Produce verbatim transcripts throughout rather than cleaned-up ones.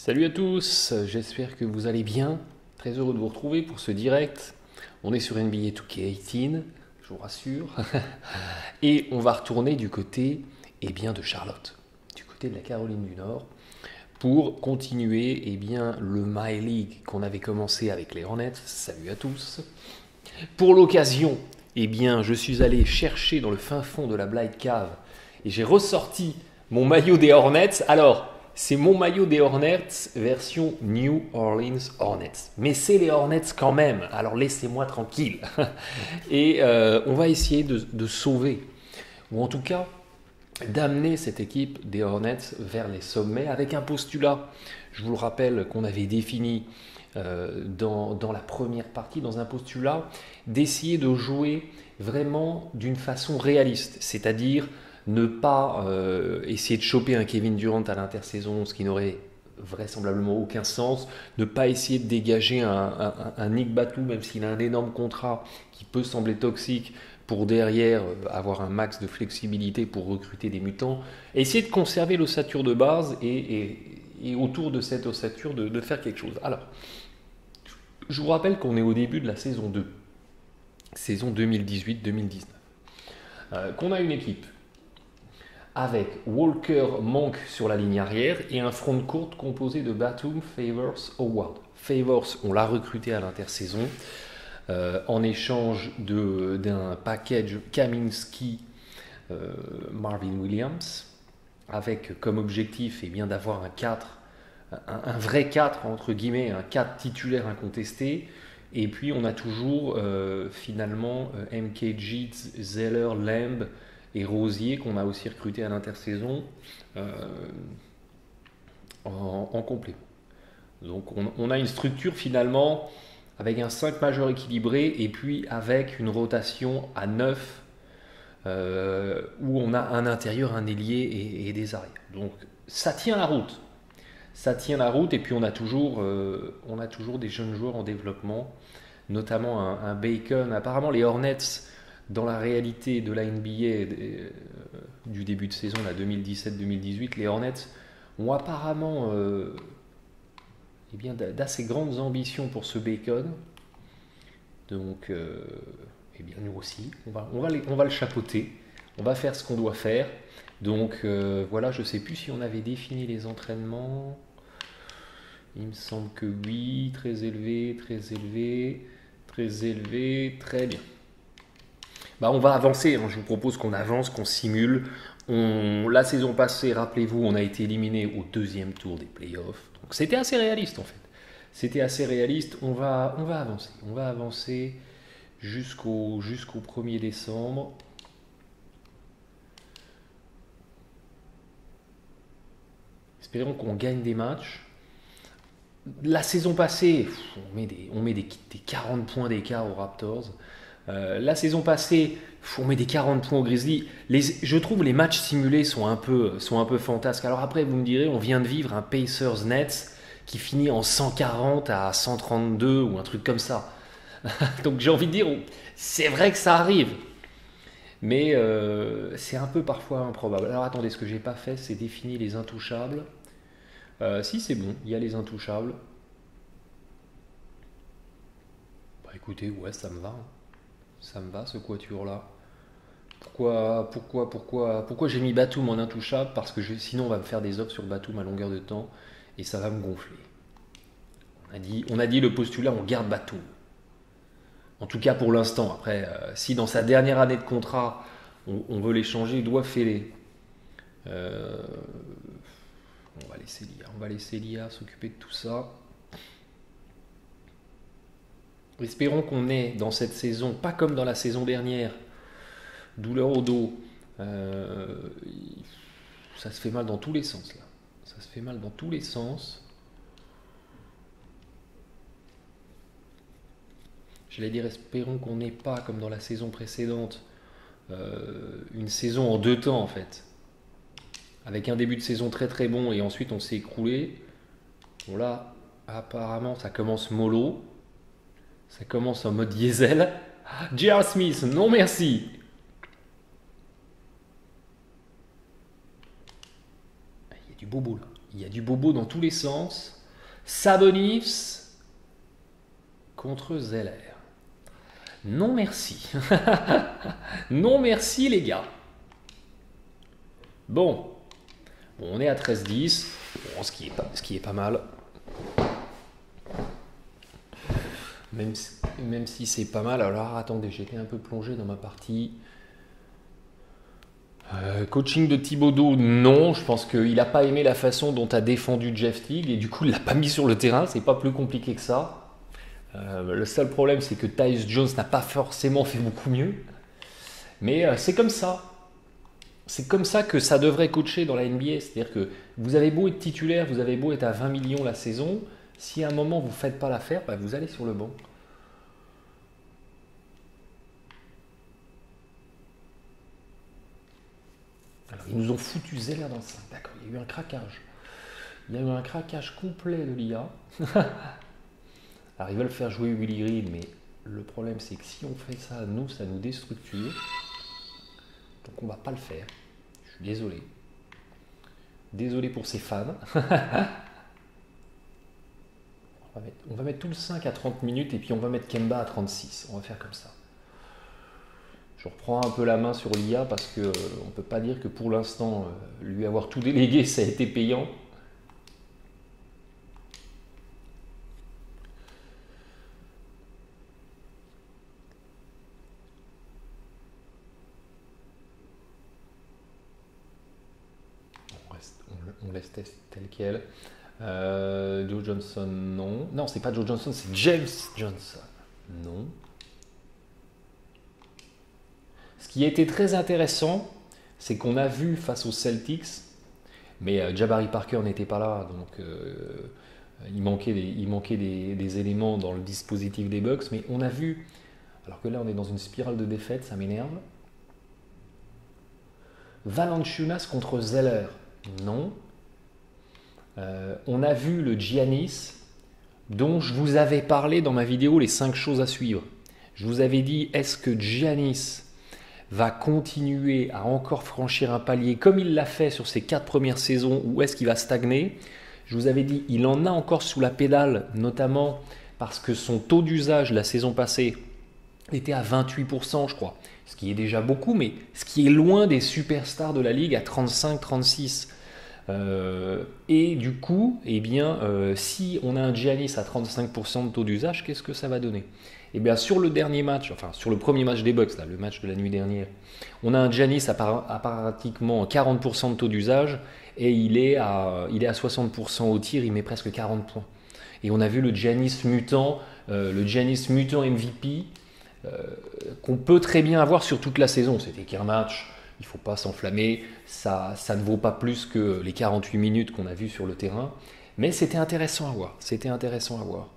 Salut à tous, j'espère que vous allez bien. Très heureux de vous retrouver pour ce direct. On est sur N B A deux K dix-huit, je vous rassure. Et on va retourner du côté eh bien, de Charlotte, du côté de la Caroline du Nord, pour continuer eh bien, le My League qu'on avait commencé avec les Hornets. Salut à tous. Pour l'occasion, eh bien, je suis allé chercher dans le fin fond de la Blind Cave et j'ai ressorti mon maillot des Hornets. Alors, c'est mon maillot des Hornets version New Orleans Hornets. Mais c'est les Hornets quand même, alors laissez-moi tranquille. Et euh, on va essayer de, de sauver, ou en tout cas d'amener cette équipe des Hornets vers les sommets avec un postulat. Je vous le rappelle qu'on avait défini euh, dans, dans la première partie, dans un postulat, d'essayer de jouer vraiment d'une façon réaliste, c'est-à-dire ne pas euh, essayer de choper un Kevin Durant à l'intersaison, ce qui n'aurait vraisemblablement aucun sens, ne pas essayer de dégager un, un, un Nick Batum, même s'il a un énorme contrat qui peut sembler toxique, pour derrière avoir un max de flexibilité pour recruter des mutants, essayer de conserver l'ossature de base et, et, et autour de cette ossature de, de faire quelque chose. Alors, je vous rappelle qu'on est au début de la saison deux, saison deux mille dix-huit deux mille dix-neuf, euh, qu'on a une équipe avec Walker Monk sur la ligne arrière et un front court composé de Batum, Favors, Howard. Favors, on l'a recruté à l'intersaison euh, en échange de, d'un package Kaminsky, euh, Marvin Williams, avec comme objectif eh bien, d'avoir un quatre, un, un vrai quatre entre guillemets, un quatre titulaire incontesté. Et puis on a toujours euh, finalement euh, M K G, Zeller, Lamb et Rosier qu'on a aussi recruté à l'intersaison euh, en, en complément. Donc on, on a une structure finalement avec un cinq majeur équilibré et puis avec une rotation à neuf euh, où on a un intérieur, un ailier et, et des arrières. Donc ça tient la route. Ça tient la route et puis on a toujours, euh, on a toujours des jeunes joueurs en développement, notamment un, un Bacon. Apparemment les Hornets, dans la réalité de la N B A euh, du début de saison, deux mille dix-sept deux mille dix-huit, les Hornets ont apparemment euh, eh bien, d'assez grandes ambitions pour ce Bacon. Donc, euh, eh bien, nous aussi, on va, on, va les, on va le chapeauter, on va faire ce qu'on doit faire. Donc euh, voilà, je ne sais plus si on avait défini les entraînements. Il me semble que oui, très élevé, très élevé, très élevé, très bien. Bah, on va avancer, hein. Je vous propose qu'on avance, qu'on simule. On, la saison passée, rappelez-vous, on a été éliminé au deuxième tour des playoffs. Donc c'était assez réaliste en fait. C'était assez réaliste. On va, on va avancer. On va avancer jusqu'au, jusqu'au premier décembre. Espérons qu'on gagne des matchs. La saison passée, on met des, on met des, des quarante points d'écart aux Raptors. Euh, la saison passée, on met des quarante points aux Grizzlies. Les, je trouve les matchs simulés sont un, peu, sont un peu fantasques. Alors après, vous me direz, on vient de vivre un Pacers-Nets qui finit en cent quarante à cent trente-deux ou un truc comme ça. Donc j'ai envie de dire, c'est vrai que ça arrive. Mais euh, c'est un peu parfois improbable. Alors attendez, ce que j'ai pas fait, c'est définir les intouchables. Euh, si c'est bon, il y a les intouchables. Bah écoutez, ouais, ça me va. Hein. Ça me va ce quatuor là. Pourquoi, pourquoi, pourquoi, pourquoi j'ai mis Batum en intouchable? Parce que je, sinon on va me faire des offres sur Batum à longueur de temps et ça va me gonfler. On a dit, on a dit le postulat, on garde Batum. En tout cas pour l'instant. Après, euh, si dans sa dernière année de contrat, on, on veut l'échanger, il doit fêler. Euh, on va laisser Lia, on va laisser Lia s'occuper de tout ça. Espérons qu'on ait dans cette saison, pas comme dans la saison dernière, douleur au dos, euh, ça se fait mal dans tous les sens là. Ça se fait mal dans tous les sens. J'allais dire, espérons qu'on n'ait pas, comme dans la saison précédente, euh, une saison en deux temps en fait. Avec un début de saison très très bon et ensuite on s'est écroulé. Bon là, apparemment ça commence mollo. Ça commence en mode diesel. J R. Smith, non merci. Il y a du bobo là. Il y a du bobo dans tous les sens. Sabonis contre Zeller. Non merci. Non merci les gars. Bon. Bon, on est à treize dix. Bon, ce qui est pas, ce qui est pas mal. Même si, même si c'est pas mal. Alors attendez, j'étais un peu plongé dans ma partie. Euh, coaching de Thibodeau, non. Je pense qu'il n'a pas aimé la façon dont a défendu Jeff Teague et du coup il l'a pas mis sur le terrain. C'est pas plus compliqué que ça. Euh, le seul problème, c'est que Tyus Jones n'a pas forcément fait beaucoup mieux. Mais euh, c'est comme ça. C'est comme ça que ça devrait coacher dans la N B A. C'est-à-dire que vous avez beau être titulaire, vous avez beau être à vingt millions la saison. Si à un moment vous ne faites pas l'affaire, bah vous allez sur le banc. Alors, ils nous ont foutu Zeller dans le cinq. D'accord, il y a eu un craquage. Il y a eu un craquage complet de l'I A. Alors, ils veulent faire jouer Willie Green, mais le problème, c'est que si on fait ça, nous, ça nous déstructure. Donc, on ne va pas le faire. Je suis désolé. Désolé pour ces fans. On va, mettre, on va mettre tout le cinq à trente minutes et puis on va mettre Kemba à trente-six. On va faire comme ça. Je reprends un peu la main sur l'I A parce qu'on euh, ne peut pas dire que pour l'instant, euh, lui avoir tout délégué, ça a été payant. On, reste, on, on laisse tester tel quel. Euh, Joe Johnson, non. Non, c'est pas Joe Johnson, c'est James Johnson. Non. Ce qui a été très intéressant, c'est qu'on a vu face aux Celtics, mais euh, Jabari Parker n'était pas là, donc euh, il manquait, des, il manquait des, des éléments dans le dispositif des Bucks, mais on a vu, alors que là on est dans une spirale de défaite, ça m'énerve. Valanciunas contre Zeller, non. Euh, on a vu le Giannis, dont je vous avais parlé dans ma vidéo les cinq choses à suivre. Je vous avais dit, est-ce que Giannis va continuer à encore franchir un palier comme il l'a fait sur ses quatre premières saisons ou est-ce qu'il va stagner? Je vous avais dit, il en a encore sous la pédale, notamment parce que son taux d'usage la saison passée était à vingt-huit pour cent, je crois, ce qui est déjà beaucoup, mais ce qui est loin des superstars de la ligue à trente-cinq trente-six. Euh, et du coup, eh bien, euh, si on a un Giannis à trente-cinq pour cent de taux d'usage, qu'est-ce que ça va donner? Eh bien, sur le dernier match, enfin sur le premier match des Bucks, là, le match de la nuit dernière, on a un Giannis à, par, à pratiquement quarante pour cent de taux d'usage et il est, à, il est à soixante pour cent au tir, il met presque quarante points. Et on a vu le Giannis mutant, euh, le Giannis mutant M V P, euh, qu'on peut très bien avoir sur toute la saison. C'était qu'un match. Il ne faut pas s'enflammer, ça, ça ne vaut pas plus que les quarante-huit minutes qu'on a vues sur le terrain, mais c'était intéressant à voir, c'était intéressant à voir.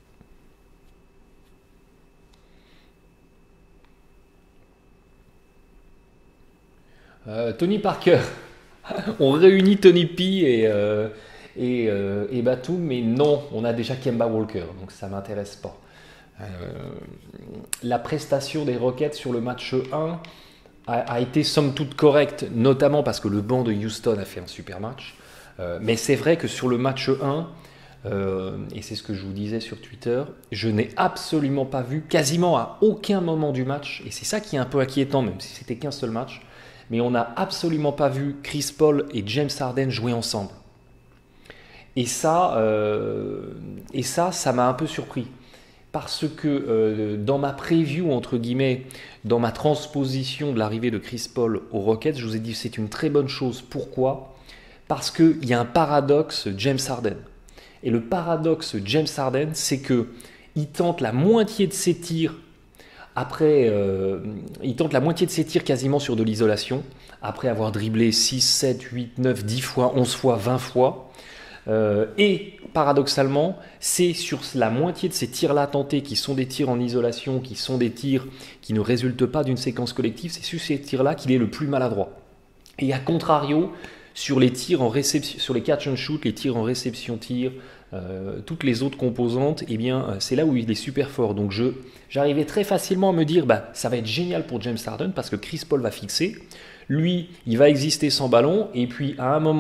Euh, Tony Parker, on réunit Tony P et, euh, et, euh, et Batum, mais non, on a déjà Kemba Walker, donc ça ne m'intéresse pas. Euh, la prestation des Rockets sur le match un a été somme toute correcte, notamment parce que le banc de Houston a fait un super match. Euh, mais c'est vrai que sur le match un, euh, et c'est ce que je vous disais sur Twitter, je n'ai absolument pas vu, quasiment à aucun moment du match, et c'est ça qui est un peu inquiétant, même si c'était qu'un seul match, mais on n'a absolument pas vu Chris Paul et James Harden jouer ensemble. Et ça, euh, et ça, ça m'a un peu surpris. Parce que euh, dans ma preview, entre guillemets, dans ma transposition de l'arrivée de Chris Paul aux Rockets, je vous ai dit que c'est une très bonne chose. Pourquoi? Parce qu'il y a un paradoxe James Harden. Et le paradoxe James Harden, c'est qu'il tente la moitié de ses tirs après, euh, il tente la moitié de ses tirs quasiment sur de l'isolation, après avoir dribblé six, sept, huit, neuf, dix fois, onze fois, vingt fois. Euh, et paradoxalement, c'est sur la moitié de ces tirs-là tentés qui sont des tirs en isolation, qui sont des tirs qui ne résultent pas d'une séquence collective, c'est sur ces tirs-là qu'il est le plus maladroit. Et à contrario, sur les tirs en réception, sur les catch and shoot, les tirs en réception-tir, euh, toutes les autres composantes, eh bien, c'est là où il est super fort. Donc je, j'arrivais très facilement à me dire, bah, ça va être génial pour James Harden parce que Chris Paul va fixer. Lui, il va exister sans ballon, et puis à un moment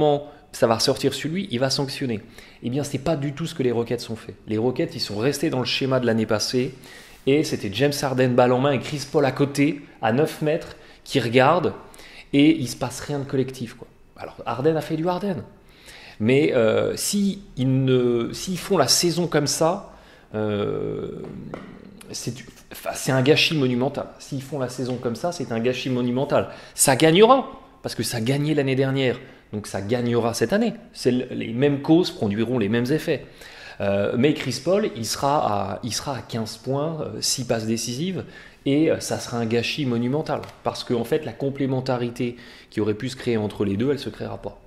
ça va ressortir sur lui, il va sanctionner. Eh bien, ce n'est pas du tout ce que les Rockets ont fait. Les Rockets, ils sont restés dans le schéma de l'année passée, et c'était James Harden balle en main et Chris Paul à côté, à neuf mètres, qui regardent, et il ne se passe rien de collectif, quoi. Alors, Harden a fait du Harden. Mais euh, si ils ne, s'ils font la saison comme ça, euh, c'est, enfin, c'est un gâchis monumental. S'ils font la saison comme ça, c'est un gâchis monumental. Ça gagnera, parce que ça gagnait l'année dernière. Donc ça gagnera cette année. C'est le, les mêmes causes produiront les mêmes effets. Euh, mais Chris Paul, il sera à, il sera à quinze points, euh, six passes décisives, et euh, ça sera un gâchis monumental. Parce qu'en fait, la complémentarité qui aurait pu se créer entre les deux, elle ne se créera pas.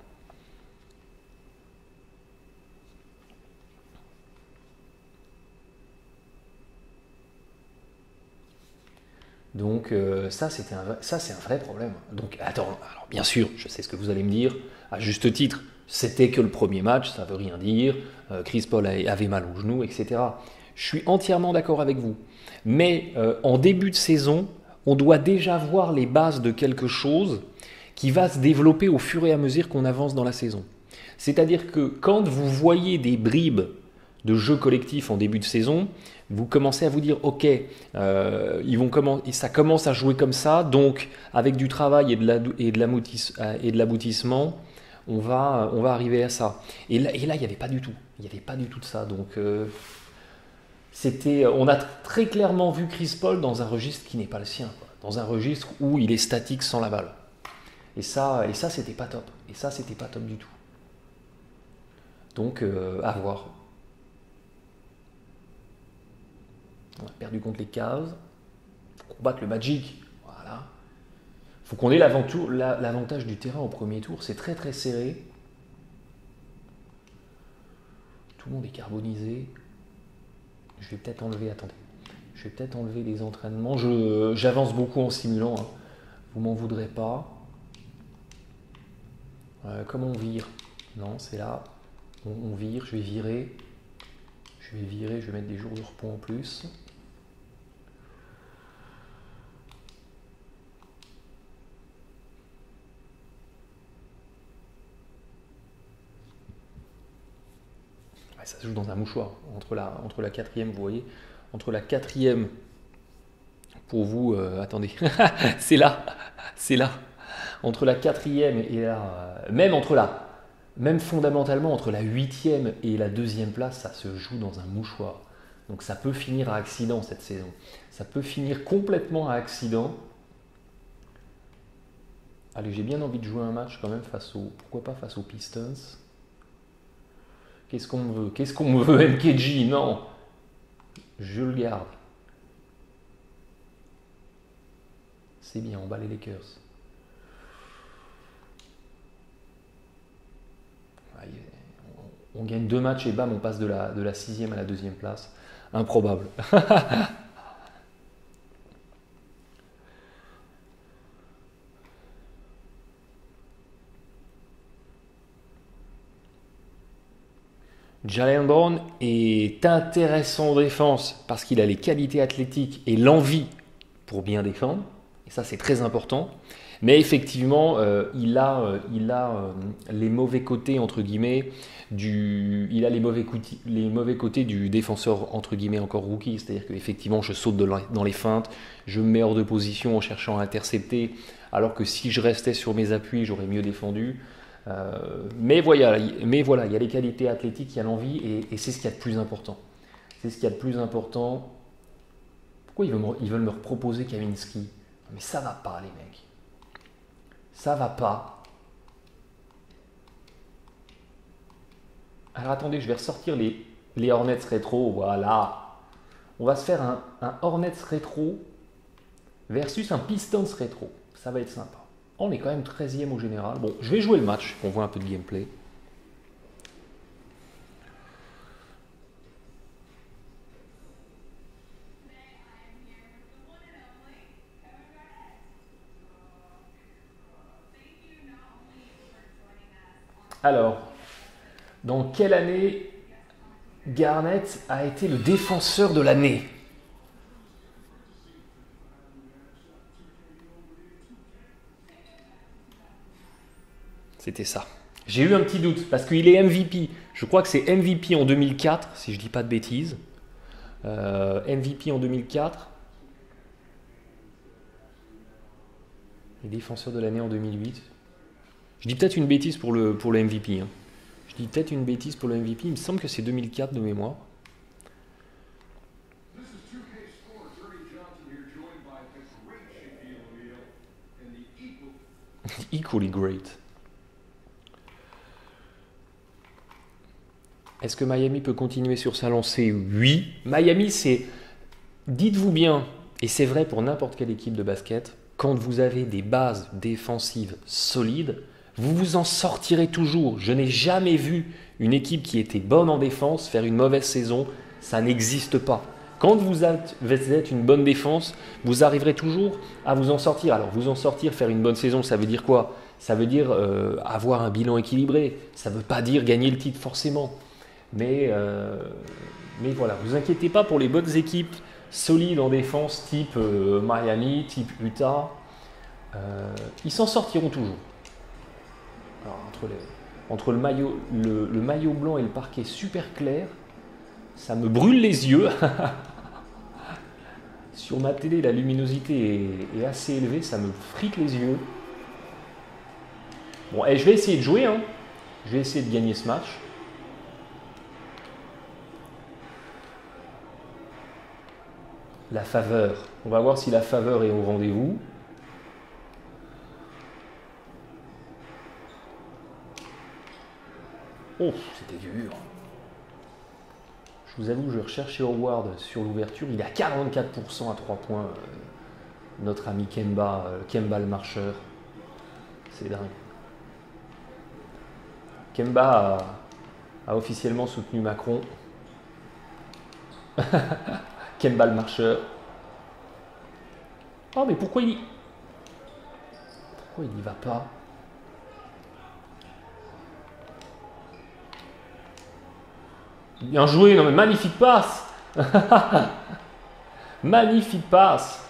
Donc euh, ça, c'était un, ça, c'est un vrai problème. Donc attends, alors bien sûr, je sais ce que vous allez me dire, à juste titre, c'était que le premier match, ça veut rien dire, euh, Chris Paul avait mal au genou, et cetera. Je suis entièrement d'accord avec vous. Mais euh, en début de saison, on doit déjà voir les bases de quelque chose qui va se développer au fur et à mesure qu'on avance dans la saison. C'est-à-dire que quand vous voyez des bribes de jeu collectif en début de saison, vous commencez à vous dire, ok, euh, ils vont commencer, ça commence à jouer comme ça, donc avec du travail et de, la, et de, et de l'aboutissement, on va, on va arriver à ça. Et là, et là il n'y avait pas du tout, il n'y avait pas du tout de ça. Donc, euh, c'était, on a très clairement vu Chris Paul dans un registre qui n'est pas le sien, quoi. Dans un registre où il est statique sans la balle. Et ça, et ça, c'était pas top. Et ça, c'était pas top du tout. Donc, euh, à voir. On a perdu contre les Cavs. Faut qu'on batte le Magic. Voilà. Faut qu'on ait l'avantage du terrain au premier tour. C'est très très serré. Tout le monde est carbonisé. Je vais peut-être enlever. Attendez. Je vais peut-être enlever les entraînements. Je, j'avance beaucoup en simulant. Hein. Vous m'en voudrez pas. Euh, comment on vire? Non, c'est là. On, on vire. Je vais virer. Je vais virer. Je vais mettre des jours de repos en plus. Ça se joue dans un mouchoir, entre la, entre la quatrième, vous voyez, entre la quatrième, pour vous, euh, attendez, c'est là, c'est là, entre la quatrième et la, euh, même entre la, même fondamentalement entre la huitième et la deuxième place, ça se joue dans un mouchoir. Donc ça peut finir à accident cette saison, ça peut finir complètement à accident. Allez, j'ai bien envie de jouer un match quand même face au, pourquoi pas face aux Pistons. Qu'est-ce qu'on me veut? Qu'est-ce qu'on me veut, M K G? Non, je le garde. C'est bien, on bat les Lakers. On gagne deux matchs et bam, on passe de la, de la sixième à la deuxième place. Improbable. Jaylen Brown est intéressant en défense parce qu'il a les qualités athlétiques et l'envie pour bien défendre. Et ça, c'est très important. Mais effectivement, euh, il a, euh, il a euh, les mauvais côtés, entre guillemets, du, il a les mauvais, côtés, les mauvais côtés du défenseur, entre guillemets, encore rookie. C'est-à-dire qu'effectivement, je saute de la, dans les feintes, je me mets hors de position en cherchant à intercepter, alors que si je restais sur mes appuis, j'aurais mieux défendu. Euh, mais, voilà, mais voilà, il y a les qualités athlétiques, il y a l'envie, et, et c'est ce qu'il y a de plus important. C'est ce qu'il y a de plus important. Pourquoi ils veulent me, ils veulent me reproposer Kaminski? Mais ça va pas, les mecs. Ça va pas. Alors attendez, je vais ressortir les, les Hornets rétro. Voilà. On va se faire un, un Hornets rétro versus un Pistons rétro. Ça va être sympa. On est quand même treizième au général. Bon, je vais jouer le match, on voit un peu de gameplay. Alors, dans quelle année Garnett a été le défenseur de l'année? C'était ça. J'ai eu un petit doute parce qu'il est M V P. Je crois que c'est M V P en deux mille quatre, si je dis pas de bêtises. Euh, M V P en deux mille quatre. Et défenseur de l'année en deux mille huit. Je dis peut-être une bêtise pour le, pour le M V P. Hein. Je dis peut-être une bêtise pour le M V P. Il me semble que c'est deux mille quatre de mémoire. Equally great. Est-ce que Miami peut continuer sur sa lancée? Oui. Miami, c'est... Dites-vous bien, et c'est vrai pour n'importe quelle équipe de basket, quand vous avez des bases défensives solides, vous vous en sortirez toujours. Je n'ai jamais vu une équipe qui était bonne en défense faire une mauvaise saison. Ça n'existe pas. Quand vous êtes une bonne défense, vous arriverez toujours à vous en sortir. Alors, vous en sortir, faire une bonne saison, ça veut dire quoi? Ça veut dire euh, avoir un bilan équilibré. Ça ne veut pas dire gagner le titre forcément. Mais, euh, mais voilà, vous inquiétez pas pour les bonnes équipes solides en défense, type euh, Miami, type Utah. Euh, ils s'en sortiront toujours. Alors, entre, les, entre le, maillot, le, le maillot blanc et le parquet super clair, ça me brûle les yeux. Sur ma télé, la luminosité est, est assez élevée, ça me frite les yeux. Bon, et je vais essayer de jouer, hein. Je vais essayer de gagner ce match. La faveur. On va voir si la faveur est au rendez-vous. Oh, c'était dur. Je vous avoue, je recherchais Howard sur l'ouverture. Il est à quarante-quatre pour cent à trois points. Euh, notre ami Kemba, euh, Kemba le marcheur. C'est dingue. Kemba a, a officiellement soutenu Macron. Kemba le marcheur. Oh, mais pourquoi il... Pourquoi il n'y va pas? Bien joué, non mais magnifique passe. Magnifique passe.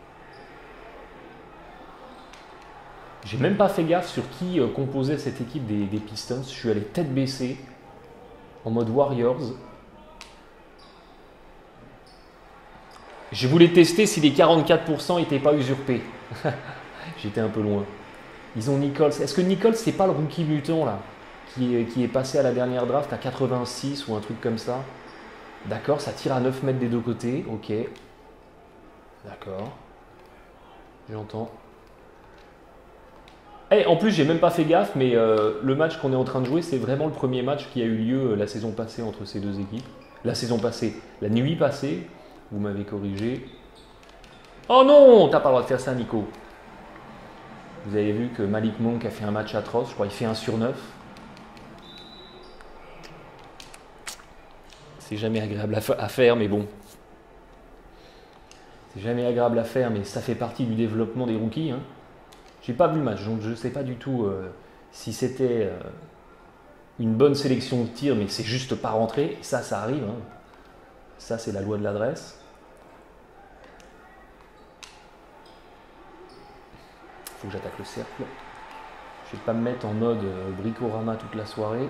J'ai même pas fait gaffe sur qui euh, composait cette équipe des, des Pistons. Je suis allé tête baissée, en mode Warriors. Je voulais tester si les quarante-quatre pour cent n'étaient pas usurpés. J'étais un peu loin. Ils ont Nichols. Est-ce que Nichols, c'est pas le rookie mutant là qui est, qui est passé à la dernière draft à quatre-vingt-six ou un truc comme ça? D'accord, ça tire à neuf mètres des deux côtés. Ok. D'accord. J'entends. Et en plus, j'ai même pas fait gaffe, mais euh, le match qu'on est en train de jouer, c'est vraiment le premier match qui a eu lieu euh, la saison passée entre ces deux équipes. La saison passée, la nuit passée, vous m'avez corrigé. Oh non, t'as pas le droit de faire ça, Nico. Vous avez vu que Malik Monk a fait un match atroce, je crois qu'il fait un sur neuf. C'est jamais agréable à faire, mais bon. C'est jamais agréable à faire, mais ça fait partie du développement des rookies. Hein. J'ai pas vu le match, donc je ne sais pas du tout euh, si c'était euh, une bonne sélection de tirs, mais c'est juste pas rentré. Ça, ça arrive. Hein. Ça, c'est la loi de l'adresse. Il faut que j'attaque le cercle. Je vais pas me mettre en mode euh, bricorama toute la soirée.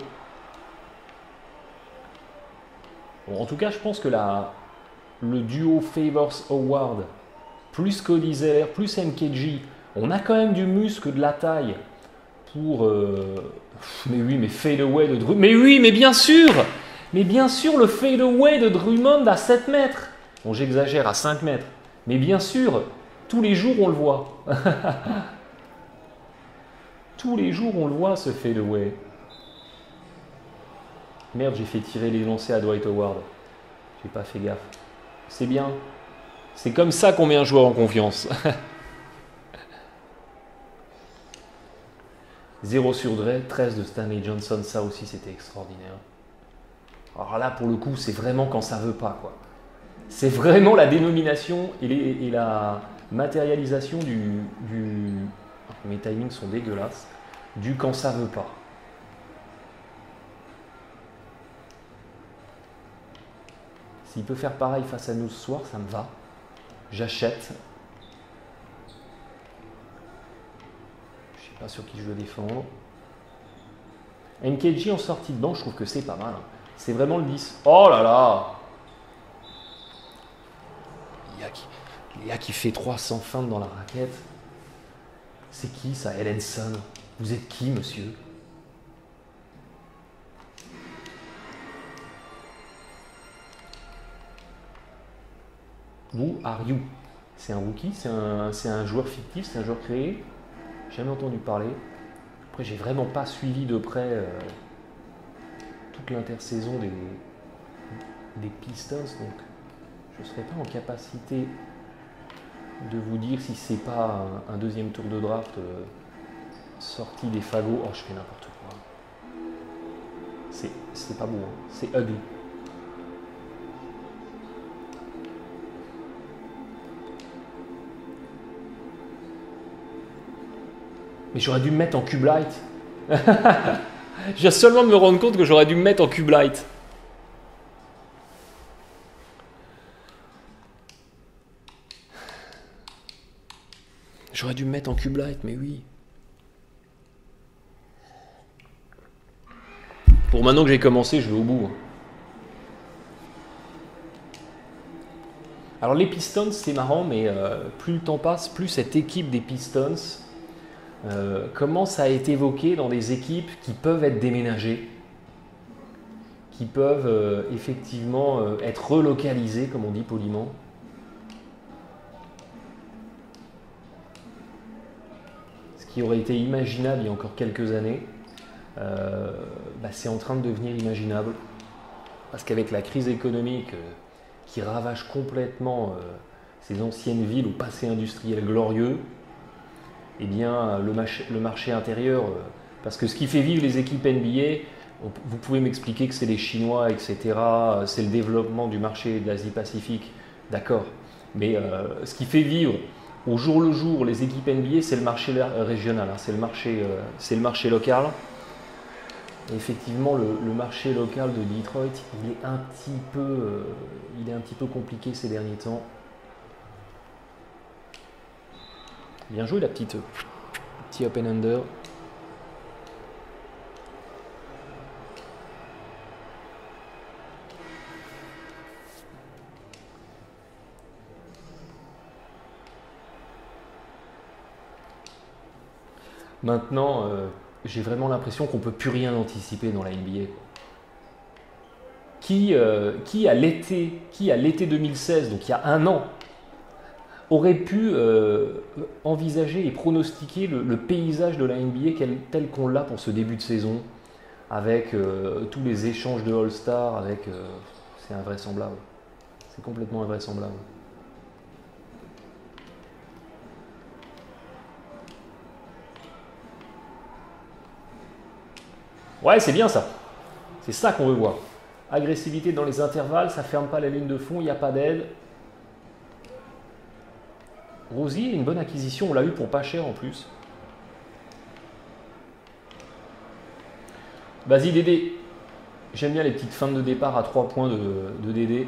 Bon, en tout cas, je pense que la, le duo Favors Howard, plus Cody Zeller, plus M K G, on a quand même du muscle, de la taille pour... Euh, mais oui, mais fadeaway de Drummond. Mais oui, mais bien sûr. Mais bien sûr, le fadeaway de Drummond à sept mètres. Bon, j'exagère, à cinq mètres. Mais bien sûr, tous les jours, on le voit. Tous les jours, on le voit, ce fadeaway. Merde, j'ai fait tirer les lancers à Dwight Howard. J'ai pas fait gaffe. C'est bien. C'est comme ça qu'on met un joueur en confiance. zéro sur treize de Stanley Johnson, ça aussi c'était extraordinaire. Alors là, pour le coup, c'est vraiment quand ça veut pas, quoi. C'est vraiment la dénomination et, les, et la matérialisation du, du... Mes timings sont dégueulasses. Du quand ça veut pas. S'il peut faire pareil face à nous ce soir, ça me va. J'achète. Je ne sais pas sur qui je veux défendre. N K J en sortie de banc, je trouve que c'est pas mal. Hein. C'est vraiment le dix. Oh là là, Lia qui, Lia qui fait trois cents feintes dans la raquette. C'est qui ça, Ellenson? Vous êtes qui, monsieur? Who are you? C'est un rookie, c'est un, c'est un joueur fictif, c'est un joueur créé. Jamais entendu parler. Après, j'ai vraiment pas suivi de près euh, toute l'intersaison des, des Pistons, donc je ne serais pas en capacité de vous dire si c'est pas un, un deuxième tour de draft euh, sorti des fagots. Oh, je fais n'importe quoi. C'est, c'est pas beau, hein. C'est ugly. Mais j'aurais dû me mettre en cube light. Je viens seulement de me rendre compte que j'aurais dû me mettre en cube light. J'aurais dû me mettre en cube light, mais oui. Pour maintenant que j'ai commencé, je vais au bout. Alors les Pistons, c'est marrant, mais euh, plus le temps passe, plus cette équipe des Pistons Euh, commence à être évoqué dans des équipes qui peuvent être déménagées, qui peuvent euh, effectivement euh, être relocalisées, comme on dit poliment. Ce qui aurait été imaginable il y a encore quelques années, euh, bah, c'est en train de devenir imaginable. Parce qu'avec la crise économique euh, qui ravage complètement euh, ces anciennes villes au passé industriel glorieux, eh bien, le, marché, le marché intérieur, euh, parce que ce qui fait vivre les équipes N B A, on, vous pouvez m'expliquer que c'est les Chinois, et cetera, c'est le développement du marché de l'Asie-Pacifique, d'accord, mais euh, ce qui fait vivre au jour le jour les équipes N B A, c'est le marché régional, hein, c'est le marché, euh, c'est le marché local. Et effectivement, le, le marché local de Detroit, il est un petit peu, euh, il est un petit peu compliqué ces derniers temps. Bien joué la petite, petit open under. Maintenant, euh, j'ai vraiment l'impression qu'on ne peut plus rien anticiper dans la N B A. Qui, euh, qui à l'été, qui à l'été deux mille seize, donc il y a un an, aurait pu euh, envisager et pronostiquer le, le paysage de la N B A quel, tel qu'on l'a pour ce début de saison, avec euh, tous les échanges de All-Star, avec euh, c'est invraisemblable, c'est complètement invraisemblable. Ouais, c'est bien ça, c'est ça qu'on veut voir. Agressivité dans les intervalles, ça ferme pas la ligne de fond, il n'y a pas d'aide. Rozier est une bonne acquisition, on l'a eu pour pas cher en plus. Vas-y Dédé. J'aime bien les petites feintes de départ à trois points de, de Dédé.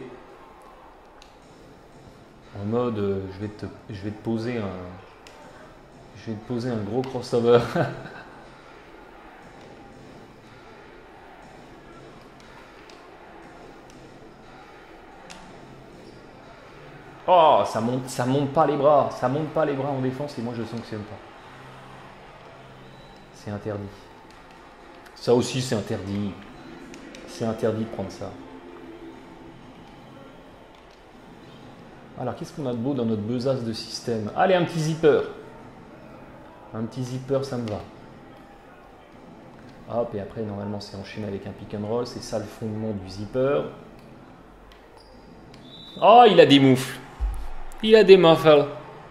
En mode, euh, je, vais te, je vais te poser un, je vais te poser un gros crossover. Oh, ça monte, ça monte pas les bras, ça monte pas les bras en défense et moi je sanctionne pas. C'est interdit. Ça aussi c'est interdit. C'est interdit de prendre ça. Alors qu'est-ce qu'on a de beau dans notre besace de système? Allez, un petit zipper. Un petit zipper, ça me va. Hop, et après normalement c'est enchaîné avec un pick and roll, c'est ça le fondement du zipper. Oh, il a des moufles. Il a des muffles.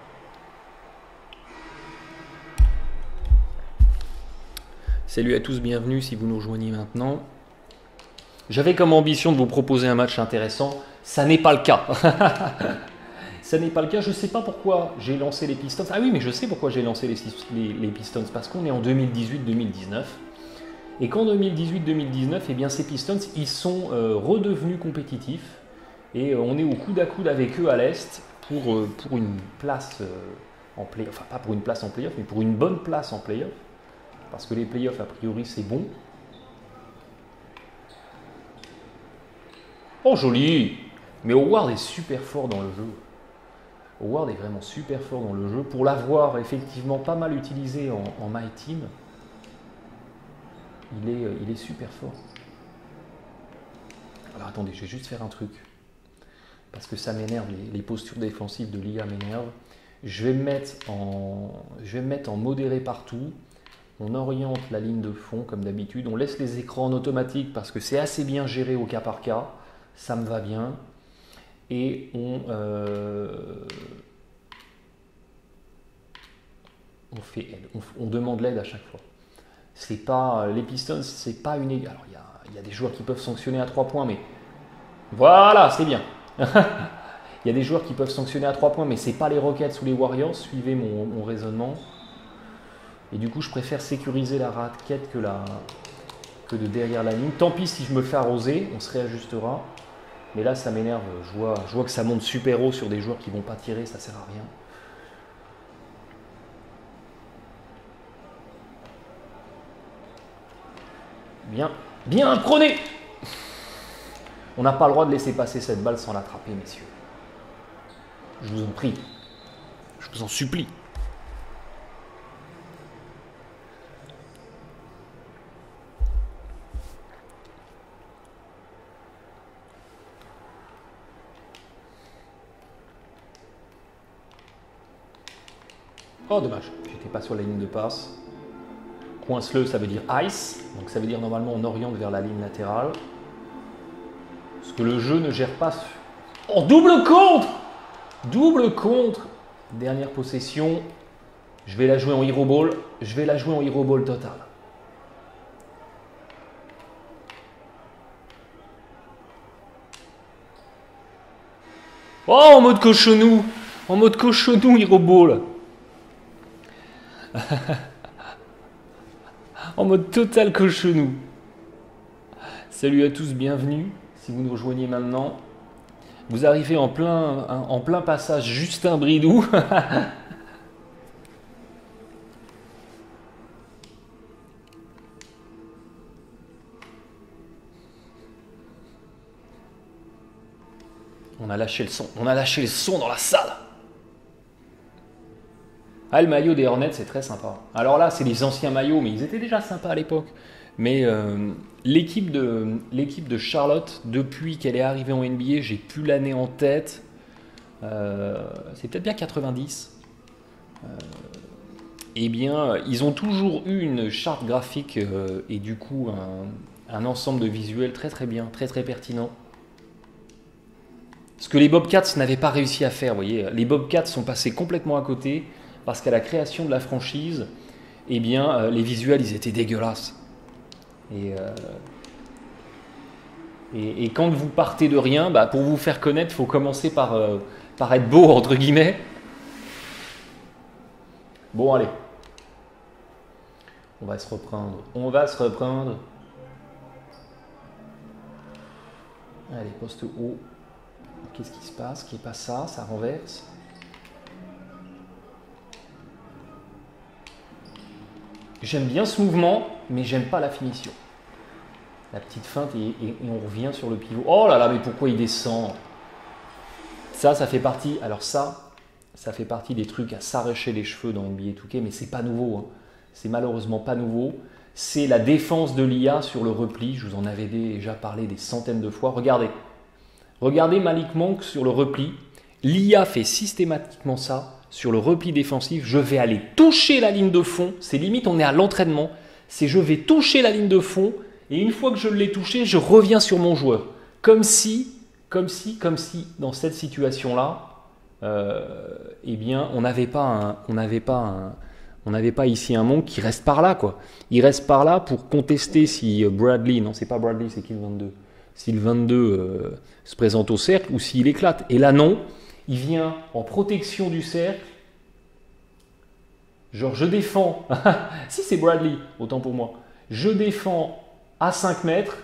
Salut à tous, bienvenue si vous nous rejoignez maintenant. J'avais comme ambition de vous proposer un match intéressant. Ça n'est pas le cas. Ça n'est pas le cas. Je ne sais pas pourquoi j'ai lancé les Pistons. Ah oui, mais je sais pourquoi j'ai lancé les, les, les Pistons. Parce qu'on est en deux mille dix-huit deux mille dix-neuf. Et qu'en deux mille dix-huit deux mille dix-neuf, eh bien, ces Pistons, ils sont euh, redevenus compétitifs. Et euh, on est au coude à coude avec eux à l'Est. Pour, euh, pour une place euh, en play, enfin pas pour une place en playoff, mais pour une bonne place en playoff, parce que les playoffs a priori c'est bon. Oh, joli! Mais Howard est super fort dans le jeu. Howard est vraiment super fort dans le jeu. Pour l'avoir effectivement pas mal utilisé en, en My Team, il est, il est super fort. Alors attendez, je vais juste faire un truc. Parce que ça m'énerve, les, les postures défensives de l'I A m'énervent. Je vais me mettre en, je vais me mettre en modéré partout. On oriente la ligne de fond comme d'habitude. On laisse les écrans en automatique parce que c'est assez bien géré au cas par cas. Ça me va bien. Et on, euh, on fait aide. On, on demande l'aide à chaque fois. C'est pas les Pistons, c'est pas une. Alors il y a, il y a des joueurs qui peuvent sanctionner à trois points, mais voilà, c'est bien. Il y a des joueurs qui peuvent sanctionner à trois points, mais c'est pas les Rockets ou les Warriors. Suivez mon, mon raisonnement. Et du coup, je préfère sécuriser la raquette que, la, que de derrière la ligne. Tant pis si je me fais arroser, on se réajustera. Mais là, ça m'énerve. Je vois, je vois que ça monte super haut sur des joueurs qui ne vont pas tirer, ça sert à rien. Bien, bien, prenez! On n'a pas le droit de laisser passer cette balle sans l'attraper, messieurs. Je vous en prie. Je vous en supplie. Oh, dommage, j'étais pas sur la ligne de passe. Coince-le, ça veut dire ice. Donc ça veut dire normalement on oriente vers la ligne latérale. Parce que le jeu ne gère pas... Oh, double contre! Double contre! Dernière possession. Je vais la jouer en hero ball. Je vais la jouer en hero ball total. Oh, en mode cochonou! En mode cochonou, hero ball. En mode total cochonou. Salut à tous, bienvenue. Si vous nous rejoignez maintenant, vous arrivez en plein, en plein passage Justin Bridou. On a lâché le son. On a lâché le son dans la salle. Ah, le maillot des Hornets, c'est très sympa. Alors là, c'est les anciens maillots, mais ils étaient déjà sympas à l'époque. Mais euh, l'équipe de, l'équipe de Charlotte, depuis qu'elle est arrivée en N B A, j'ai plus l'année en tête. Euh, c'est peut-être bien quatre-vingt-dix. Euh, eh bien, ils ont toujours eu une charte graphique euh, et du coup un, un ensemble de visuels très très bien, très très pertinent. Ce que les Bobcats n'avaient pas réussi à faire, vous voyez. Les Bobcats sont passés complètement à côté. Parce qu'à la création de la franchise, eh bien, euh, les visuels, ils étaient dégueulasses. Et, euh, et, et quand vous partez de rien, bah, pour vous faire connaître, il faut commencer par, euh, par être beau, entre guillemets. Bon, allez. On va se reprendre. On va se reprendre. Allez, poste haut. Qu'est-ce qui se passe? Qui n'est pas ça? Ça renverse. J'aime bien ce mouvement, mais j'aime pas la finition. La petite feinte et, et, et on revient sur le pivot. Oh là là, mais pourquoi il descend? Ça, ça fait partie. Alors ça, ça fait partie des trucs à s'arracher les cheveux dans N B A deux K, mais c'est pas nouveau. Hein. C'est malheureusement pas nouveau. C'est la défense de l'I A sur le repli. Je vous en avais déjà parlé des centaines de fois. Regardez. Regardez Malik Monk sur le repli. L'I A fait systématiquement ça. Sur le repli défensif, je vais aller toucher la ligne de fond. C'est limite, on est à l'entraînement. C'est je vais toucher la ligne de fond et une fois que je l'ai touché, je reviens sur mon joueur. Comme si, comme si, comme si, dans cette situation-là, euh, eh bien, on n'avait pas un, on n'avait pas un, on n'avait pas ici un Monk qui reste par là, quoi. Il reste par là pour contester si Bradley, non, c'est pas Bradley, c'est qui le vingt-deux, si le vingt-deux euh, se présente au cercle ou s'il éclate. Et là, non. Il vient en protection du cercle. Genre, je défends. Si c'est Bradley, autant pour moi. Je défends à cinq mètres.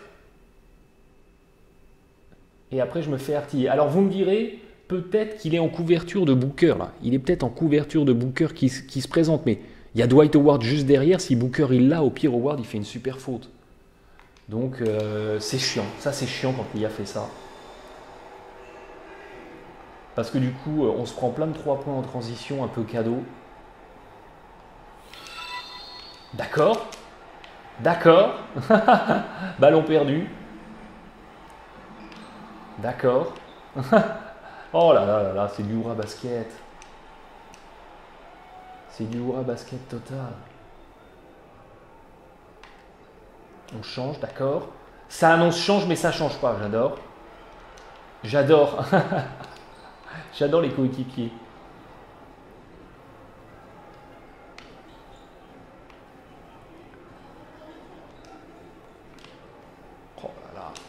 Et après, je me fais artiller. Alors, vous me direz, peut-être qu'il est en couverture de Booker. Là. Il est peut-être en couverture de Booker qui, qui se présente. Mais il y a Dwight Howard juste derrière. Si Booker il l'a, au pire, Howard, il fait une super faute. Donc, euh, c'est chiant. Ça, c'est chiant quand il a fait ça. Parce que du coup, on se prend plein de trois points en transition, un peu cadeau. D'accord. D'accord. Ballon perdu. D'accord. Oh là là là là, c'est du Oura basket. C'est du Oura basket total. On change, d'accord. Ça annonce change, mais ça change pas, j'adore. J'adore. J'adore les coéquipiers. Oh là là.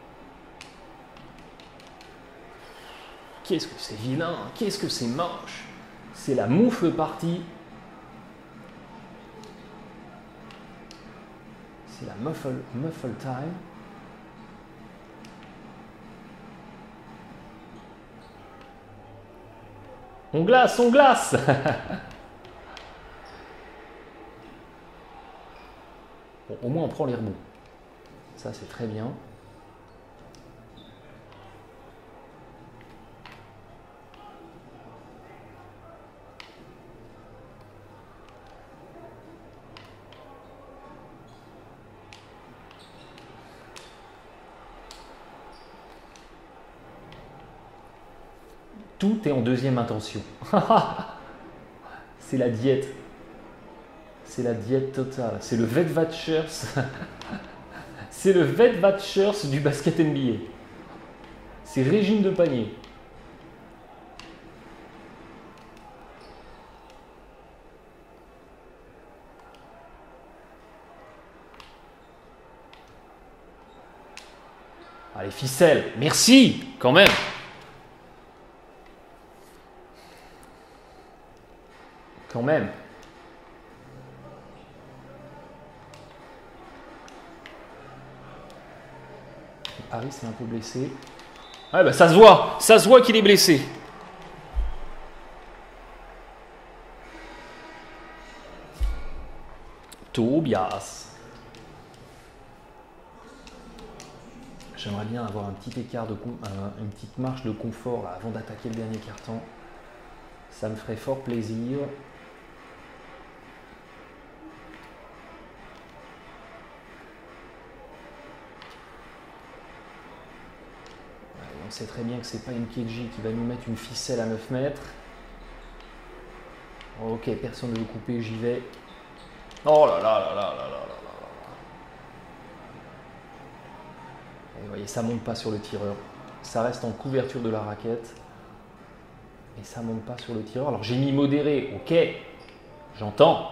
Qu'est-ce que c'est vilain, qu'est-ce que c'est moche. C'est la moufle partie. C'est la muffle, muffle time. On glace, on glace. Bon, au moins on prend les rebonds. Ça c'est très bien. Tout est en deuxième intention. C'est la diète. C'est la diète totale. C'est le Vetvatchers. C'est le Vetvatchers du basket N B A. C'est régime de panier. Allez, ficelle. Merci, quand même. Quand même. Harris est un peu blessé. Ah bah ça se voit, ça se voit qu'il est blessé. Tobias. J'aimerais bien avoir un petit écart de un, une petite marche de confort là, avant d'attaquer le dernier carton. Ça me ferait fort plaisir. On sait très bien que c'est pas une Keji qui va nous mettre une ficelle à neuf mètres. Ok, personne ne veut couper, j'y vais. Oh là là là là là là là là. Et vous voyez, ça monte pas sur le tireur. Ça reste en couverture de la raquette. Et ça monte pas sur le tireur. Alors j'ai mis modéré, ok, j'entends.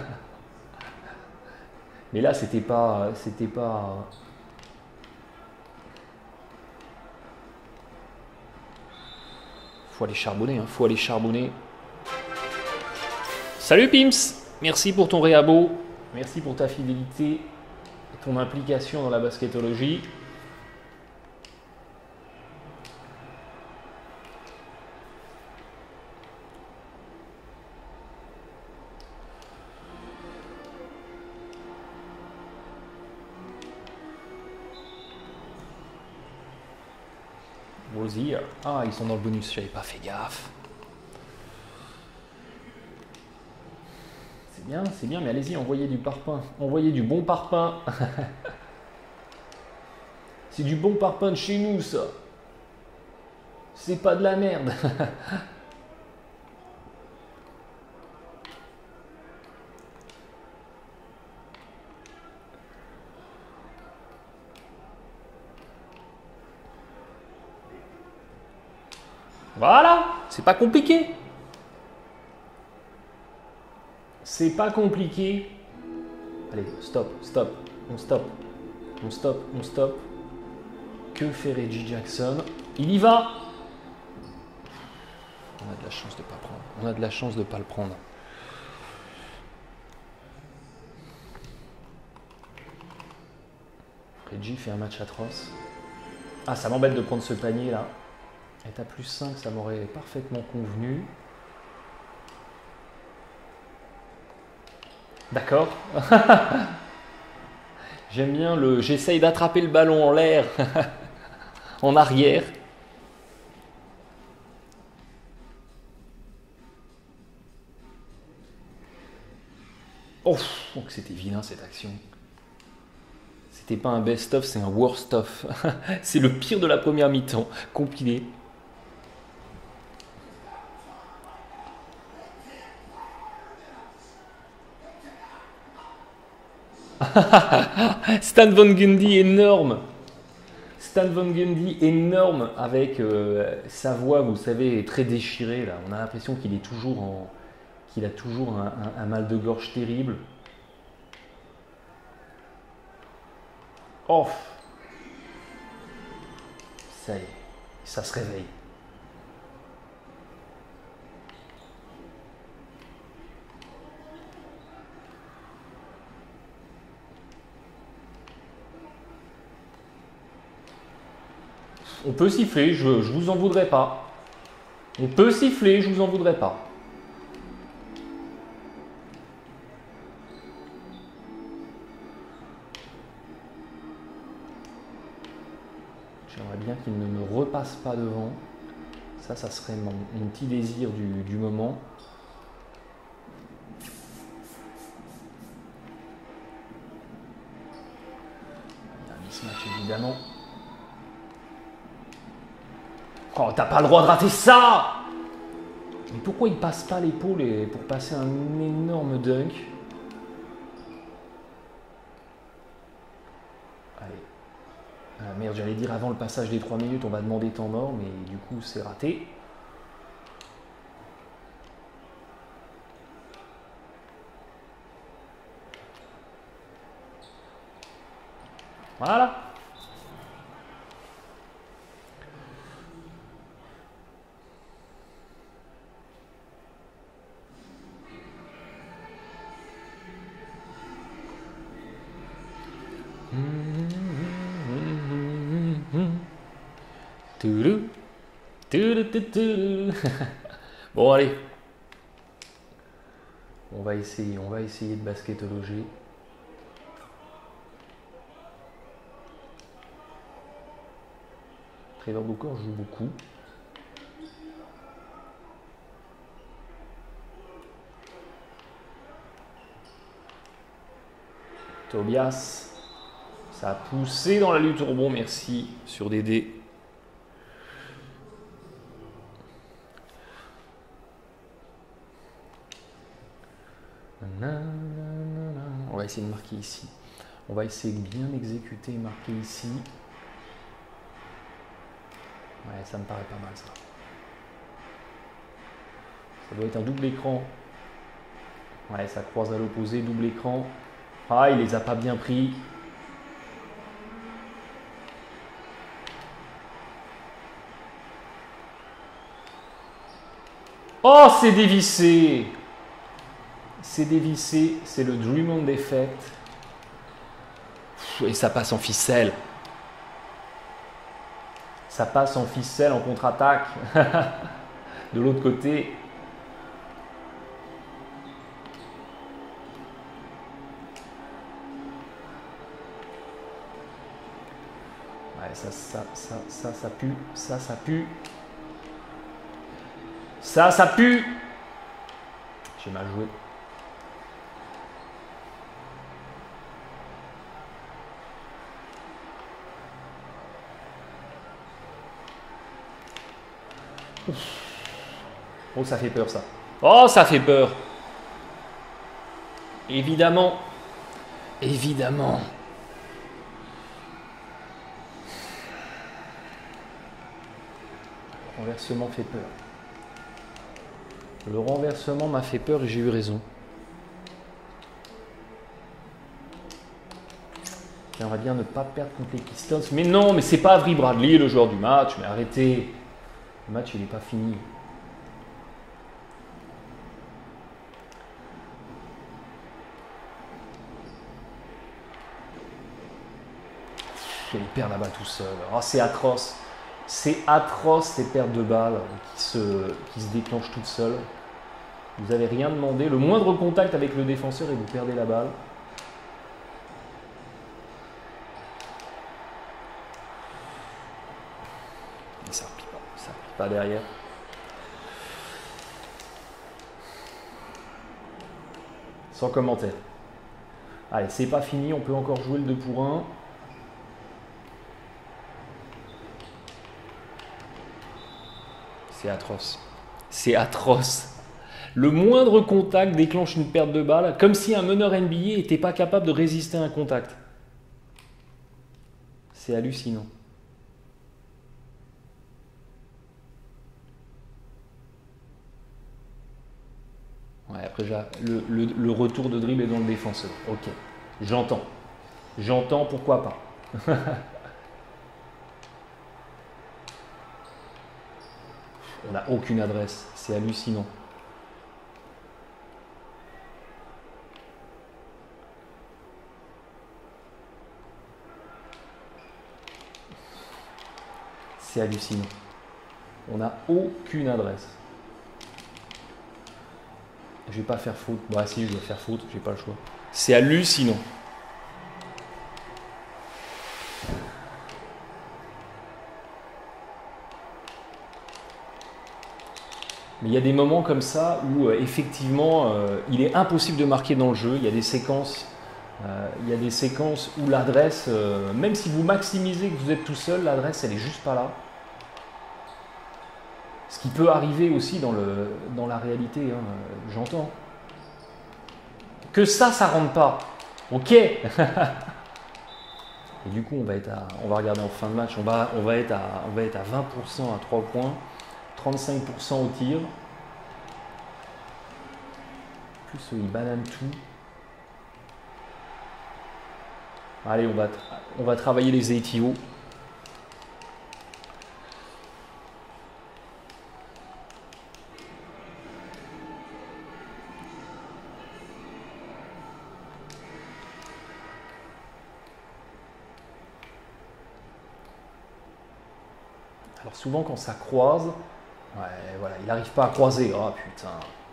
Mais là, c'était pas, c'était pas. Faut aller charbonner, hein. Faut aller charbonner. Salut Pims, merci pour ton réabo, merci pour ta fidélité et ton implication dans la basketologie. Rosier. Ah, ils sont dans le bonus, j'avais pas fait gaffe. C'est bien, c'est bien, mais allez-y, envoyez du parpaing. Envoyez du bon parpaing. C'est du bon parpaing de chez nous, ça. C'est pas de la merde. Voilà, c'est pas compliqué. C'est pas compliqué. Allez, stop, stop, on stop, on stop, on stop. Que fait Reggie Jackson? Il y va. On a de la chance de pas prendre. On a de la chance de pas le prendre. Reggie fait un match atroce. Ah, ça m'embête de prendre ce panier là. Et à plus cinq, ça m'aurait parfaitement convenu. D'accord. J'aime bien le... J'essaye d'attraper le ballon en l'air, en arrière. Oh, oh, que c'était vilain cette action. C'était pas un best-of, c'est un worst-of. C'est le pire de la première mi-temps, compilé. Stan Van Gundy énorme. Stan Van Gundy énorme avec euh, sa voix, vous savez, très déchirée là. On a l'impression qu'il est toujours en, qu'il a toujours un, un, un mal de gorge terrible. Oh, ça y est, ça se réveille. On peut siffler, je, je vous en voudrais pas. On peut siffler, je vous en voudrais pas. J'aimerais bien qu'il ne me repasse pas devant. Ça, ça serait mon, mon petit désir du, du moment. Il y a un mismatch évidemment. Oh, t'as pas le droit de rater ça! Mais pourquoi il passe pas l'épaule pour passer un énorme dunk? Allez. Ah merde, j'allais dire avant le passage des trois minutes, on va demander temps mort, mais du coup, c'est raté. Voilà. Bon allez, on va essayer, on va essayer de basketologer. Trevor Booker joue beaucoup. Tobias, ça a poussé dans la lutte au rebond, merci, sur des dés. On va essayer de marquer ici. On va essayer de bien exécuter et marquer ici. Ouais, ça me paraît pas mal ça. Ça doit être un double écran. Ouais, ça croise à l'opposé, double écran. Ah, il les a pas bien pris. Oh, c'est dévissé. C'est dévissé, c'est le Drummond Effect. Et ça passe en ficelle. Ça passe en ficelle, en contre-attaque. De l'autre côté. Ouais, ça, ça, ça, ça, ça pue. Ça, ça pue. Ça, ça pue. J'ai mal joué. Oh, ça fait peur ça. Oh, ça fait peur. Évidemment. Évidemment. Le renversement fait peur. Le renversement m'a fait peur et j'ai eu raison. J'aimerais bien ne pas perdre contre les Pistons. Mais non, mais c'est pas Avery Bradley le joueur du match. Mais arrêtez. Le match, il n'est pas fini. Il perd là-bas tout seul. Oh, c'est atroce. C'est atroce ces pertes de balles qui se, qui se déclenchent toutes seules. Vous n'avez rien demandé. Le moindre contact avec le défenseur et vous perdez la balle. Mais ça ne replie pas. Ça ne replie pas derrière. Sans commentaire. Allez, c'est pas fini, on peut encore jouer le deux pour un. C'est atroce. C'est atroce. Le moindre contact déclenche une perte de balle, comme si un meneur N B A n'était pas capable de résister à un contact. C'est hallucinant. Ouais, après, le, le, le retour de dribble est dans le défenseur. Ok, j'entends. J'entends, pourquoi pas. On n'a aucune adresse, c'est hallucinant. C'est hallucinant. On n'a aucune adresse. Je vais pas faire faute. Bah si, je vais faire faute, j'ai pas le choix. C'est hallucinant. Mais il y a des moments comme ça où euh, effectivement euh, il est impossible de marquer dans le jeu. Il y a des séquences, euh, il y a des séquences où l'adresse, euh, même si vous maximisez que vous êtes tout seul, l'adresse elle est juste pas là. Ce qui peut arriver aussi dans, le, dans la réalité, hein, j'entends. Que ça, ça rentre pas. Ok. Et du coup, on va être à, on va regarder en fin de match, on va, on va être à, on va être à vingt pour cent à trois points, trente-cinq pour cent au tir. En plus, il banane tout. Allez, on va, on va travailler les A T O. Alors souvent quand ça croise, ouais, voilà, il n'arrive pas à croiser. Oh putain.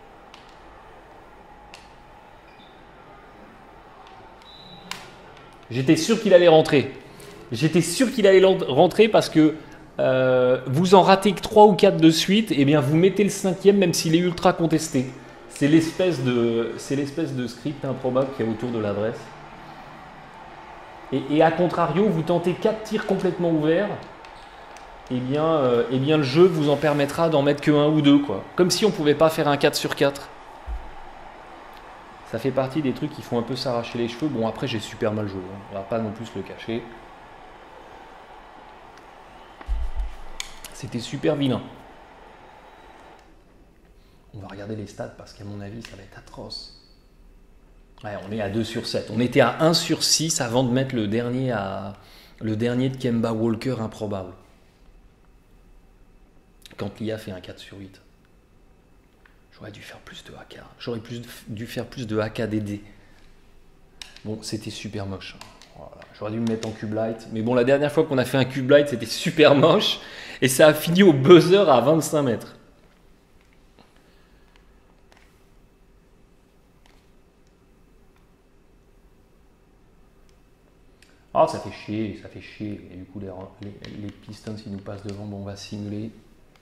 J'étais sûr qu'il allait rentrer. J'étais sûr qu'il allait rentrer parce que euh, vous en ratez que trois ou quatre de suite, et bien vous mettez le cinquième même s'il est ultra contesté. C'est l'espèce de, c'est l'espèce de script improbable qu'il y a autour de l'adresse. Et, et à contrario, vous tentez quatre tirs complètement ouverts. Eh bien, euh, eh bien, le jeu vous en permettra d'en mettre que un ou deux, quoi. Comme si on ne pouvait pas faire un quatre sur quatre. Ça fait partie des trucs qui font un peu s'arracher les cheveux. Bon, après, j'ai super mal joué. Hein. On va pas non plus se le cacher. C'était super vilain. On va regarder les stats parce qu'à mon avis, ça va être atroce. Ouais, on est à deux sur sept. On était à un sur six avant de mettre le dernier, à... le dernier de Kemba Walker improbable. Quand l'I A fait un quatre sur huit. J'aurais dû faire plus de A K. J'aurais plus dû faire plus de A K D D. Bon, c'était super moche. Voilà. J'aurais dû me mettre en cube light. Mais bon, la dernière fois qu'on a fait un cube light, c'était super moche. Et ça a fini au buzzer à vingt-cinq mètres. Ah, ça fait chier, ça fait chier. Et du coup, les, les, les Pistons, ils nous passent devant. Bon, on va simuler.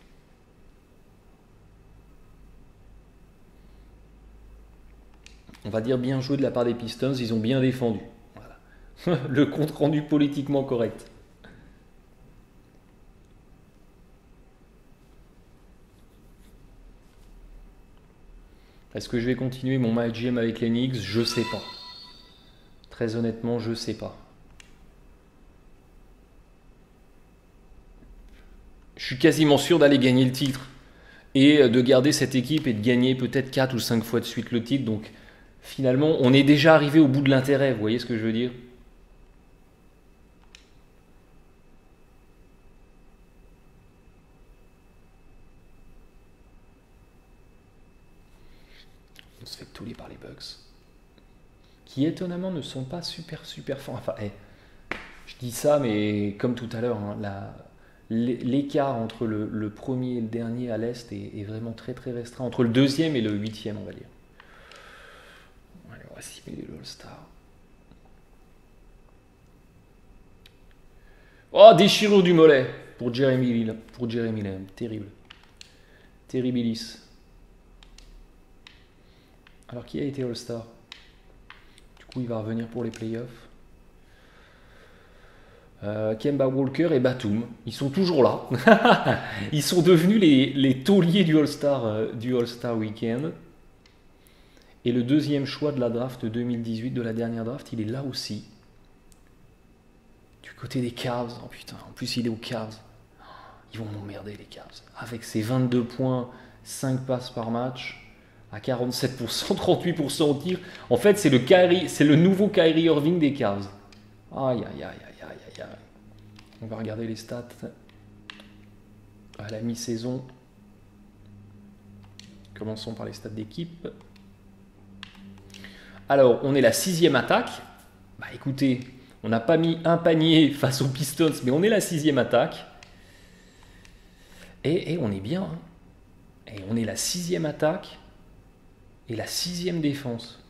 On va dire bien joué de la part des Pistons, ils ont bien défendu. Voilà. Le compte rendu politiquement correct. Est-ce que je vais continuer mon match G M avec les Knicks? Je sais pas. Très honnêtement, je sais pas. Je suis quasiment sûr d'aller gagner le titre et de garder cette équipe et de gagner peut-être quatre ou cinq fois de suite le titre. Donc finalement, on est déjà arrivé au bout de l'intérêt. Vous voyez ce que je veux dire? On se fait touler par les Bucks, qui étonnamment ne sont pas super super forts. Enfin, hey, je dis ça, mais comme tout à l'heure, hein, la... l'écart entre le, le premier et le dernier à l'Est est, est vraiment très très restreint. Entre le deuxième et le huitième, on va dire. Allez, on va simuler l'All-Star. Oh, déchirure du mollet pour Jeremy, pour Jeremy Lamb. Terrible. Terribilis. Alors, qui a été All-Star? Du coup, où il va revenir pour les playoffs. Euh, Kemba Walker et Batum, ils sont toujours là. Ils sont devenus les, les tauliers du All-Star euh, du All-Star Weekend. Et le deuxième choix de la draft deux mille dix-huit, de la dernière draft, il est là aussi. Du côté des Cavs. Oh putain, en plus il est aux Cavs. Ils vont m'emmerder les Cavs. Avec ses vingt-deux points, cinq passes par match, à quarante-sept pour cent, trente-huit pour cent au tir. En fait, c'est le, Kyrie, c'est le nouveau Kyrie Irving des Cavs. Aïe, aïe, aïe, aïe, aïe, aïe, aïe. On va regarder les stats à la mi-saison. Commençons par les stats d'équipe. Alors, on est la sixième attaque. Bah écoutez, on n'a pas mis un panier face aux Pistons, mais on est la sixième attaque. Et, et on est bien. Hein. Et on est la sixième attaque et la sixième défense.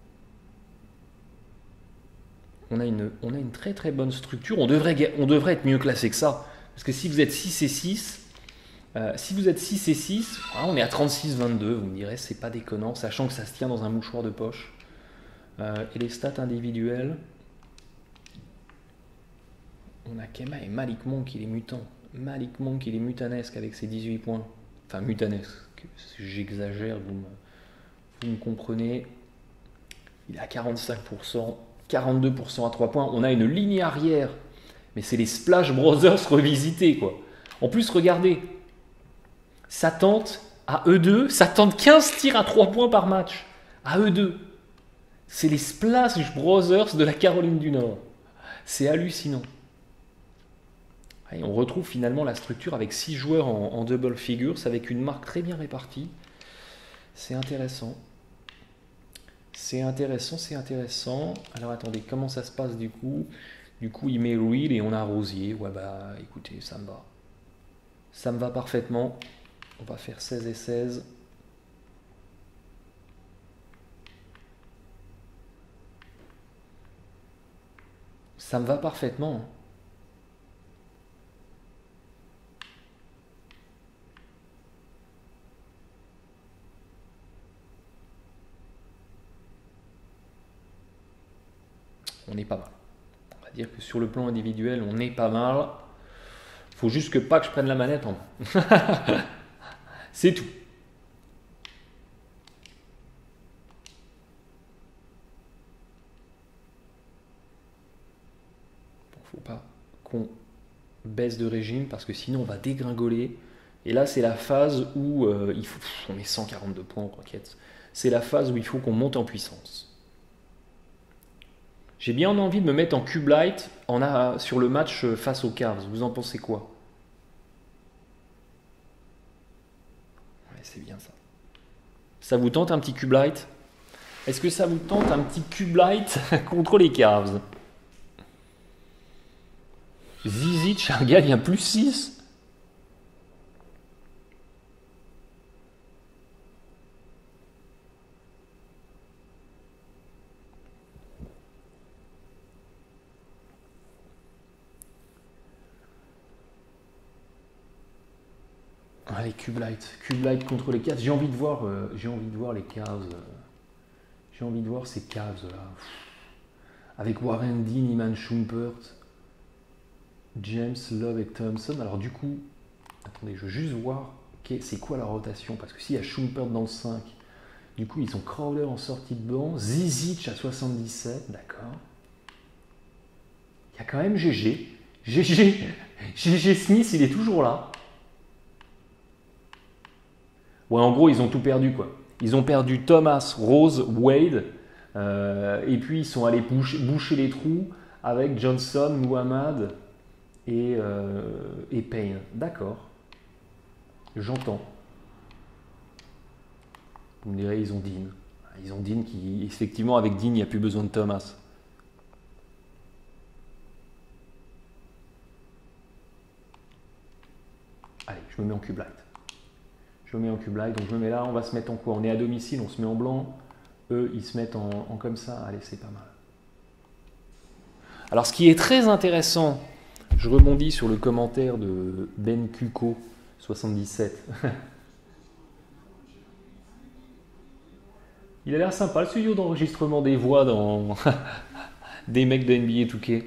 On a, une, on a une très très bonne structure. On devrait, on devrait être mieux classé que ça. Parce que si vous êtes six et six, euh, si vous êtes six et six, ah, on est à trente-six vingt-deux. Vous me direz, c'est pas déconnant, sachant que ça se tient dans un mouchoir de poche. Euh, et les stats individuelles, on a Kemba et Malik Monk, il est mutant. Malik Monk, il est mutanesque avec ses dix-huit points. Enfin, mutanesque, j'exagère, vous me, vous me comprenez. Il est à quarante-cinq pour cent. quarante-deux pour cent à trois points. On a une ligne arrière. Mais c'est les Splash Brothers revisités, quoi. En plus, regardez. Ça tente à eux deux. Ça tente quinze tirs à trois points par match. À eux deux. C'est les Splash Brothers de la Caroline du Nord. C'est hallucinant. Et on retrouve finalement la structure avec six joueurs en, en double figures, avec une marque très bien répartie. C'est intéressant. C'est intéressant, c'est intéressant. Alors attendez, comment ça se passe du coup? Du coup, il met Reed et on a Rosier. Ouais bah écoutez, ça me va. Ça me va parfaitement. On va faire seize et seize. Ça me va parfaitement. On est pas mal. On va dire que sur le plan individuel, on est pas mal. Faut juste que pas que je prenne la manette en main. C'est tout. Bon, faut pas qu'on baisse de régime parce que sinon on va dégringoler. Et là, c'est la phase où euh, il faut. Pff, on met cent quarante-deux points en roquette. C'est la phase où il faut qu'on monte en puissance. J'ai bien envie de me mettre en cube light en a, sur le match face aux Cavs. Vous en pensez quoi? Ouais, c'est bien ça. Ça vous tente un petit cube light? Est-ce que ça vous tente un petit cube light contre les Cavs? Zizic, un gars, il y a plus six. Allez, Cube Light. Cube Light contre les Cavs. J'ai envie de voir, euh, j'ai envie de voir les Cavs. Euh, j'ai envie de voir ces Cavs là. Avec Warren Dean, Iman Shumpert, James, Love et Thompson. Alors du coup, attendez, je veux juste voir okay, c'est quoi la rotation. Parce que s'il y a Shumpert dans le cinq, du coup ils ont Crowder en sortie de banc, Zizic à soixante-dix-sept, d'accord. Il y a quand même G G. G G, G G Smith, il est toujours là. Ouais, en gros, ils ont tout perdu, quoi. Ils ont perdu Thomas, Rose, Wade, euh, et puis ils sont allés boucher, boucher les trous avec Johnson, Muhammad et, euh, et Payne. D'accord. J'entends. Vous me direz, ils ont Dean. Ils ont Dean qui, effectivement, avec Dean, il n'y a plus besoin de Thomas. Allez, je me mets en cube light. Je me mets en cube light, donc je me mets là, on va se mettre en quoi? On est à domicile, on se met en blanc. Eux, ils se mettent en, en comme ça. Allez, c'est pas mal. Alors, ce qui est très intéressant, je rebondis sur le commentaire de Ben Kuko soixante-dix-sept. Il a l'air sympa, le studio d'enregistrement des voix dans des mecs de N B A deux K.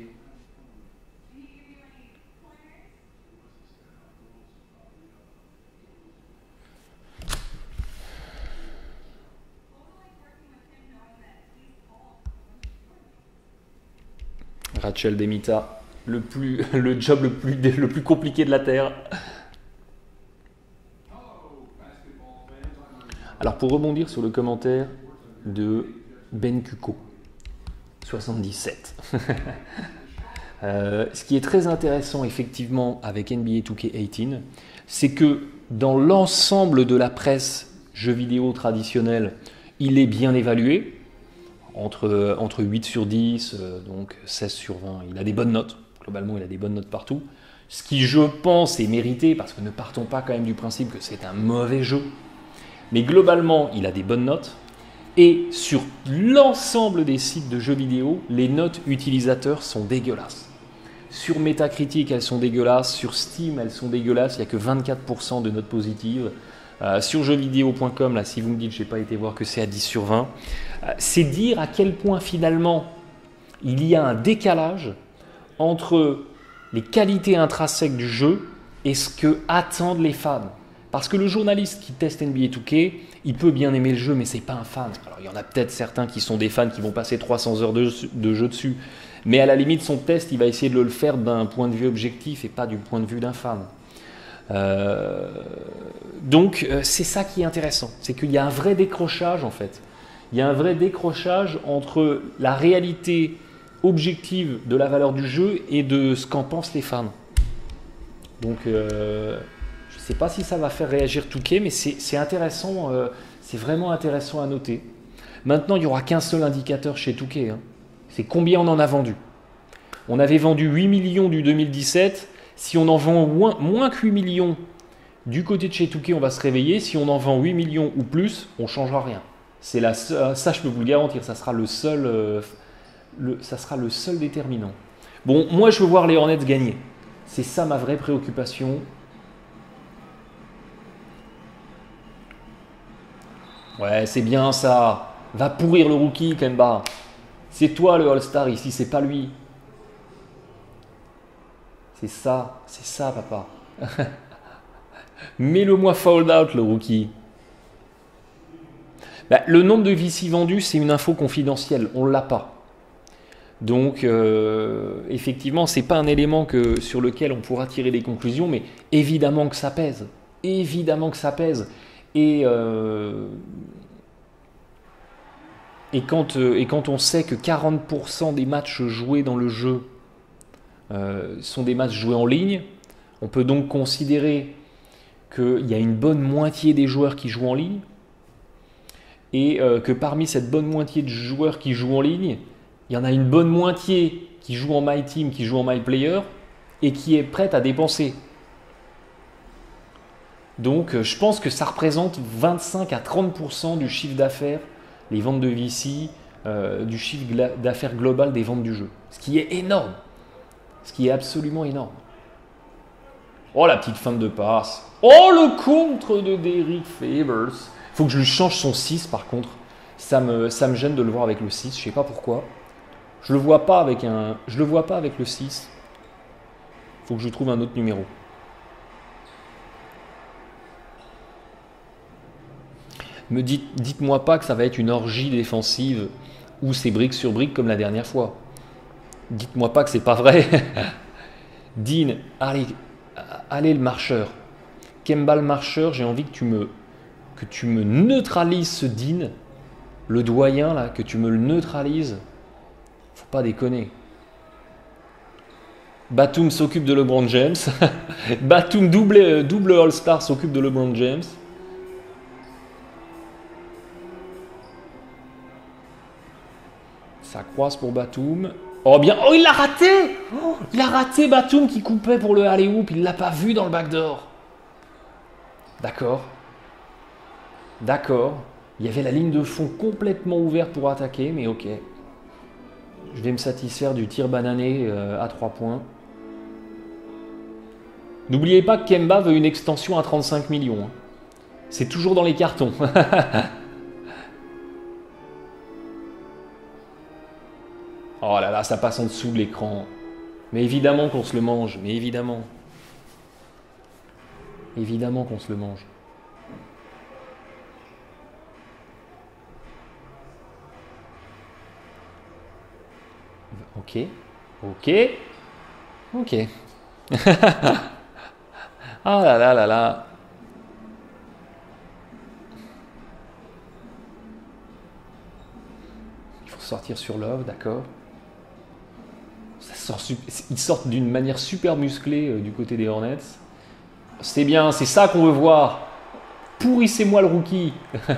Rachel Demita, le, plus, le job le plus, le plus compliqué de la Terre. Alors pour rebondir sur le commentaire de Ben Kuko, soixante-dix-sept. euh, ce qui est très intéressant effectivement avec N B A deux K dix-huit, c'est que dans l'ensemble de la presse jeux vidéo traditionnelle, il est bien évalué. Entre, entre huit sur dix, euh, donc seize sur vingt, il a des bonnes notes. Globalement, il a des bonnes notes partout. Ce qui, je pense, est mérité, parce que ne partons pas quand même du principe que c'est un mauvais jeu. Mais globalement, il a des bonnes notes. Et sur l'ensemble des sites de jeux vidéo, les notes utilisateurs sont dégueulasses. Sur Metacritic, elles sont dégueulasses. Sur Steam, elles sont dégueulasses. Il n'y a que vingt-quatre pour cent de notes positives. Euh, sur jeux vidéo point com, là, si vous me dites, je n'ai pas été voir que c'est à dix sur vingt, euh, c'est dire à quel point finalement il y a un décalage entre les qualités intrinsèques du jeu et ce que attendent les fans. Parce que le journaliste qui teste N B A deux K, il peut bien aimer le jeu, mais c'est pas un fan. Alors il y en a peut-être certains qui sont des fans qui vont passer trois cents heures de, de jeu dessus, mais à la limite son test, il va essayer de le faire d'un point de vue objectif et pas du point de vue d'un fan. Euh, donc euh, c'est ça qui est intéressant, c'est qu'il y a un vrai décrochage en fait. Il y a un vrai décrochage entre la réalité objective de la valeur du jeu et de ce qu'en pensent les fans. Donc euh, je ne sais pas si ça va faire réagir deux K, mais c'est intéressant, euh, c'est vraiment intéressant à noter. Maintenant, il n'y aura qu'un seul indicateur chez deux K, hein. C'est combien on en a vendu. On avait vendu huit millions du deux mille dix-sept. Si on en vend moins, moins que huit millions du côté de chez deux K, on va se réveiller. Si on en vend huit millions ou plus, on ne changera rien. C'est la seule, ça, je peux vous le garantir, ça sera le seul, euh, le, ça sera le seul déterminant. Bon, moi, je veux voir les Hornets gagner. C'est ça ma vraie préoccupation. Ouais, c'est bien ça. Va pourrir le rookie, Kemba. C'est toi le All-Star ici, c'est pas lui. C'est ça, c'est ça, papa. Mets-le-moi fouled out, le rookie. Bah, le nombre de V C vendus, c'est une info confidentielle, on ne l'a pas. Donc, euh, effectivement, ce n'est pas un élément que, sur lequel on pourra tirer des conclusions, mais évidemment que ça pèse. Évidemment que ça pèse. Et, euh, et, quand, euh, et quand on sait que quarante pour cent des matchs joués dans le jeu euh, sont des matchs joués en ligne, on peut donc considérer qu'il y a une bonne moitié des joueurs qui jouent en ligne, et euh, que parmi cette bonne moitié de joueurs qui jouent en ligne, il y en a une bonne moitié qui joue en My Team, qui joue en My Player, et qui est prête à dépenser. Donc je pense que ça représente vingt-cinq à trente pour cent du chiffre d'affaires, les ventes de V C, euh, du chiffre d'affaires global des ventes du jeu. Ce qui est énorme. Ce qui est absolument énorme. Oh, la petite feinte de passe. Oh, le contre de Derrick Favors. Il faut que je lui change son six par contre. Ça me, ça me gêne de le voir avec le six, je ne sais pas pourquoi. Je le vois pas avec un, je le vois pas avec le six. Il faut que je trouve un autre numéro. Me dites, dites-moi pas que ça va être une orgie défensive ou c'est brique sur brique comme la dernière fois. Dites-moi pas que c'est pas vrai. Dean, allez, allez le marcheur. Kemba le marcheur, j'ai envie que tu me que tu me neutralises ce Dean, le doyen là, que tu me le neutralises. Faut pas déconner. Batum s'occupe de LeBron James. Batum double, double All-Star s'occupe de LeBron James. Ça croise pour Batum. Oh bien, oh il l'a raté. Oh, il a raté Batum qui coupait pour le alley-oop. Il l'a pas vu dans le backdoor. D'accord. D'accord. Il y avait la ligne de fond complètement ouverte pour attaquer, mais ok. Je vais me satisfaire du tir banané euh, à trois points. N'oubliez pas que Kemba veut une extension à trente-cinq millions. Hein. C'est toujours dans les cartons. Oh là là, ça passe en dessous de l'écran. Mais évidemment qu'on se le mange, mais évidemment. Évidemment qu'on se le mange. Ok, ok, ok. Ah là là là là. Il faut sortir sur Love, d'accord. Ça sort, ils sortent d'une manière super musclée euh, du côté des Hornets. C'est bien, c'est ça qu'on veut voir. Pourrissez-moi le rookie.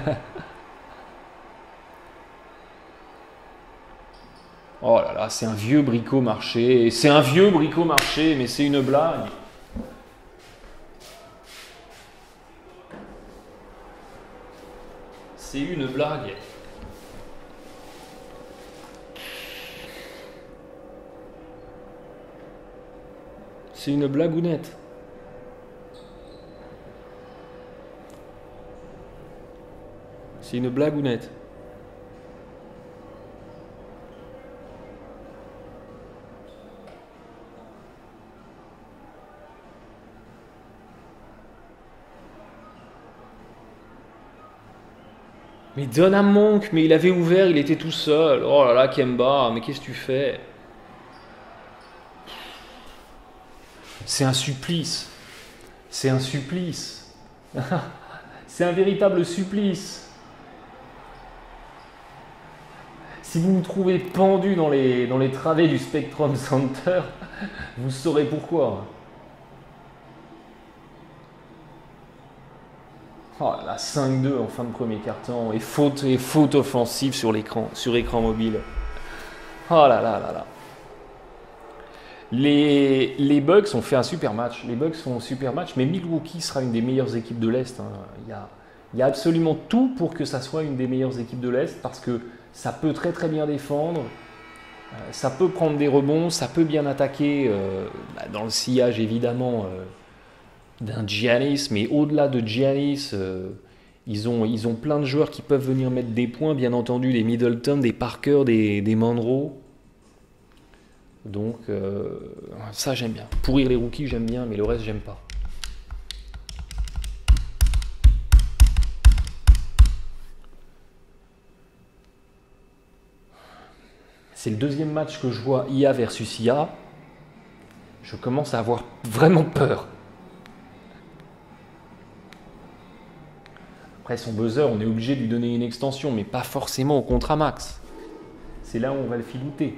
Oh là là, c'est un vieux bricot marché. C'est un vieux bricot marché, mais c'est une blague. C'est une blague. C'est une blagounette. C'est une blagounette. Mais donne à Monk, mais il avait ouvert, il était tout seul. Oh là là, Kemba, mais qu'est-ce que tu fais? C'est un supplice. C'est un supplice. C'est un véritable supplice. Si vous me trouvez pendu dans les, dans les travées du Spectrum Center, vous saurez pourquoi. Oh là, cinq deux en fin de premier quart-temps et faute, et faute offensive sur l'écran, sur écran mobile. Oh là là là là. Les, les Bucks ont fait un super match. Les Bucks font un super match, mais Milwaukee sera une des meilleures équipes de l'Est. Hein. Il y a, il y a absolument tout pour que ça soit une des meilleures équipes de l'Est parce que ça peut très très bien défendre, euh, ça peut prendre des rebonds, ça peut bien attaquer euh, bah, dans le sillage évidemment euh, d'un Giannis, mais au-delà de Giannis, euh, ils, ont, ils ont plein de joueurs qui peuvent venir mettre des points, bien entendu, des Middleton, des Parker, des, des Monroe. Donc euh, ça j'aime bien. Pourrir les rookies j'aime bien, mais le reste j'aime pas. C'est le deuxième match que je vois I A versus I A. Je commence à avoir vraiment peur. Après son buzzer, on est obligé de lui donner une extension, mais pas forcément au contrat max. C'est là où on va le filouter.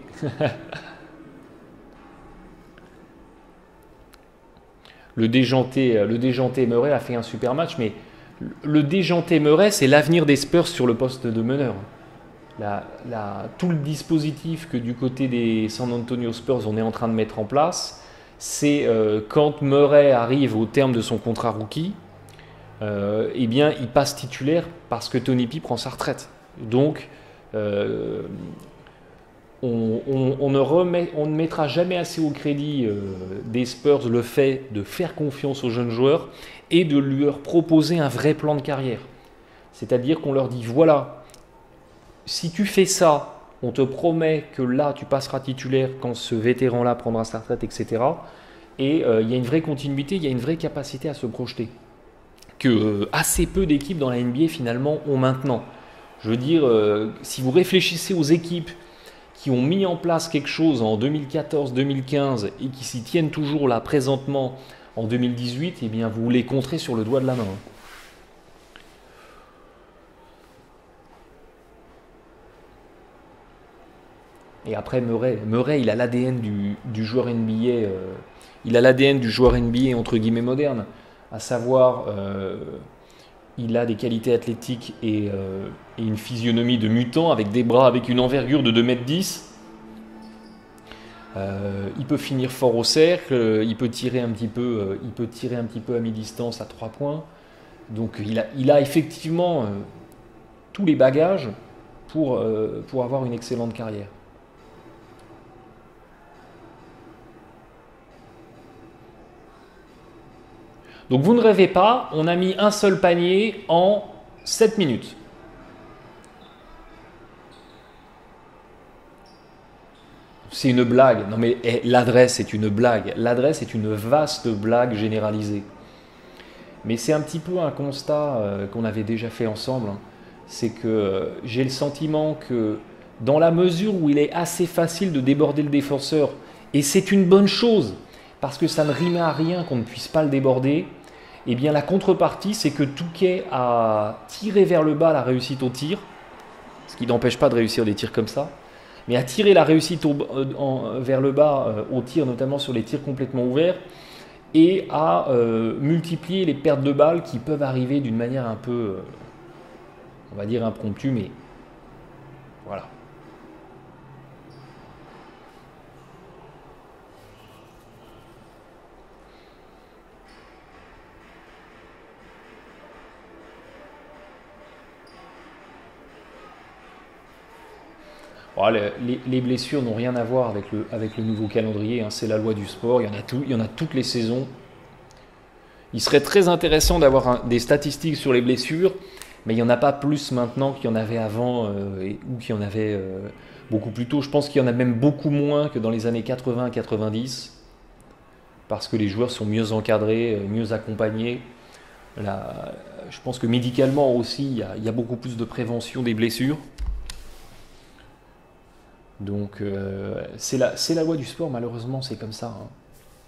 Le déjanté, le déjanté Murray a fait un super match, mais le déjanté Murray, c'est l'avenir des Spurs sur le poste de meneur. La, la, tout le dispositif que du côté des San Antonio Spurs on est en train de mettre en place, c'est euh, quand Murray arrive au terme de son contrat rookie, euh, eh bien il passe titulaire parce que Tony P prend sa retraite. Donc euh, on, on, on, ne remet, on ne mettra jamais assez au crédit euh, des Spurs le fait de faire confiance aux jeunes joueurs et de leur proposer un vrai plan de carrière. C'est-à-dire qu'on leur dit voilà, si tu fais ça, on te promet que là, tu passeras titulaire quand ce vétéran-là prendra sa retraite, et cetera. Et euh, il y a une vraie continuité, il y a une vraie capacité à se projeter. Que euh, assez peu d'équipes dans la N B A, finalement, ont maintenant. Je veux dire, euh, si vous réfléchissez aux équipes qui ont mis en place quelque chose en deux mille quatorze deux mille quinze et qui s'y tiennent toujours là, présentement, en deux mille dix-huit, eh bien, vous les compterez sur le doigt de la main. Et après, Murray, Murray il a l'A D N du, du joueur N B A, euh, il a l'A D N du joueur N B A entre guillemets moderne, à savoir, euh, il a des qualités athlétiques et, euh, et une physionomie de mutant avec des bras avec une envergure de deux mètres dix. Euh, il peut finir fort au cercle, il peut tirer un petit peu, euh, il peut tirer un petit peu à mi-distance à trois points. Donc il a, il a effectivement euh, tous les bagages pour, euh, pour avoir une excellente carrière. Donc vous ne rêvez pas, on a mis un seul panier en sept minutes. C'est une blague. Non mais eh, l'adresse est une blague. L'adresse est une vaste blague généralisée. Mais c'est un petit peu un constat euh, qu'on avait déjà fait ensemble. Hein. C'est que euh, j'ai le sentiment que dans la mesure où il est assez facile de déborder le défenseur, et c'est une bonne chose, parce que ça ne rime à rien qu'on ne puisse pas le déborder, eh bien la contrepartie, c'est que Touquet a tiré vers le bas la réussite au tir, ce qui n'empêche pas de réussir des tirs comme ça, mais a tiré la réussite au, en, vers le bas euh, au tir, notamment sur les tirs complètement ouverts, et a euh, multiplié les pertes de balles qui peuvent arriver d'une manière un peu, euh, on va dire impromptue, mais voilà. Oh, les, les blessures n'ont rien à voir avec le, avec le nouveau calendrier, hein, c'est la loi du sport, il y en a, tout, il y en a toutes les saisons. Il serait très intéressant d'avoir un, des statistiques sur les blessures, mais il n'y en a pas plus maintenant qu'il y en avait avant euh, et, ou qu'il y en avait euh, beaucoup plus tôt. Je pense qu'il y en a même beaucoup moins que dans les années quatre-vingts quatre-vingt-dix, parce que les joueurs sont mieux encadrés, mieux accompagnés. Là, je pense que médicalement aussi, il y a, il y a beaucoup plus de prévention des blessures. Donc euh, c'est la, c'est la loi du sport, malheureusement c'est comme ça. Hein.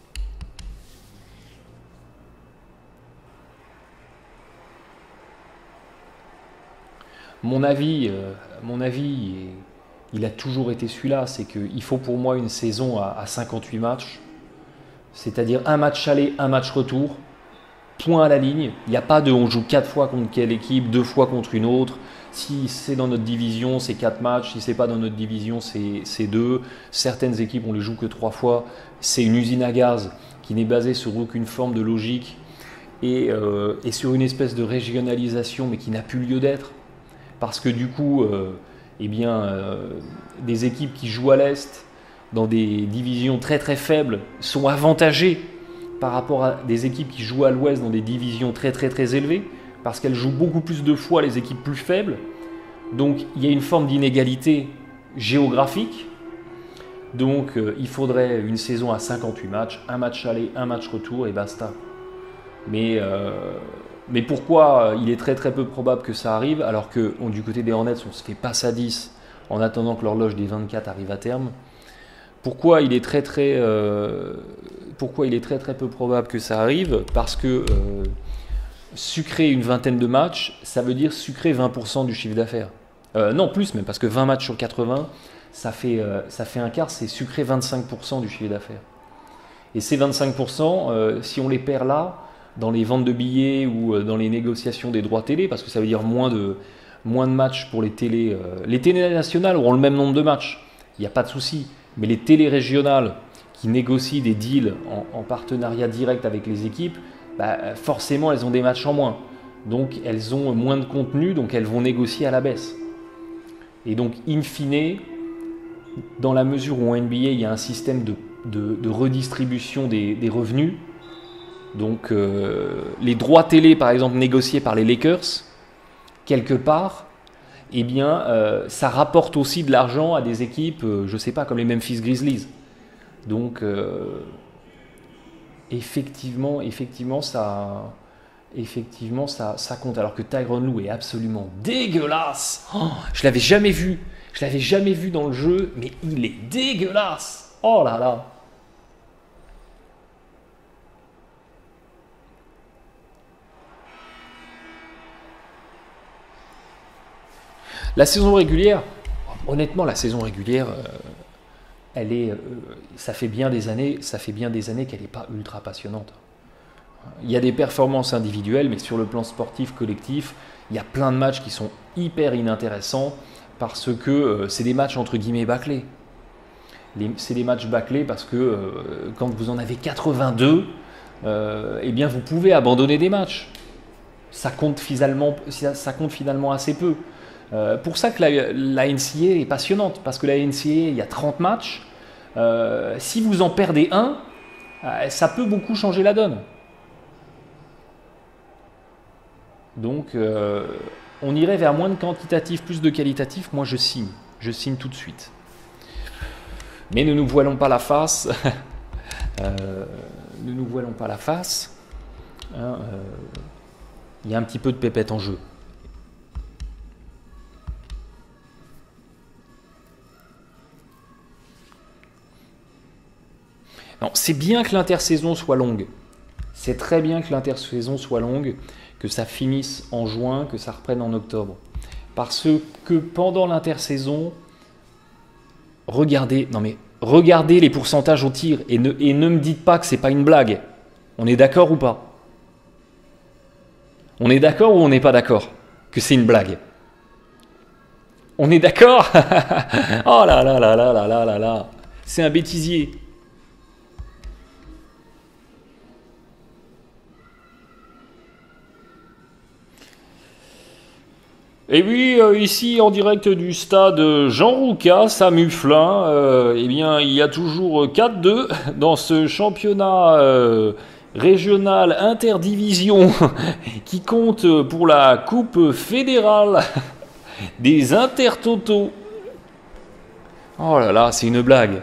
Mon avis, euh, mon avis, il a toujours été celui-là, c'est qu'il faut pour moi une saison à, à cinquante-huit matchs, c'est-à-dire un match aller, un match retour, point à la ligne. Il n'y a pas de on joue quatre fois contre quelle équipe, deux fois contre une autre. Si c'est dans notre division, c'est quatre matchs. Si c'est pas dans notre division, c'est deux. Certaines équipes, on les joue que trois fois. C'est une usine à gaz qui n'est basée sur aucune forme de logique et, euh, et sur une espèce de régionalisation, mais qui n'a plus lieu d'être. Parce que du coup, euh, eh bien, euh, des équipes qui jouent à l'Est, dans des divisions très très faibles, sont avantagées par rapport à des équipes qui jouent à l'Ouest dans des divisions très très très élevées, parce qu'elles jouent beaucoup plus de fois les équipes plus faibles. Donc il y a une forme d'inégalité géographique. Donc euh, il faudrait une saison à cinquante-huit matchs, un match aller, un match retour et basta. Mais, euh, mais pourquoi il est très très peu probable que ça arrive, alors que on, du côté des Hornets, on se fait passe à dix en attendant que l'horloge des vingt-quatre arrive à terme. Pourquoi il est très très, euh, pourquoi il est très très peu probable que ça arrive? Parce que euh, sucrer une vingtaine de matchs, ça veut dire sucrer vingt pour cent du chiffre d'affaires. Euh, non, plus même, parce que vingt matchs sur quatre-vingts, ça fait, euh, ça fait un quart, c'est sucrer vingt-cinq pour cent du chiffre d'affaires. Et ces vingt-cinq pour cent, euh, si on les perd là, dans les ventes de billets ou euh, dans les négociations des droits télé, parce que ça veut dire moins de, moins de matchs pour les télés. Euh, les télés nationales auront le même nombre de matchs, il n'y a pas de souci. Mais les télés régionales qui négocient des deals en, en partenariat direct avec les équipes, bah, forcément elles ont des matchs en moins. Donc elles ont moins de contenu, donc elles vont négocier à la baisse. Et donc in fine, dans la mesure où en N B A il y a un système de, de, de redistribution des, des revenus, donc euh, les droits télé par exemple négociés par les Lakers, quelque part, eh bien, euh, ça rapporte aussi de l'argent à des équipes, euh, je ne sais pas, comme les Memphis Grizzlies. Donc, euh, effectivement, effectivement, ça, effectivement ça, ça compte. Alors que Tyronn Lue est absolument dégueulasse. Oh, je l'avais jamais vu. Je l'avais jamais vu dans le jeu, mais il est dégueulasse. Oh là là. La saison régulière, honnêtement, la saison régulière, euh, elle est, euh, ça fait bien des années, ça fait bien des années qu'elle n'est pas ultra passionnante. Il y a des performances individuelles, mais sur le plan sportif collectif, il y a plein de matchs qui sont hyper inintéressants parce que euh, c'est des matchs entre guillemets bâclés. C'est des matchs bâclés parce que euh, quand vous en avez quatre-vingt-deux, euh, eh bien vous pouvez abandonner des matchs. Ça compte finalement, ça compte finalement assez peu. Euh, pour ça que la, la N C A A est passionnante, parce que la N C A A, il y a trente matchs. Euh, si vous en perdez un, euh, ça peut beaucoup changer la donne. Donc, euh, on irait vers moins de quantitatif, plus de qualitatif. Moi, je signe. Je signe tout de suite. Mais ne nous voilons pas la face. euh, ne nous voilons pas la face. Hein, euh, il y a un petit peu de pépette en jeu. Non, c'est bien que l'intersaison soit longue. C'est très bien que l'intersaison soit longue, que ça finisse en juin, que ça reprenne en octobre. Parce que pendant l'intersaison, regardez, non mais regardez les pourcentages au tir et ne, et ne me dites pas que c'est pas une blague. On est d'accord ou pas? On est d'accord ou on n'est pas d'accord que c'est une blague? On est d'accord? Oh là là là là là là là là. C'est un bêtisier. Et oui, euh, ici en direct du stade Jean Roucas, à Muflin, euh, eh bien, il y a toujours quatre deux dans ce championnat euh, régional interdivision qui compte pour la Coupe fédérale des Intertotos. Oh là là, c'est une blague.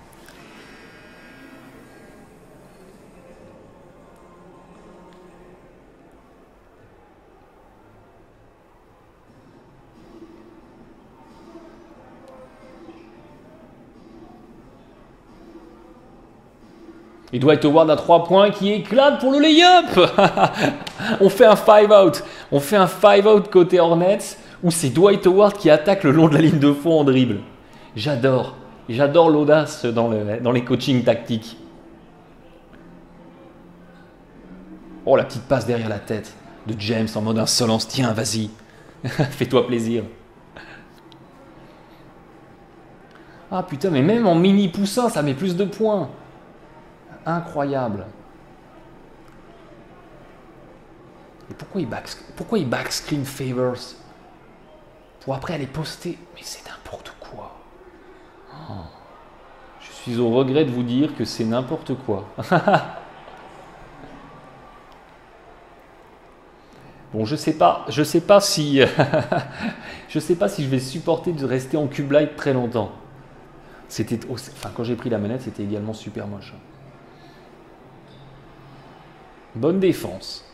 Il doit être Howard à trois points qui éclate pour le lay-up. On fait un five out. On fait un five out côté Hornets où c'est Dwight Howard qui attaque le long de la ligne de fond en dribble. J'adore. J'adore l'audace dans, le, dans les coachings tactiques. Oh, la petite passe derrière la tête de James en mode insolence. Tiens, vas-y. Fais-toi plaisir. Ah putain, mais même en mini poussin, ça met plus de points. Incroyable. Et pourquoi il back, pourquoi il backscreen Favors pour après aller poster? Mais c'est n'importe quoi. Oh. Je suis au regret de vous dire que c'est n'importe quoi. Bon, je sais pas, je sais pas si, je sais pas si je vais supporter de rester en cube light très longtemps. C'était, enfin, quand j'ai pris la manette, c'était également super moche. Bonne défense.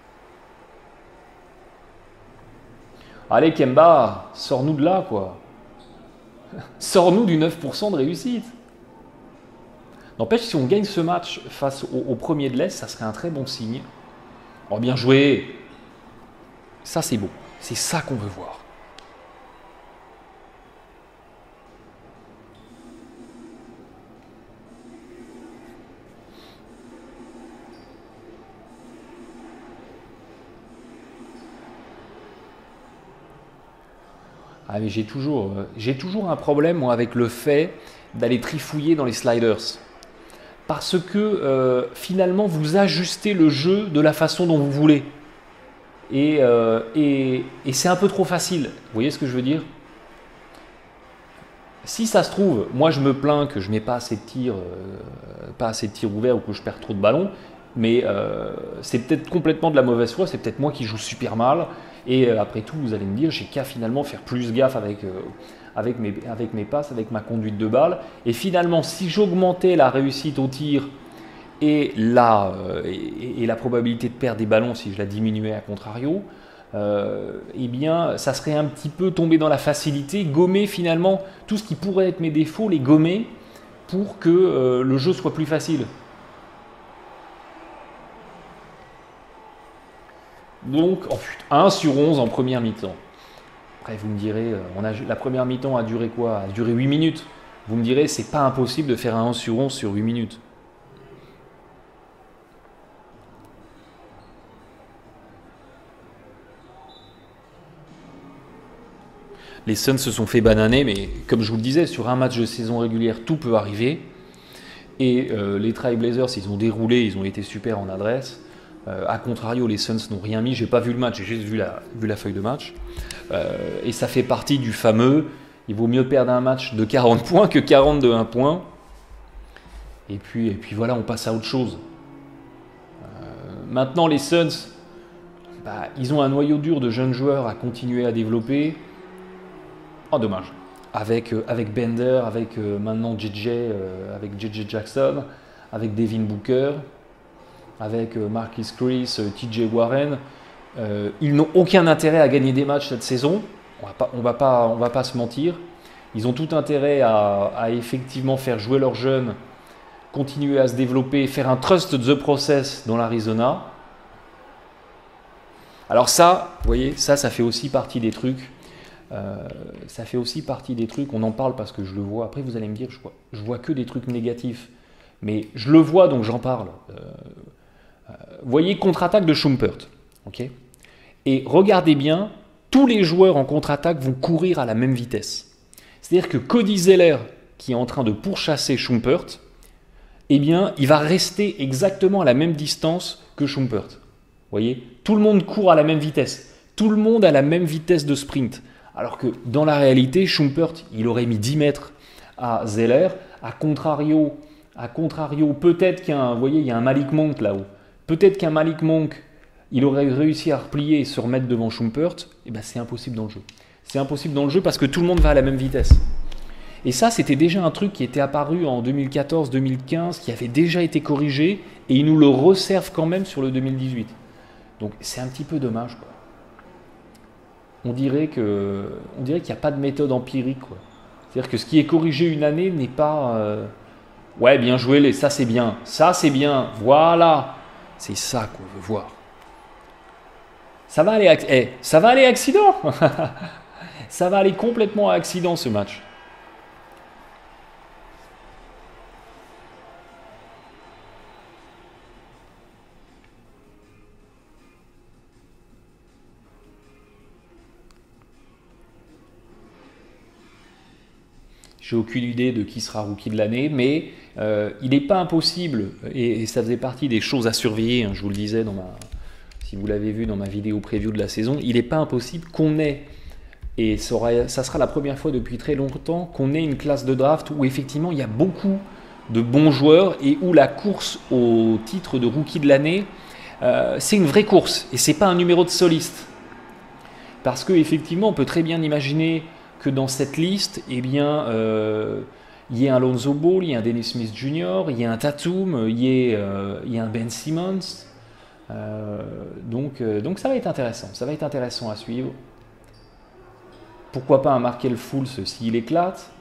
Allez Kemba, sors-nous de là, quoi. Sors-nous du neuf pour cent de réussite. N'empêche, si on gagne ce match face au, au premier de l'Est, ça serait un très bon signe. Oh, bien joué. Ça, c'est beau. C'est ça qu'on veut voir. Ah, mais j'ai toujours, euh, j'ai toujours un problème moi, avec le fait d'aller trifouiller dans les sliders. Parce que euh, finalement, vous ajustez le jeu de la façon dont vous voulez. Et, euh, et, et c'est un peu trop facile. Vous voyez ce que je veux dire? Si ça se trouve, moi je me plains que je n'ai pas assez de tirs, euh, pas assez de tirs ouverts ou que je perds trop de ballons. Mais euh, c'est peut-être complètement de la mauvaise foi, c'est peut-être moi qui joue super mal. Et euh, après tout, vous allez me dire, j'ai qu'à finalement faire plus gaffe avec, euh, avec, mes, avec mes passes, avec ma conduite de balle. Et finalement, si j'augmentais la réussite au tir et la, euh, et, et la probabilité de perdre des ballons, si je la diminuais à contrario, euh, eh bien, ça serait un petit peu tomber dans la facilité, gommer finalement tout ce qui pourrait être mes défauts, les gommer pour que euh, le jeu soit plus facile. Donc, oh, un sur onze en première mi-temps. Après, vous me direz, on a, la première mi-temps a duré quoi? A duré huit minutes. Vous me direz, c'est pas impossible de faire un un sur onze sur huit minutes. Les Suns se sont fait bananer, mais comme je vous le disais, sur un match de saison régulière, tout peut arriver. Et euh, les Trailblazers, ils ont déroulé, ils ont été super en adresse. Euh, a contrario, les Suns n'ont rien mis. J'ai pas vu le match, j'ai juste vu la, vu la feuille de match. Euh, et ça fait partie du fameux, il vaut mieux perdre un match de quarante points que quarante de un point. Et puis, et puis voilà, on passe à autre chose. Euh, maintenant, les Suns, bah, ils ont un noyau dur de jeunes joueurs à continuer à développer. Oh, dommage. avec, euh, avec Bender, avec euh, maintenant J J, euh, avec J J Jackson, avec Devin Booker, avec euh, Marquise Chris, euh, T J Warren. Euh, ils n'ont aucun intérêt à gagner des matchs cette saison. On va pas, on va pas, on va pas se mentir. Ils ont tout intérêt à, à effectivement faire jouer leurs jeunes, continuer à se développer, faire un trust the process dans l'Arizona. Alors ça, vous voyez, ça, ça fait aussi partie des trucs. Euh, ça fait aussi partie des trucs. On en parle parce que je le vois. Après, vous allez me dire, je vois, je vois que des trucs négatifs, mais je le vois donc j'en parle. Euh, euh, vous voyez, contre-attaque de Schumpert, ok. Et regardez bien, tous les joueurs en contre-attaque vont courir à la même vitesse. C'est-à-dire que Cody Zeller, qui est en train de pourchasser Schumpert, eh bien, il va rester exactement à la même distance que Schumpert. Vous voyez, tout le monde court à la même vitesse. Tout le monde a la même vitesse de sprint. Alors que dans la réalité, Schumpert, il aurait mis dix mètres à Zeller. À contrario, à contrario peut-être qu'un, vous voyez, il y a un Malik Monk là-haut. Peut-être qu'un Malik Monk, il aurait réussi à replier et se remettre devant Schumpert. Eh bien, c'est impossible dans le jeu. C'est impossible dans le jeu parce que tout le monde va à la même vitesse. Et ça, c'était déjà un truc qui était apparu en deux mille quatorze deux mille quinze, qui avait déjà été corrigé, et ils nous le resservent quand même sur le deux mille dix-huit. Donc c'est un petit peu dommage, quoi. On dirait que, on dirait qu'il n'y a pas de méthode empirique, quoi. C'est-à-dire que ce qui est corrigé une année n'est pas... Euh, ouais, bien joué, les, ça c'est bien, ça c'est bien, voilà. C'est ça qu'on veut voir. Ça va aller, eh, ça va aller accident. Ça va aller complètement à accident ce match. J'ai aucune idée de qui sera rookie de l'année, mais euh, il n'est pas impossible, et, et ça faisait partie des choses à surveiller, hein, je vous le disais, dans ma, si vous l'avez vu dans ma vidéo preview de la saison, il n'est pas impossible qu'on ait, et ça, aura, ça sera la première fois depuis très longtemps, qu'on ait une classe de draft où effectivement il y a beaucoup de bons joueurs et où la course au titre de rookie de l'année, euh, c'est une vraie course, et ce n'est pas un numéro de soliste. Parce qu'effectivement, on peut très bien imaginer que dans cette liste, eh bien, euh, il y ait un Lonzo Ball, il y ait un Dennis Smith junior, il y ait un Tatum, il y ait, euh, il y ait un Ben Simmons. Euh, donc, euh, donc ça va être intéressant, ça va être intéressant à suivre. Pourquoi pas un Markel Fultz s'il éclate.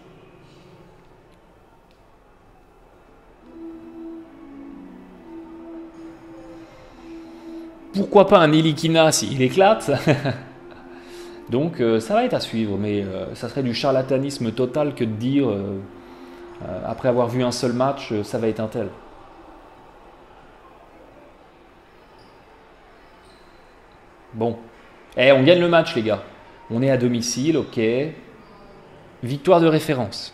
Pourquoi pas un Ilikina s'il éclate. Donc euh, ça va être à suivre, mais euh, ça serait du charlatanisme total que de dire, euh, euh, après avoir vu un seul match, euh, ça va être un tel. Bon, eh, on gagne le match les gars. On est à domicile, ok. Victoire de référence.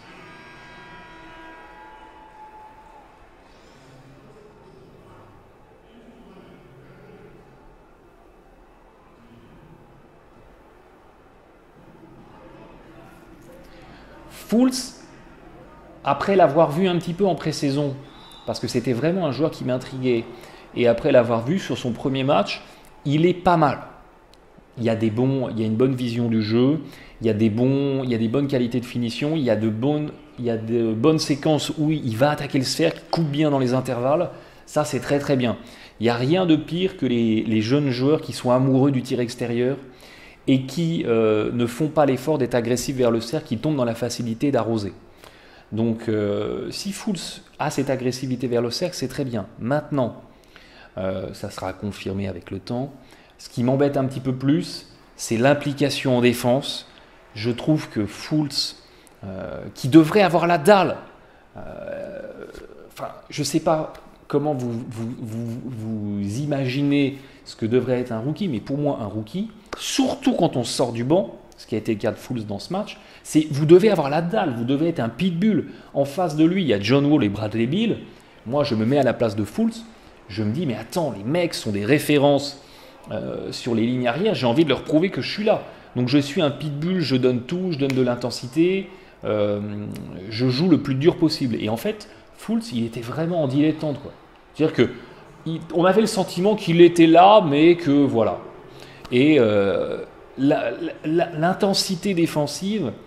Fultz, après l'avoir vu un petit peu en pré-saison, parce que c'était vraiment un joueur qui m'intriguait, et après l'avoir vu sur son premier match, il est pas mal. Il y a des bons, il y a une bonne vision du jeu, il y a des bons, il y a des bonnes qualités de finition, il y a de bonnes, il y a de bonnes séquences où il va attaquer le cercle, il coupe bien dans les intervalles. Ça, c'est très très bien. Il n'y a rien de pire que les, les jeunes joueurs qui sont amoureux du tir extérieur et qui euh, ne font pas l'effort d'être agressifs vers le cercle, qui tombent dans la facilité d'arroser. Donc, euh, si Fultz a cette agressivité vers le cercle, c'est très bien. Maintenant, euh, ça sera confirmé avec le temps. Ce qui m'embête un petit peu plus, c'est l'implication en défense. Je trouve que Fultz, euh, qui devrait avoir la dalle, euh, enfin, je ne sais pas comment vous, vous, vous, vous imaginez ce que devrait être un rookie, mais pour moi, un rookie, surtout quand on sort du banc, ce qui a été le cas de Fultz dans ce match, c'est vous devez avoir la dalle, vous devez être un pitbull. En face de lui, il y a John Wall et Bradley Beal. Moi, je me mets à la place de Fultz. Je me dis, mais attends, les mecs sont des références euh, sur les lignes arrière. J'ai envie de leur prouver que je suis là. Donc, je suis un pitbull, je donne tout, je donne de l'intensité. Euh, je joue le plus dur possible. Et en fait, Fultz, il était vraiment en dilettante, quoi. C'est-à-dire que il, on avait le sentiment qu'il était là, mais que voilà. Et euh, l'intensité défensive,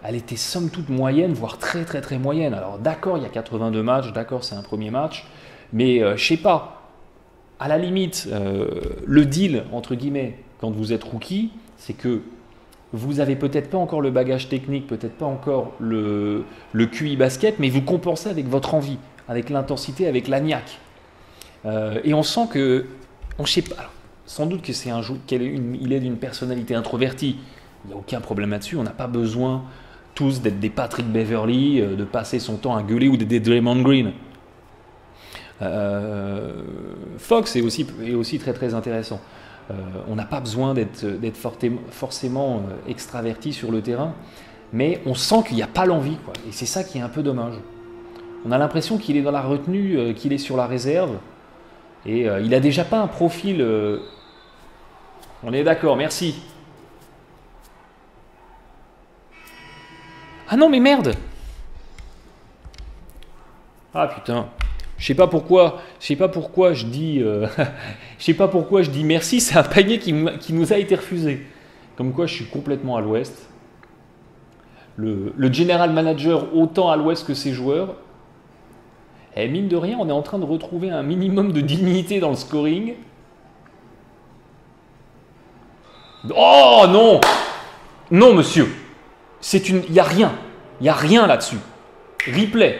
elle était somme toute moyenne, voire très très très moyenne. Alors d'accord, il y a quatre-vingt-deux matchs, d'accord, c'est un premier match, mais euh, je sais pas, à la limite, euh, le deal, entre guillemets, quand vous êtes rookie, c'est que vous n'avez peut-être pas encore le bagage technique, peut-être pas encore le, le Q I basket, mais vous compensez avec votre envie, avec l'intensité, avec la niaque. Euh, et on sent que, on sait pas, alors, sans doute que c'est un joueur, qu'il est, une, il est d'une personnalité introvertie. Il n'y a aucun problème là-dessus. On n'a pas besoin tous d'être des Patrick Beverley, euh, de passer son temps à gueuler ou des Draymond Green. Euh, Fox est aussi, est aussi très très intéressant. Euh, on n'a pas besoin d'être forcément euh, extraverti sur le terrain, mais on sent qu'il n'y a pas l'envie, quoi. Et c'est ça qui est un peu dommage. On a l'impression qu'il est dans la retenue, euh, qu'il est sur la réserve, et euh, il n'a déjà pas un profil... Euh... On est d'accord, merci. Ah non mais merde. Ah putain. Je sais pas pourquoi, je sais pas pourquoi je dis, euh, je sais pas pourquoi je dis merci. C'est un panier qui, qui nous a été refusé. Comme quoi, je suis complètement à l'ouest. Le, le general manager autant à l'ouest que ses joueurs. Et mine de rien, on est en train de retrouver un minimum de dignité dans le scoring. Oh non, non monsieur, c'est une, il y a rien, il y a rien là-dessus. Replay.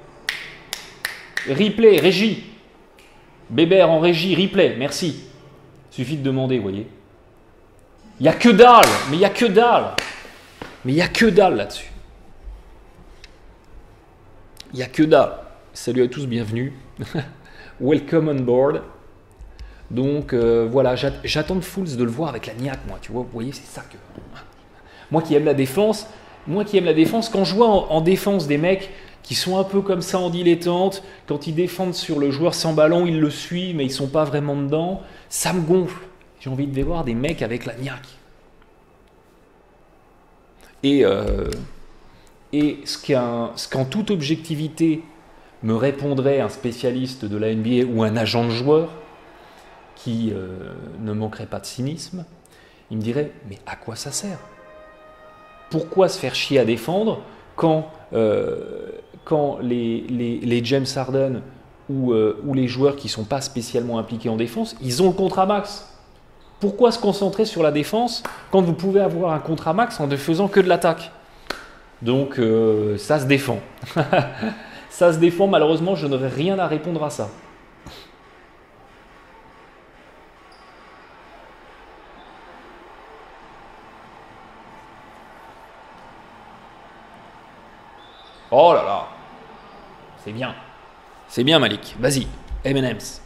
Replay, régie. Bébert en régie, replay, merci. Suffit de demander, vous voyez. Il n'y a que dalle, mais il n'y a que dalle. Mais il n'y a que dalle là-dessus. Il n'y a que dalle. Salut à tous, bienvenue. Welcome on board. Donc euh, voilà, j'attends de Fultz de le voir avec la niaque, moi, tu vois. Vous voyez, c'est ça que... Moi qui aime la défense, moi qui aime la défense, quand je vois en, en défense des mecs qui sont un peu comme ça en dilettante, quand ils défendent sur le joueur sans ballon, ils le suivent, mais ils ne sont pas vraiment dedans, ça me gonfle. J'ai envie de voir des mecs avec la niaque. Et, euh, et ce qu'en ce qu'en toute objectivité me répondrait un spécialiste de la N B A ou un agent de joueur qui euh, ne manquerait pas de cynisme, il me dirait « mais à quoi ça sert ? Pourquoi se faire chier à défendre quand... Euh, quand les, les, les James Harden ou, euh, ou les joueurs qui ne sont pas spécialement impliqués en défense, ils ont le contrat max. Pourquoi se concentrer sur la défense quand vous pouvez avoir un contrat max en ne faisant que de l'attaque? Donc euh, ça se défend. Ça se défend, malheureusement, je n'aurai rien à répondre à ça. Oh là là, c'est bien. C'est bien Malik, vas-y, M and M's.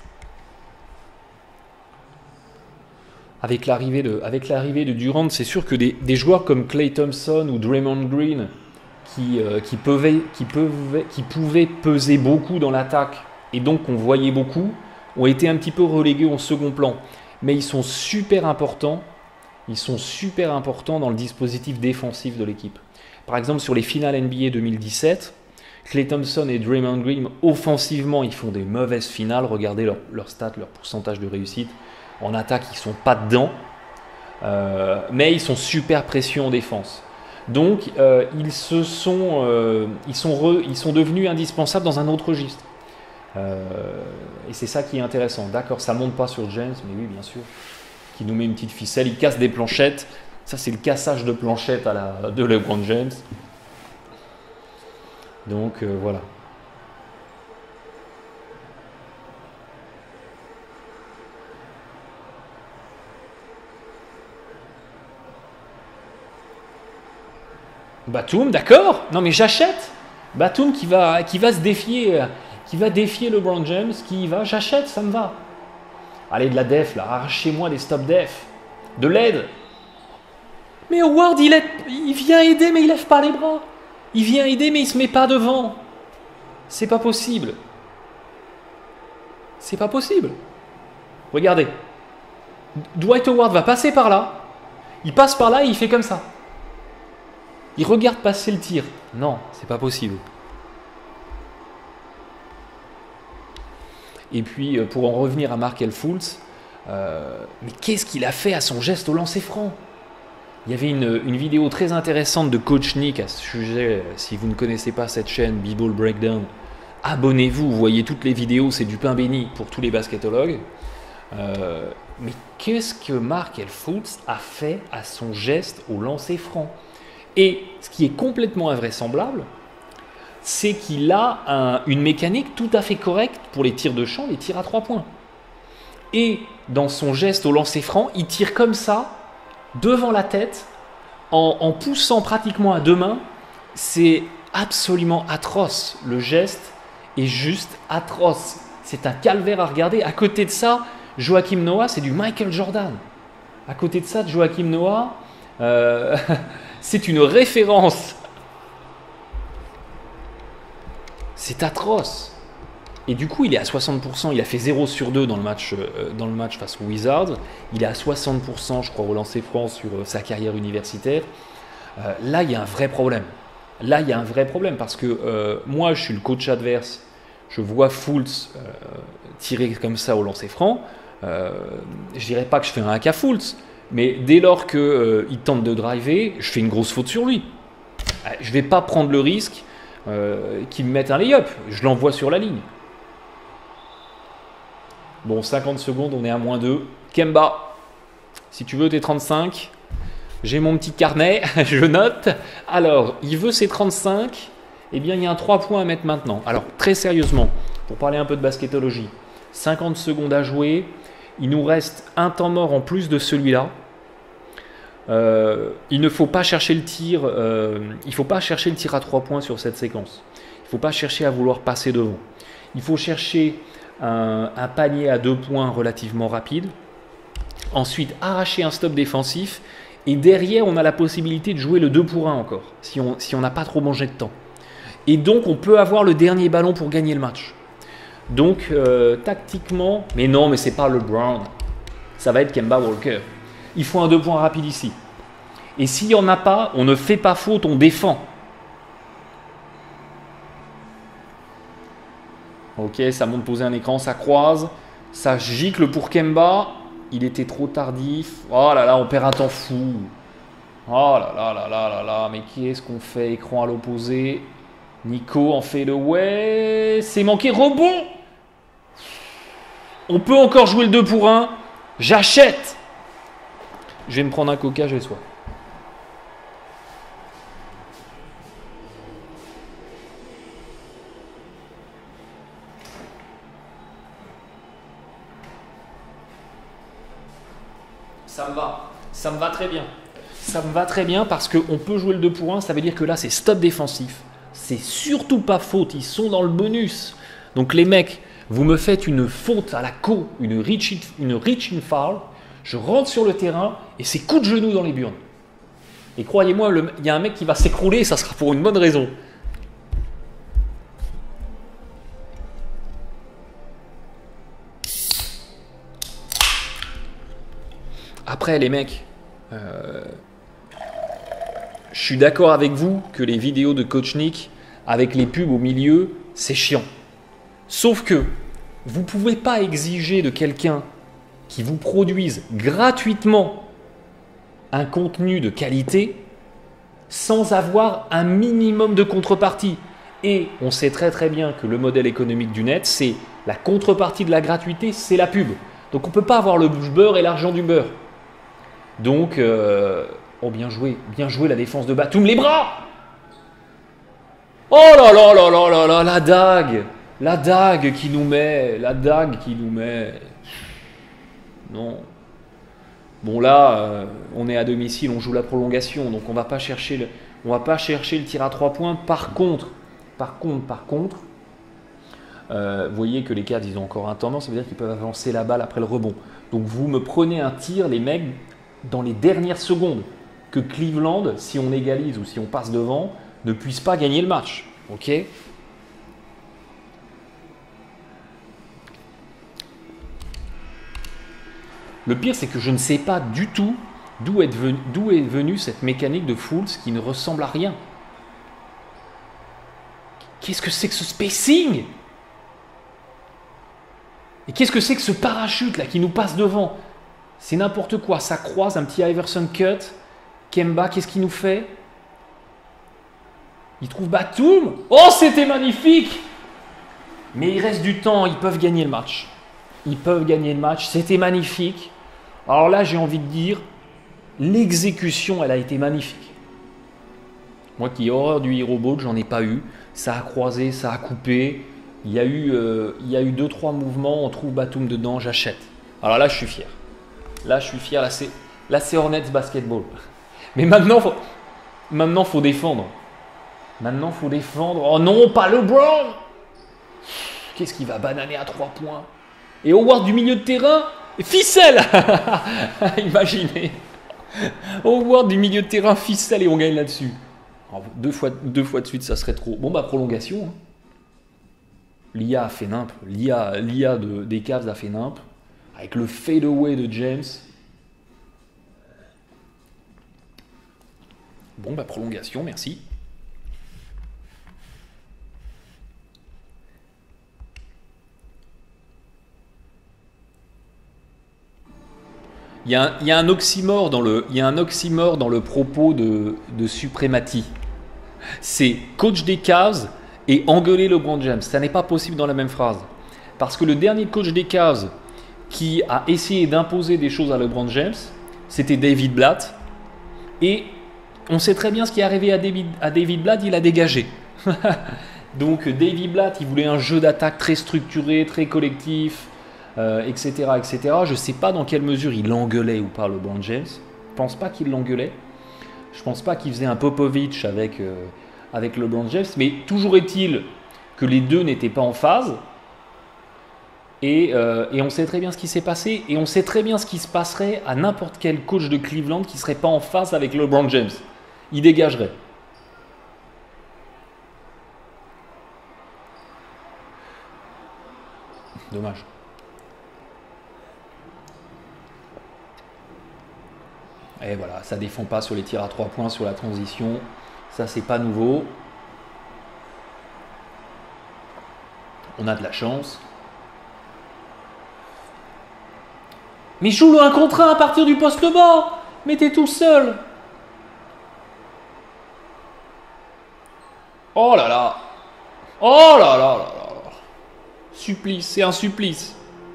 Avec l'arrivée de, avec l'arrivée de Durant, c'est sûr que des, des joueurs comme Klay Thompson ou Draymond Green qui, euh, qui, pouvaient, qui, pouvaient, qui pouvaient peser beaucoup dans l'attaque et donc qu'on voyait beaucoup, ont été un petit peu relégués au second plan. Mais ils sont super importants, ils sont super importants dans le dispositif défensif de l'équipe. Par exemple, sur les finales N B A deux mille dix-sept, Klay Thompson et Draymond Green, offensivement, ils font des mauvaises finales. Regardez leurs leur stats, leur pourcentage de réussite. En attaque, ils ne sont pas dedans. Euh, mais ils sont super précieux en défense. Donc, euh, ils, se sont, euh, ils, sont re, ils sont devenus indispensables dans un autre registre. Euh, et c'est ça qui est intéressant. D'accord, ça ne monte pas sur James, mais oui, bien sûr. Qui nous met une petite ficelle, il casse des planchettes. Ça, c'est le cassage de planchettes à la, de LeBron James. Donc, euh, voilà. Batum, d'accord. Non, mais j'achète. Batum qui va, qui va se défier, qui va défier LeBron James, qui va, j'achète, ça me va. Allez, de la def, là, arrachez-moi des stop def. De l'aide. Mais Howard, il, est, il vient aider, mais il lève pas les bras. Il vient aider, mais il se met pas devant. C'est pas possible. C'est pas possible. Regardez. Dwight Howard va passer par là. Il passe par là et il fait comme ça. Il regarde passer le tir. Non, c'est pas possible. Et puis, pour en revenir à Markelle Fultz, euh, mais qu'est-ce qu'il a fait à son geste au lancer franc? Il y avait une, une vidéo très intéressante de Coach Nick à ce sujet. Si vous ne connaissez pas cette chaîne, B-Ball Breakdown, abonnez-vous. Vous voyez toutes les vidéos, c'est du pain béni pour tous les basketologues. Euh, mais qu'est-ce que Markelle Fultz a fait à son geste au lancer franc? Et ce qui est complètement invraisemblable, c'est qu'il a un, une mécanique tout à fait correcte pour les tirs de champ, les tirs à trois points. Et dans son geste au lancer franc, il tire comme ça, devant la tête, en, en poussant pratiquement à deux mains. C'est absolument atroce. Le geste est juste atroce. C'est un calvaire à regarder. À côté de ça, Joakim Noah, c'est du Michael Jordan. À côté de ça, de Joakim Noah, euh, c'est une référence. C'est atroce. Et du coup, il est à soixante pour cent. Il a fait zéro sur deux dans le match, euh, dans le match face aux Wizards. Il est à soixante pour cent, je crois, au lancer franc sur euh, sa carrière universitaire. Euh, là, il y a un vrai problème. Là, il y a un vrai problème parce que euh, moi, je suis le coach adverse. Je vois Fultz euh, tirer comme ça au lancer franc. Euh, je dirais pas que je fais un hack à Fultz, mais dès lors qu'il euh, tente de driver, je fais une grosse faute sur lui. Euh, je vais pas prendre le risque euh, qu'il me mette un lay-up. Je l'envoie sur la ligne. Bon, cinquante secondes, on est à moins deux. Kemba, si tu veux tes trente-cinq, j'ai mon petit carnet, je note. Alors, il veut ses trente-cinq. Eh bien, il y a un trois points à mettre maintenant. Alors, très sérieusement, pour parler un peu de basketologie, cinquante secondes à jouer. Il nous reste un temps mort en plus de celui-là. Euh, il ne faut pas chercher le tir. Euh, il faut pas chercher le tir à trois points sur cette séquence. Il ne faut pas chercher à vouloir passer devant. Il faut chercher un, un panier à deux points relativement rapide. Ensuite, arracher un stop défensif. Et derrière, on a la possibilité de jouer le deux pour un encore, si on si on n'a pas trop mangé de temps. Et donc, on peut avoir le dernier ballon pour gagner le match. Donc, euh, tactiquement, mais non, mais c'est pas LeBron. Ça va être Kemba Walker. Il faut un deux points rapide ici. Et s'il n'y en a pas, on ne fait pas faute, on défend. Ok, ça monte poser un écran, ça croise. Ça gicle pour Kemba. Il était trop tardif. Oh là là, on perd un temps fou. Oh là là là là là là. Mais qu'est-ce qu'on fait? Écran à l'opposé. Nico en fait le ouais. C'est manqué. Rebond. On peut encore jouer le deux pour un. J'achète. Je vais me prendre un coca, j'ai soif. Ça me va. Ça me va très bien. Ça me va très bien parce qu'on peut jouer le deux pour un. Ça veut dire que là, c'est stop défensif. C'est surtout pas faute. Ils sont dans le bonus. Donc les mecs, vous me faites une faute à la co, une reach, une reach in foul. Je rentre sur le terrain et c'est coup de genou dans les burnes. Et croyez-moi, il y a un mec qui va s'écrouler et ça sera pour une bonne raison. Après, les mecs, euh, je suis d'accord avec vous que les vidéos de Coach Nick avec les pubs au milieu, c'est chiant. Sauf que vous ne pouvez pas exiger de quelqu'un qui vous produise gratuitement un contenu de qualité sans avoir un minimum de contrepartie. Et on sait très très bien que le modèle économique du net, c'est la contrepartie de la gratuité, c'est la pub. Donc on ne peut pas avoir le beurre et l'argent du beurre. Donc, euh, oh bien joué, bien joué la défense de Batum, les bras. Oh là là là là là là, la dague, la dague qui nous met, la dague qui nous met. Non. Bon là, euh, on est à domicile, on joue la prolongation, donc on va pas chercher le, on va pas chercher le tir à trois points. Par contre, par contre, par contre, euh, vous voyez que les Cavs ils ont encore un tendance, ça veut dire qu'ils peuvent avancer la balle après le rebond. Donc vous me prenez un tir, les mecs, dans les dernières secondes, que Cleveland, si on égalise ou si on passe devant, ne puisse pas gagner le match. Ok ? Le pire, c'est que je ne sais pas du tout d'où est, d'où est venue cette mécanique de Fultz qui ne ressemble à rien. Qu'est-ce que c'est que ce spacing ? Et qu'est-ce que c'est que ce parachute là qui nous passe devant ? C'est n'importe quoi. Ça croise un petit Iverson cut. Kemba, qu'est-ce qu'il nous fait? Il trouve Batum. Oh, c'était magnifique! Mais il reste du temps, ils peuvent gagner le match. Ils peuvent gagner le match, c'était magnifique. Alors là, j'ai envie de dire, l'exécution, elle a été magnifique. Moi qui ai horreur du hero ball, j'en ai pas eu. Ça a croisé, ça a coupé. Il y a eu, euh, il y a eu deux, trois mouvements, on trouve Batum dedans, j'achète. Alors là, je suis fier. Là, je suis fier, là, c'est, là, c'est Hornets basketball. Mais maintenant, faut, maintenant, faut défendre. Maintenant, faut défendre. Oh non, pas LeBron! Qu'est-ce qu'il va bananer à trois points? Et Howard du milieu de terrain, ficelle. Imaginez. Howard du milieu de terrain, ficelle et on gagne là-dessus. Alors, deux, fois, deux fois de suite, ça serait trop. Bon, bah, prolongation. Hein. L'I A a fait nimp. L'I A, l'I A de, des Cavs a fait nimp. Avec le fade-away de James. Bon, bah, prolongation, merci. Il y, a un, il y a un oxymore dans le, il y a un oxymore dans le propos de, de Suprématie. C'est coach des Cavs et engueuler LeBron James. Ça n'est pas possible dans la même phrase. Parce que le dernier coach des Cavs qui a essayé d'imposer des choses à LeBron James, c'était David Blatt. Et on sait très bien ce qui est arrivé à David, à David Blatt, il a dégagé. Donc David Blatt, il voulait un jeu d'attaque très structuré, très collectif. Euh, et cetera, et cetera. Je ne sais pas dans quelle mesure il engueulait ou pas LeBron James. Je ne pense pas qu'il l'engueulait. Je ne pense pas qu'il faisait un Popovich avec, euh, avec LeBron James. Mais toujours est-il que les deux n'étaient pas en phase. Et, euh, et on sait très bien ce qui s'est passé. Et on sait très bien ce qui se passerait à n'importe quel coach de Cleveland qui ne serait pas en phase avec LeBron James. Il dégagerait. Dommage. Et voilà, ça ne défend pas sur les tirs à trois points, sur la transition. Ça, c'est pas nouveau. On a de la chance. Mais joue-le un contre un à partir du poste bas. Mais t'es tout seul. Oh là là. Oh là là là là. Supplice, c'est un supplice.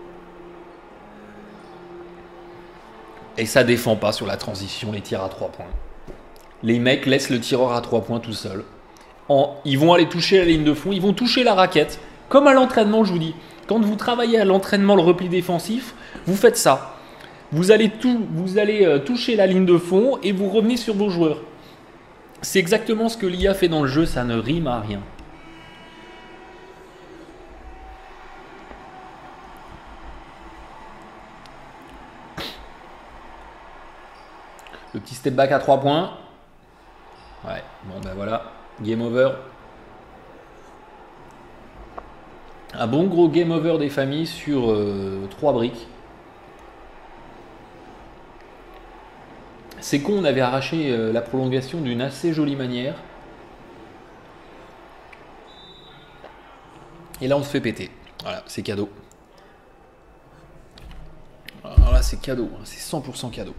Et ça défend pas sur la transition, les tirs à trois points. Les mecs laissent le tireur à trois points tout seul. En, ils vont aller toucher la ligne de fond, ils vont toucher la raquette. Comme à l'entraînement, je vous dis. Quand vous travaillez à l'entraînement, le repli défensif, vous faites ça. Vous allez, tout, vous allez euh, toucher la ligne de fond et vous revenez sur vos joueurs. C'est exactement ce que l'I A fait dans le jeu, ça ne rime à rien. Le petit step back à trois points. Ouais, bon ben voilà, game over. Un bon gros game over des familles sur euh, trois briques. C'est con, on avait arraché euh, la prolongation d'une assez jolie manière. Et là, on se fait péter. Voilà, c'est cadeau. Alors là, c'est cadeau, hein, c'est cent pour cent cadeau.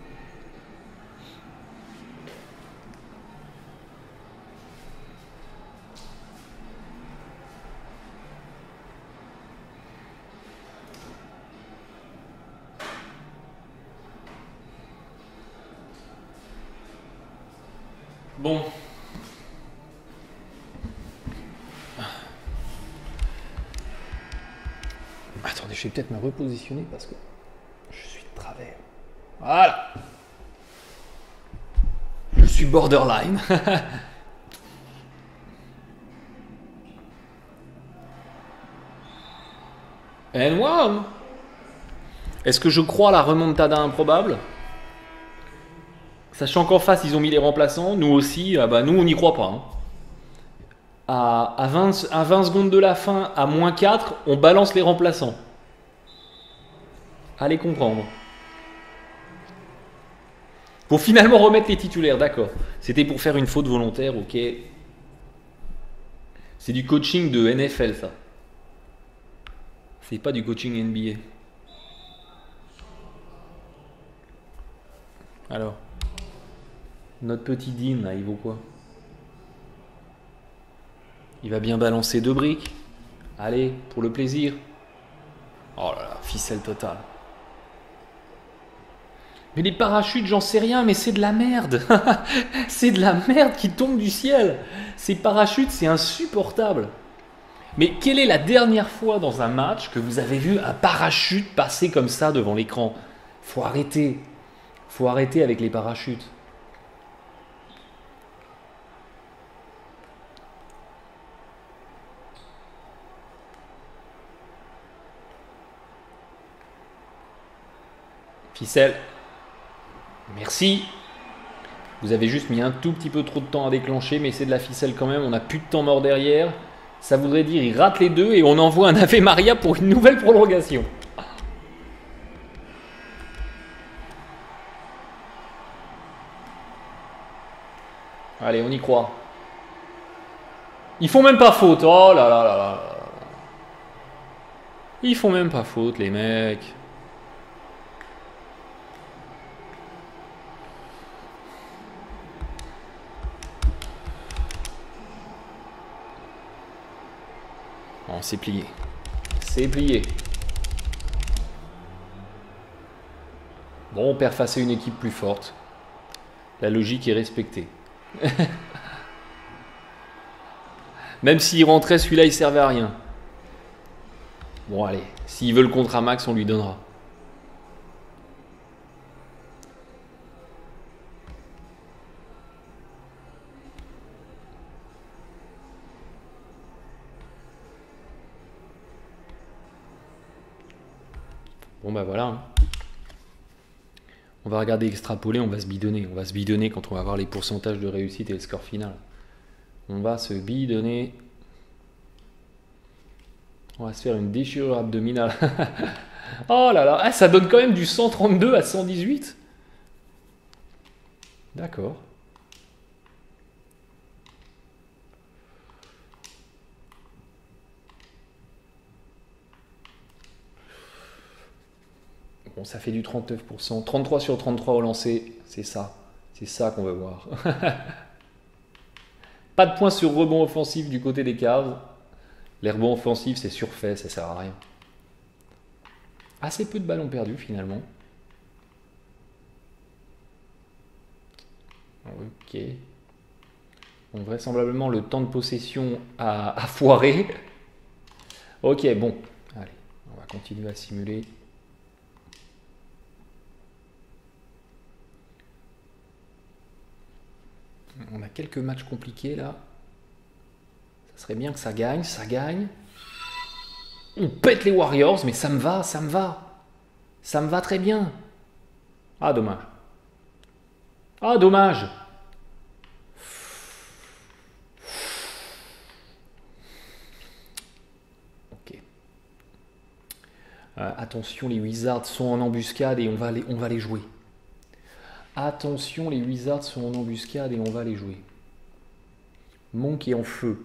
Bon. Attendez, je vais peut-être me repositionner parce que je suis de travers. Voilà. Je suis borderline. And one. Est-ce que je crois à la remontada improbable? Sachant qu'en face, ils ont mis les remplaçants, nous aussi, ah bah nous, on n'y croit pas. Hein. À, à, vingt, à vingt secondes de la fin, à moins quatre, on balance les remplaçants. Allez comprendre. Pour finalement remettre les titulaires, d'accord. C'était pour faire une faute volontaire, ok. C'est du coaching de N F L, ça. C'est pas du coaching N B A. Alors Notre petit Dean, là, il vaut quoi? Il va bien balancer deux briques. Allez, pour le plaisir. Oh là là, ficelle totale. Mais les parachutes, j'en sais rien, mais c'est de la merde. C'est de la merde qui tombe du ciel. Ces parachutes, c'est insupportable. Mais quelle est la dernière fois dans un match que vous avez vu un parachute passer comme ça devant l'écran? Faut arrêter. Faut arrêter avec les parachutes. Ficelle. Merci. Vous avez juste mis un tout petit peu trop de temps à déclencher, mais c'est de la ficelle quand même. On n'a plus de temps mort derrière. Ça voudrait dire il rate les deux et on envoie un Ave Maria pour une nouvelle prolongation. Allez, on y croit. Ils font même pas faute. Oh là là là là. Ils font même pas faute, les mecs. Bon, c'est plié. C'est plié. Bon, on perd face à une équipe plus forte. La logique est respectée. Même s'il rentrait, celui-là, il servait à rien. Bon, allez. S'il veut le contre à max, on lui donnera. Bon, bah voilà. Hein. On va regarder extrapoler, on va se bidonner. On va se bidonner quand on va voir les pourcentages de réussite et le score final. On va se bidonner. On va se faire une déchirure abdominale. Oh là là, ah, ça donne quand même du cent trente-deux à cent dix-huit. D'accord. Bon, ça fait du trente-neuf pour cent. trente-trois sur trente-trois au lancer, c'est ça. C'est ça qu'on veut voir. Pas de points sur rebond offensif du côté des Cavs. Les rebonds offensifs, c'est surfait, ça sert à rien. Assez peu de ballons perdus finalement. Ok. Bon, vraisemblablement, le temps de possession a, a foiré. Ok, bon. Allez, on va continuer à simuler. On a quelques matchs compliqués là. Ça serait bien que ça gagne, ça gagne. On pète les Warriors, mais ça me va, ça me va. Ça me va très bien. Ah, dommage. Ah, dommage. Ok. Euh, attention, les Wizards sont en embuscade et on va les, on va les jouer. Attention, les Wizards sont en embuscade et on va les jouer. Monk est en feu.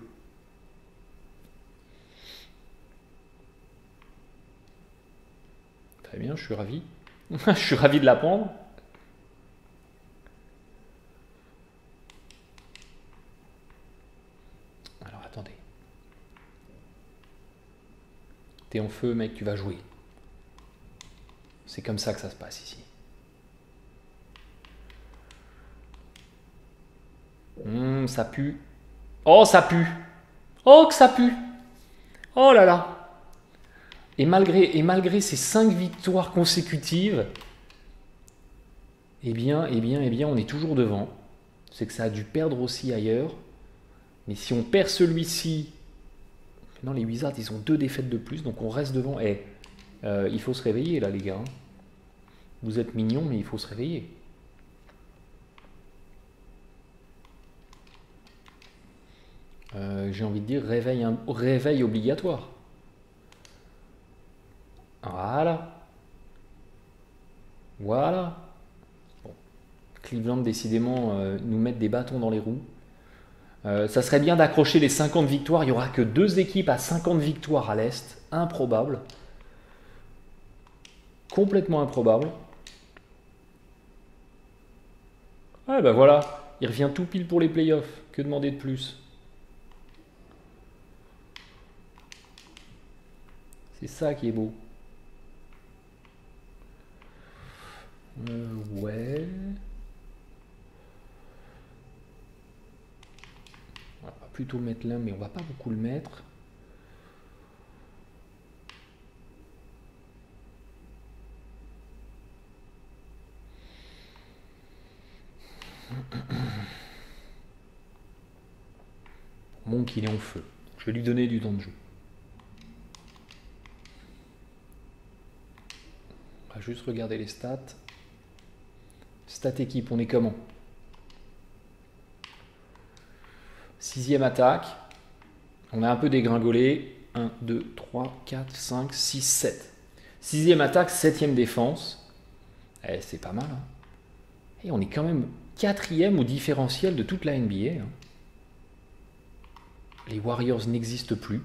Très bien, je suis ravi. Je suis ravi de l'apprendre. Alors, attendez. T'es en feu, mec, tu vas jouer. C'est comme ça que ça se passe ici. Mmh, ça pue. Oh, ça pue. Oh, que ça pue. Oh là là. Et malgré, et malgré ces cinq victoires consécutives, eh bien, eh bien, eh bien, on est toujours devant. C'est que ça a dû perdre aussi ailleurs. Mais si on perd celui-ci, non, les Wizards, ils ont deux défaites de plus, donc on reste devant. Eh, euh, il faut se réveiller là, les gars. Vous êtes mignons, mais il faut se réveiller. Euh, j'ai envie de dire réveil, un, réveil obligatoire. Voilà. Voilà. Bon. Cleveland, décidément, euh, nous mettre des bâtons dans les roues. Euh, ça serait bien d'accrocher les cinquante victoires. Il n'y aura que deux équipes à cinquante victoires à l'Est. Improbable. Complètement improbable. Ouais, ben voilà. Il revient tout pile pour les playoffs. Que demander de plus? C'est ça qui est beau. Euh, ouais. On va plutôt mettre là, mais on va pas beaucoup le mettre. Monk, il est en feu. Je vais lui donner du temps de jeu. On va juste regarder les stats. Stat équipe, on est comment? Sixième attaque. On a un peu dégringolé. un, deux, trois, quatre, cinq, six, sept. Sixième attaque, septième défense. Eh, c'est pas mal. Hein. Et on est quand même quatrième au différentiel de toute la N B A. Hein. Les Warriors n'existent plus.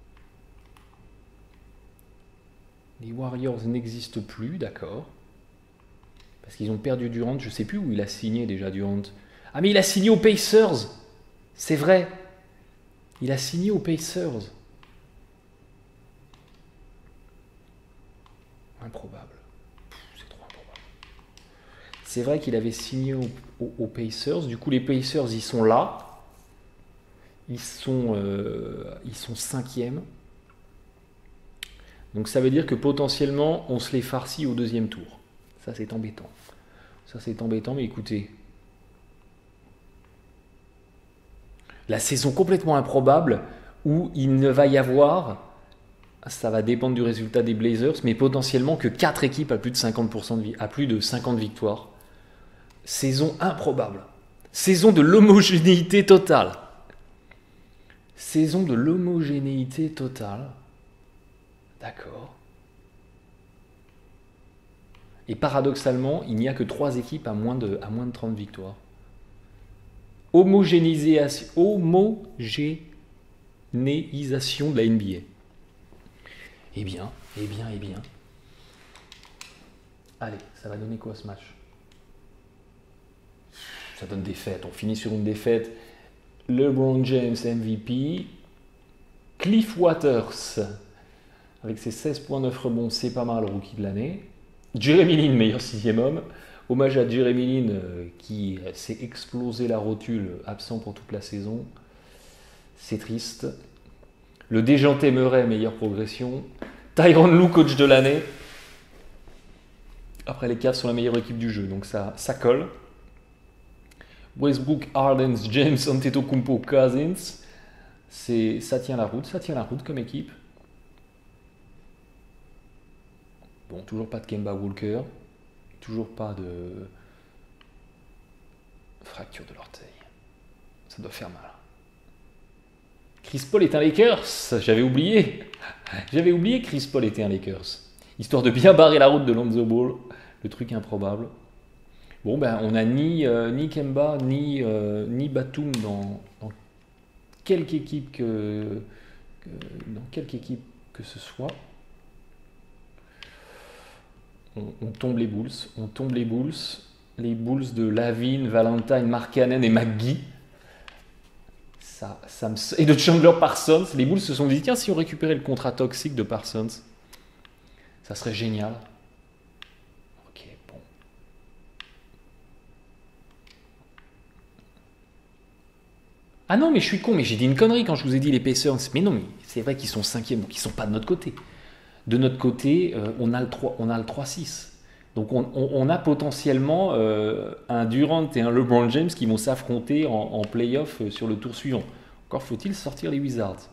Les Warriors n'existent plus, d'accord. Parce qu'ils ont perdu Durant. Je ne sais plus où il a signé déjà, Durant. Ah, mais il a signé aux Pacers. C'est vrai. Il a signé aux Pacers. Improbable. C'est trop improbable. C'est vrai qu'il avait signé aux, aux, aux Pacers. Du coup, les Pacers, ils sont là. Ils sont, euh, ils sont cinquième. Donc ça veut dire que potentiellement, on se les farcit au deuxième tour. Ça, c'est embêtant. Ça, c'est embêtant, mais écoutez. La saison complètement improbable où il ne va y avoir, ça va dépendre du résultat des Blazers, mais potentiellement que quatre équipes à plus de cinquante pour cent de, à plus de cinquante victoires. Saison improbable. Saison de l'homogénéité totale. Saison de l'homogénéité totale. D'accord. Et paradoxalement, il n'y a que trois équipes à moins de, à moins de trente victoires. Homogénéisation, homogénéisation de la N B A. Eh bien, eh bien, eh bien. Allez, ça va donner quoi ce match? Ça donne défaite. On finit sur une défaite. LeBron James M V P. Cliff Waters, avec ses seize virgule neuf rebonds, c'est pas mal, rookie de l'année. Jeremy Lin, meilleur sixième homme. Hommage à Jeremy Lin euh, qui s'est explosé la rotule, absent pour toute la saison. C'est triste. Le déjanté Murray, meilleure progression. Tyronn Lue, coach de l'année. Après, les Cavs sont la meilleure équipe du jeu, donc ça, ça colle. Westbrook, Harden, James, Antetokounmpo, Cousins. C'est, ça tient la route, ça tient la route comme équipe. Bon, toujours pas de Kemba Walker. Toujours pas de fracture de l'orteil. Ça doit faire mal. Chris Paul est un Lakers. J'avais oublié. J'avais oublié que Chris Paul était un Lakers. Histoire de bien barrer la route de Lonzo Ball. Le truc improbable. Bon, ben, on n'a ni, euh, ni Kemba, ni, euh, ni Batum dans, dans quelque équipe que, que, dans quelque équipe que ce soit. On, on tombe les Bulls. On tombe les Bulls. Les Bulls de Lavine, Valentine, Markkanen et McGee. Ça, ça me... Et de Chandler Parsons. Les Bulls se sont dit, tiens, si on récupérait le contrat toxique de Parsons, ça serait génial. Ok, bon. Ah non, mais je suis con, mais j'ai dit une connerie quand je vous ai dit les Pacers. Mais non, mais c'est vrai qu'ils sont cinquième, donc ils ne sont pas de notre côté. De notre côté, euh, on a le trois six. Donc on, on, on a potentiellement euh, un Durant et un LeBron James qui vont s'affronter en, en play-off euh, sur le tour suivant. Encore faut-il sortir les Wizards.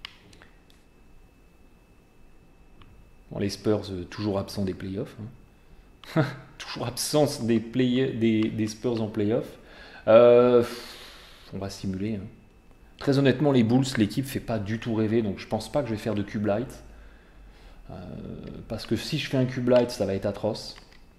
Bon, les Spurs, euh, toujours absents des play-offs. Hein. Toujours absence des, play des, des Spurs en play-off. Euh, on va simuler. Hein. Très honnêtement, les Bulls, l'équipe ne fait pas du tout rêver, donc je ne pense pas que je vais faire de cube light. Euh, parce que si je fais un cube light, ça va être atroce.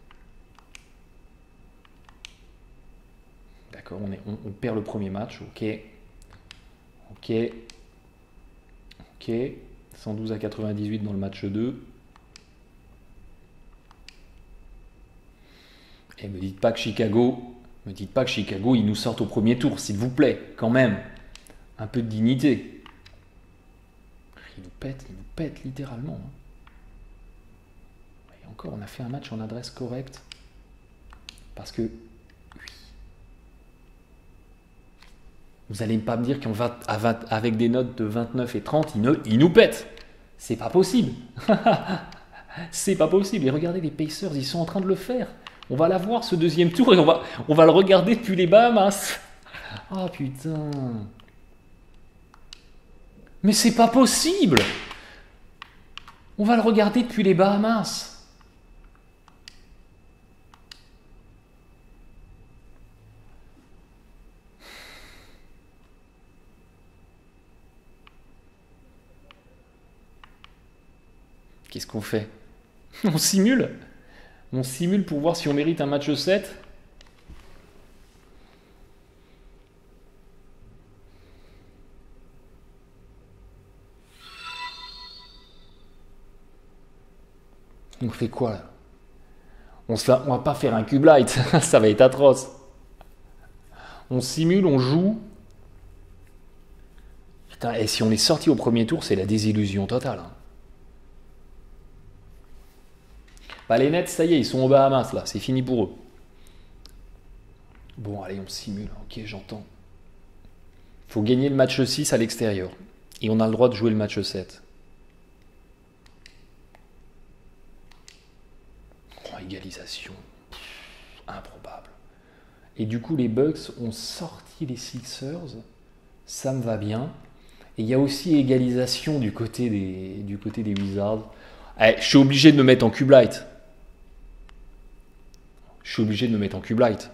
D'accord, on, on, on perd le premier match, ok. Ok. Ok. cent douze à quatre-vingt-dix-huit dans le match deux. Et me dites pas que Chicago Me dites pas que Chicago, ils nous sortent au premier tour, s'il vous plaît, quand même. Un peu de dignité. Ils nous pètent, ils nous pètent littéralement. Et encore, on a fait un match en adresse correcte. Parce que, oui. Vous allez pas me dire qu'avec des notes de vingt-neuf et trente, ils, ne, ils nous pètent. C'est pas possible. C'est pas possible. Et regardez, les Pacers, ils sont en train de le faire. On va l'avoir ce deuxième tour et on va, on va le regarder depuis les Bahamas. Ah oh, putain. Mais c'est pas possible. On va le regarder depuis les Bahamas. Qu'est-ce qu'on fait? On simule. On simule pour voir si on mérite un match sept. On fait quoi là? On se va, on va pas faire un cube light, ça va être atroce. On simule, on joue. Putain, et si on est sorti au premier tour, c'est la désillusion totale. Hein. Bah, les Nets, ça y est, ils sont aux Bahamas là, c'est fini pour eux. Bon, allez, on simule, ok, j'entends. Il faut gagner le match six à l'extérieur. Et on a le droit de jouer le match sept. Oh, égalisation. Pff, improbable. Et du coup, les Bucks ont sorti les Sixers. Ça me va bien. Et il y a aussi égalisation du côté des, du côté des Wizards. Eh, je suis obligé de me mettre en cube light. Je suis obligé de me mettre en cube light.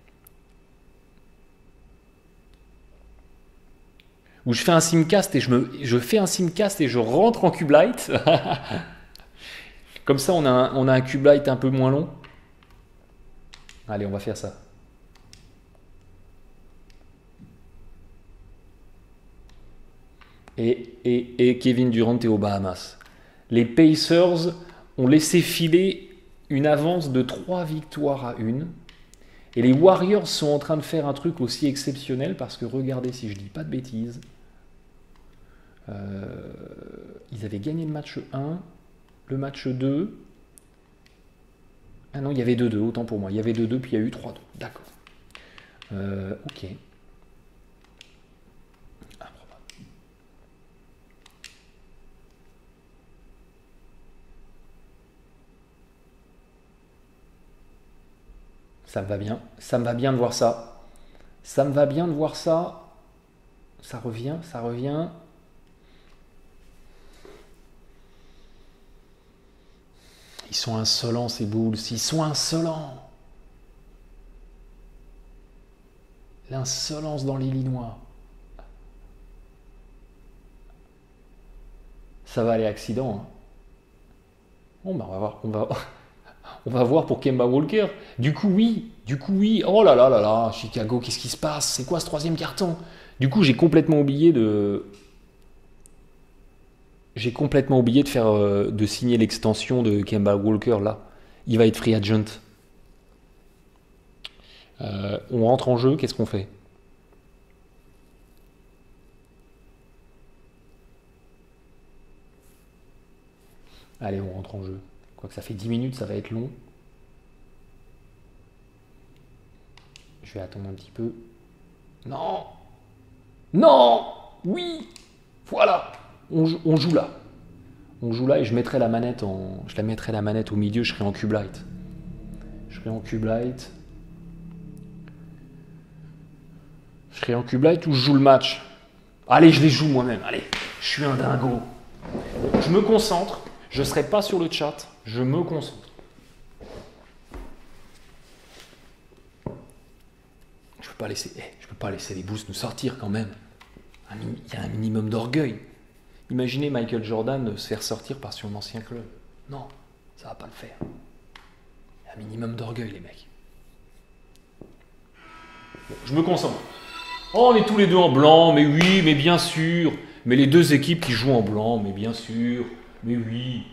Où je fais un simcast et je, me, je fais un simcast et je rentre en cube light. Comme ça, on a, un, on a un cube light un peu moins long. Allez, on va faire ça. Et, et, et Kevin Durant est aux Bahamas. Les Pacers ont laissé filer une avance de trois victoires à une. Et les Warriors sont en train de faire un truc aussi exceptionnel parce que regardez si je dis pas de bêtises. Euh, ils avaient gagné le match un, le match deux. Ah non, il y avait deux deux, autant pour moi. Il y avait deux deux, puis il y a eu trois deux. D'accord. Euh, ok. Ça me va bien. Ça me va bien de voir ça. Ça me va bien de voir ça. Ça revient, ça revient. Ils sont insolents, ces Bulls. Ils sont insolents. L'insolence dans l'Illinois. Ça va aller accident. Hein. Bon, ben on va voir. On va... On va voir pour Kemba Walker. Du coup, oui. Du coup, oui. Oh là là là là. Chicago, qu'est-ce qui se passe? C'est quoi ce troisième carton? Du coup, j'ai complètement oublié de... J'ai complètement oublié de faire, euh, de signer l'extension de Kemba Walker, là. Il va être free agent. Euh, on rentre en jeu, qu'est-ce qu'on fait? Allez, on rentre en jeu. Quoique ça fait dix minutes, ça va être long. Je vais attendre un petit peu. Non! Non! Oui! Voilà! On joue, on joue là. On joue là et je mettrai la manette en. Je la mettrai la manette au milieu, je serai en cube light. Je serai en cube light. Je serai en cube light ou je joue le match. Allez, je les joue moi-même. Allez, je suis un dingo. Je me concentre. Je ne serai pas sur le chat. Je me concentre. Je peux pas laisser, eh, je peux pas laisser les Bulls nous sortir quand même. Il y a un minimum d'orgueil. Imaginez Michael Jordan se faire sortir par son ancien club. Non, ça va pas le faire. Il y a un minimum d'orgueil, les mecs. Bon, je me concentre. Oh, on est tous les deux en blanc, mais oui, mais bien sûr. Mais les deux équipes qui jouent en blanc, mais bien sûr. Mais oui.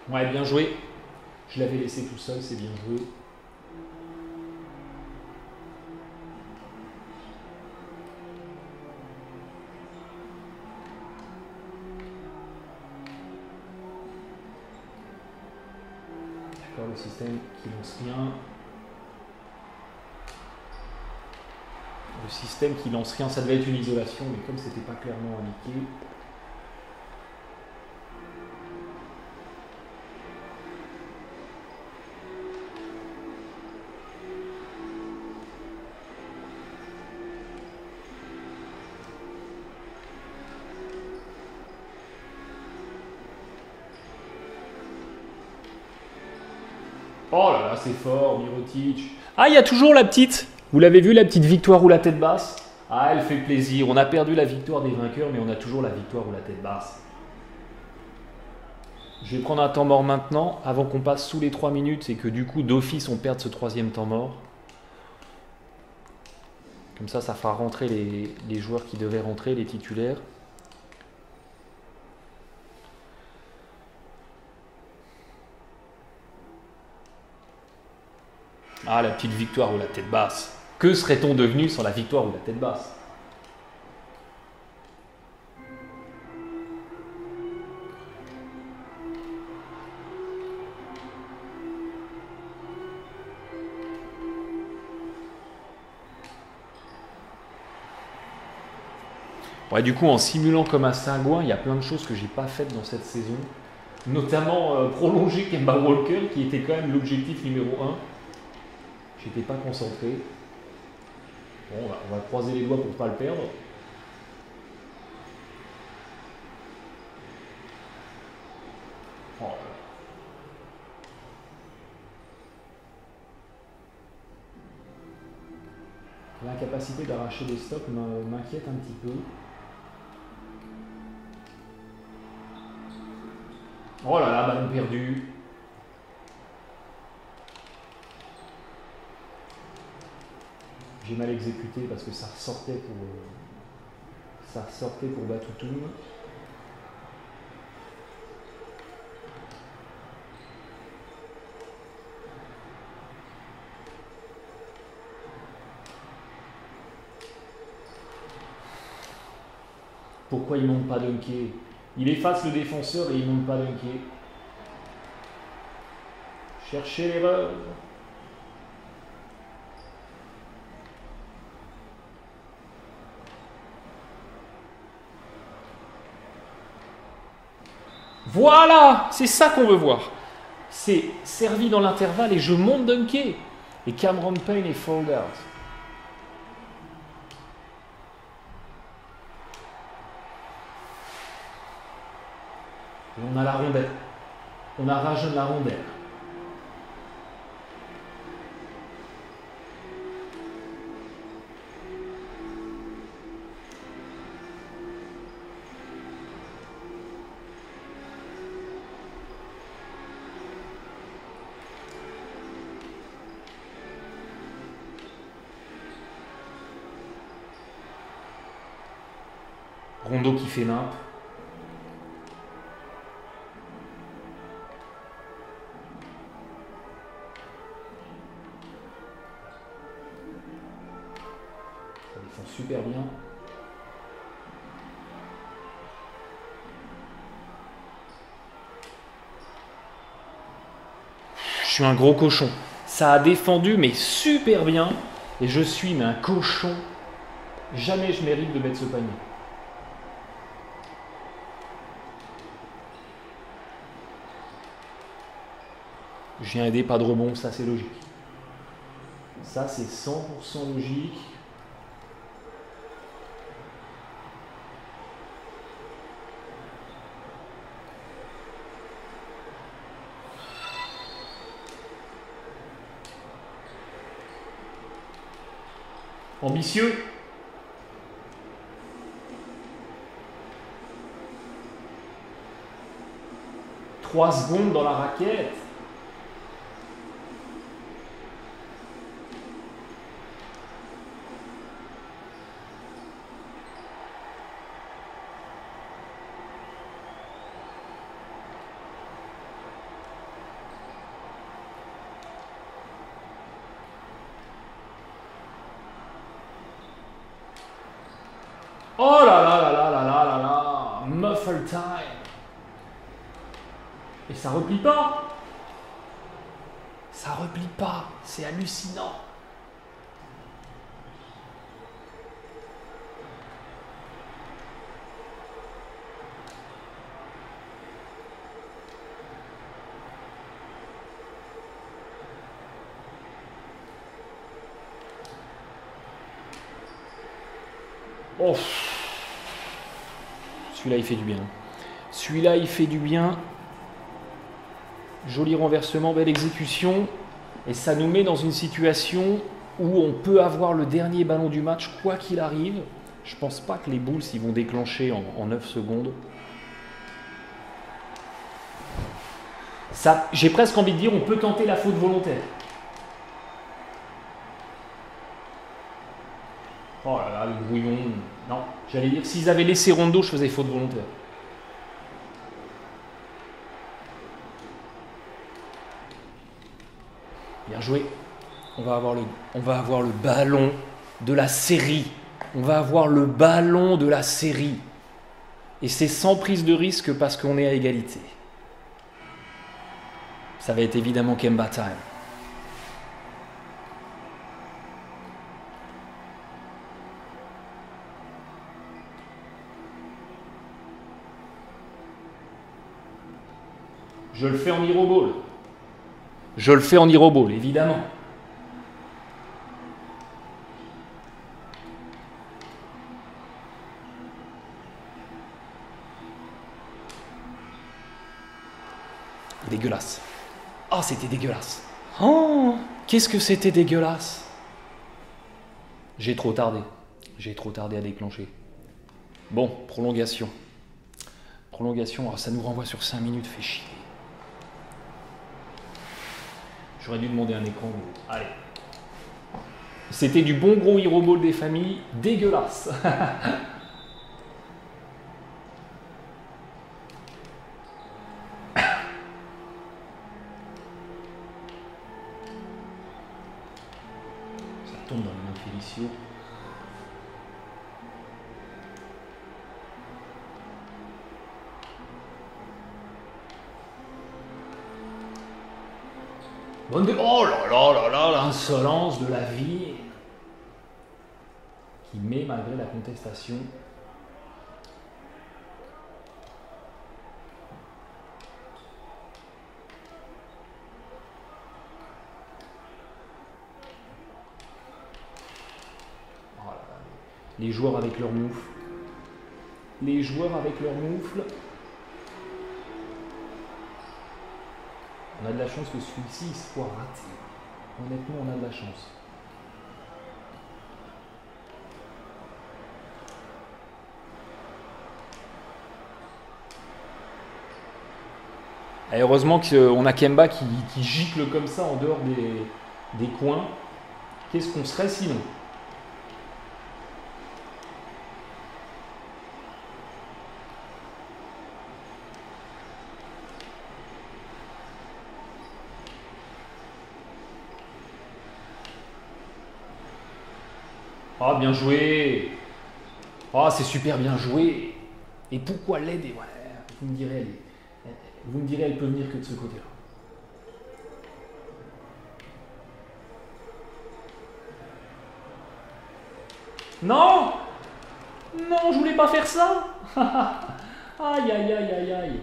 Ouais, bien joué. Je l'avais laissé tout seul, c'est bien joué. D'accord, le système qui lance rien. Le système qui lance rien, ça devait être une isolation, mais comme c'était pas clairement indiqué. Oh là là, c'est fort, Mirotic. Ah, il y a toujours la petite. Vous l'avez vu, la petite victoire ou la tête basse? Ah, elle fait plaisir. On a perdu la victoire des vainqueurs, mais on a toujours la victoire ou la tête basse. Je vais prendre un temps mort maintenant, avant qu'on passe sous les trois minutes et que du coup, d'office, on perde ce troisième temps mort. Comme ça, ça fera rentrer les, les joueurs qui devaient rentrer, les titulaires. Ah, la petite victoire ou la tête basse. Que serait-on devenu sans la victoire ou la tête basse? Ouais, du coup, en simulant comme un Saint-Gouin, il y a plein de choses que j'ai pas faites dans cette saison. Notamment euh, prolonger Kemba Walker, qui était quand même l'objectif numéro un. J'étais pas concentré. Bon, on va, on va croiser les doigts pour pas le perdre. Oh, l'incapacité d'arracher des stocks m'inquiète un petit peu. Oh là là, ballon perdu. J'ai mal exécuté parce que ça ressortait pour, ça ressortait pour Batoutoum. Pourquoi il ne monte pas dunker? Il efface le défenseur et il ne monte pas dunker. Cherchez l'erreur. Voilà, c'est ça qu'on veut voir. C'est servi dans l'intervalle et je monte dunker. Et Cameron Payne est fouled out. Et on a la rondelle. On a rajeune la rondelle. Rondo qui fait nimp. Ça défend super bien. Je suis un gros cochon. Ça a défendu mais super bien. Et je suis mais un cochon. Jamais je mérite de mettre ce panier. Je viens aider, pas de rebond, ça c'est logique. Ça c'est cent pour cent logique. Ambitieux. Trois secondes dans la raquette. Oh là là là là là là là là. Muffle time. Et ça replie pas. Ça replie pas. C'est hallucinant. Oh. Celui-là, il fait du bien. Celui-là, il fait du bien. Joli renversement, belle exécution. Et ça nous met dans une situation où on peut avoir le dernier ballon du match, quoi qu'il arrive. Je pense pas que les Bulls ils vont déclencher en, en neuf secondes. Ça, j'ai presque envie de dire, on peut tenter la faute volontaire. Oh là là, le brouillon. Non, j'allais dire, s'ils avaient laissé Rondo, je faisais faute volontaire. Bien joué. On va avoir le, on va avoir le ballon de la série. On va avoir le ballon de la série. Et c'est sans prise de risque parce qu'on est à égalité. Ça va être évidemment Kemba time. Je le fais en hero ball. Je le fais en hero ball, évidemment. Dégueulasse. Oh, c'était dégueulasse. Oh, qu'est-ce que c'était dégueulasse. J'ai trop tardé. J'ai trop tardé à déclencher. Bon, prolongation. Prolongation, alors ça nous renvoie sur cinq minutes, fait chier. J'aurais dû demander un écran. Allez. C'était du bon gros hero ball des familles, dégueulasse. Ça tombe dans les mains de Félicio. Bonne de... Oh là là là là, l'insolence de la vie qui met malgré la contestation. Oh là là. Les joueurs avec leur moufle. Les joueurs avec leur moufle. On a de la chance que celui-ci il soit raté. Honnêtement, on a de la chance. Et heureusement qu'on a Kemba qui, qui gicle comme ça en dehors des, des coins. Qu'est-ce qu'on serait sinon? Ah, oh, bien joué. Ah, oh, c'est super bien joué. Et pourquoi l'aide? Ouais, vous me direz, elle, vous me direz, elle peut venir que de ce côté-là. Non, non, je voulais pas faire ça. Aïe, aïe, aïe, aïe, aïe.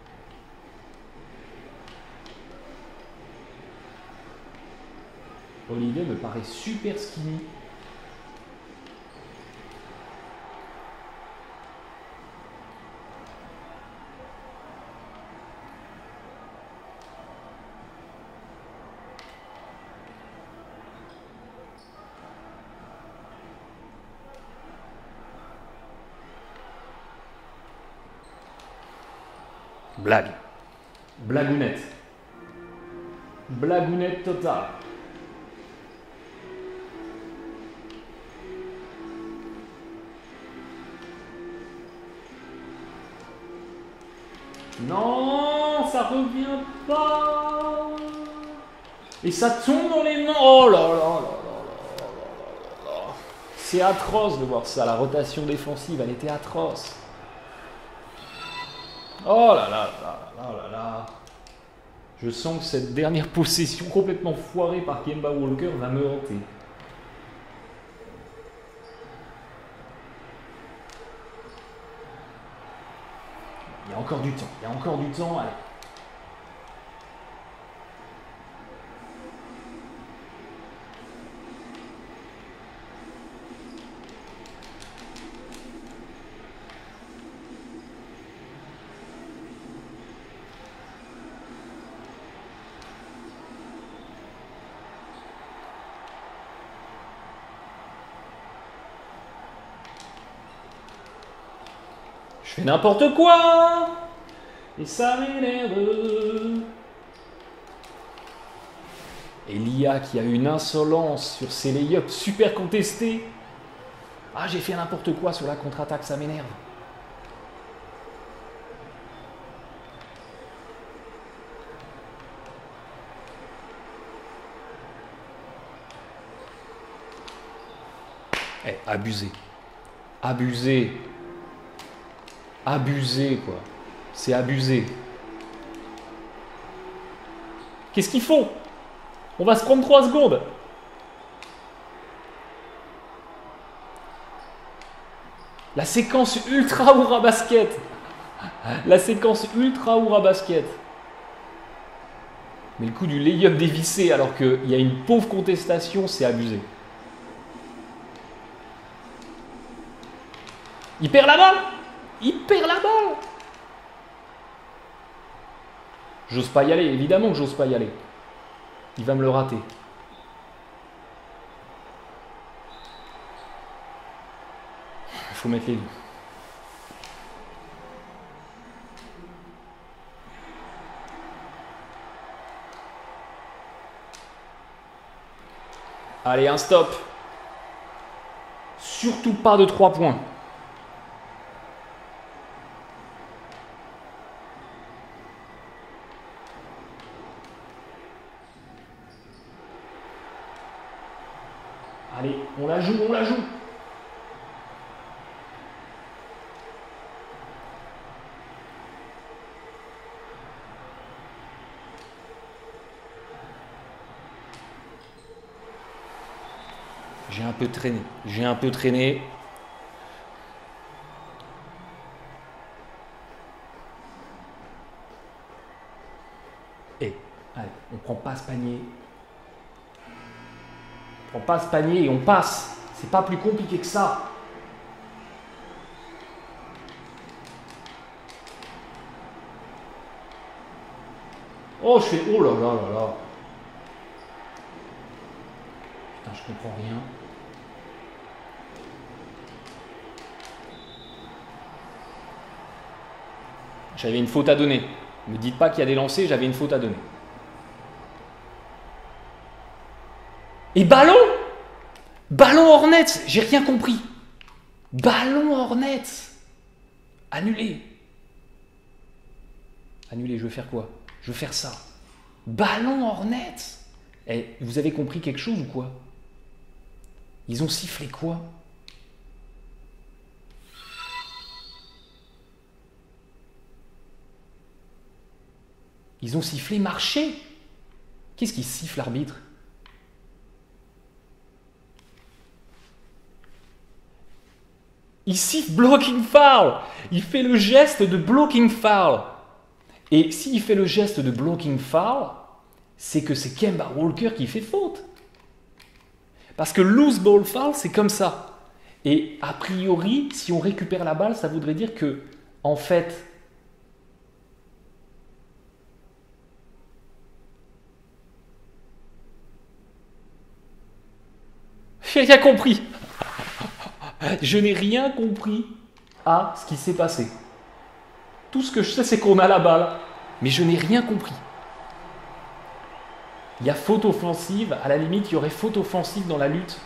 Olivier me paraît super skinny. Blague. Blagounette. Blagounette totale. Non, ça revient pas. Et ça tombe dans les mains. Oh là là là là là là là là. C'est atroce de voir ça. La rotation défensive, elle était atroce. Oh là là là là là là. Je sens que cette dernière possession complètement foirée par Kemba Walker va me hanter. Il y a encore du temps. Il y a encore du temps. Allez. Je fais n'importe quoi et ça m'énerve. Et l'I A qui a une insolence sur ses lay-ups super contestés. Ah, j'ai fait n'importe quoi sur la contre-attaque, ça m'énerve. Eh, abusé. Abusé. Abusé, quoi. C'est abusé. Qu'est-ce qu'ils font? On va se prendre trois secondes. La séquence ultra Oura Basket. La séquence ultra Oura Basket. Mais le coup du lay-up dévissé alors qu'il y a une pauvre contestation, c'est abusé. Il perd la balle. Il perd la balle. J'ose pas y aller, évidemment que j'ose pas y aller. Il va me le rater. Il faut mettre les deux. Allez, un stop. Surtout pas de trois points. Allez, on la joue, on la joue. J'ai un peu traîné. J'ai un peu traîné. Et, allez, on prend pas ce panier. On prend pas ce panier et on passe. C'est pas plus compliqué que ça. Oh, je fais... Oh là là là là. Putain, je comprends rien. J'avais une faute à donner. Ne me dites pas qu'il y a des lancers, j'avais une faute à donner. Et ballon Ballon Hornets, j'ai rien compris. Ballon Hornets. Annulé. Annulé, je veux faire quoi? Je veux faire ça. Ballon Hornets. Eh, vous avez compris quelque chose ou quoi? Ils ont sifflé quoi? Ils ont sifflé marché. Qu'est-ce qui siffle l'arbitre? Il siffle blocking foul. Il fait le geste de blocking foul. Et s'il fait le geste de blocking foul, c'est que c'est Kemba Walker qui fait faute. Parce que loose ball foul, c'est comme ça. Et a priori, si on récupère la balle, ça voudrait dire que, en fait, j'ai rien compris. Je n'ai rien compris à ce qui s'est passé. Tout ce que je sais, c'est qu'on a la balle. Mais je n'ai rien compris. Il y a faute offensive. À la limite, il y aurait faute offensive dans la lutte.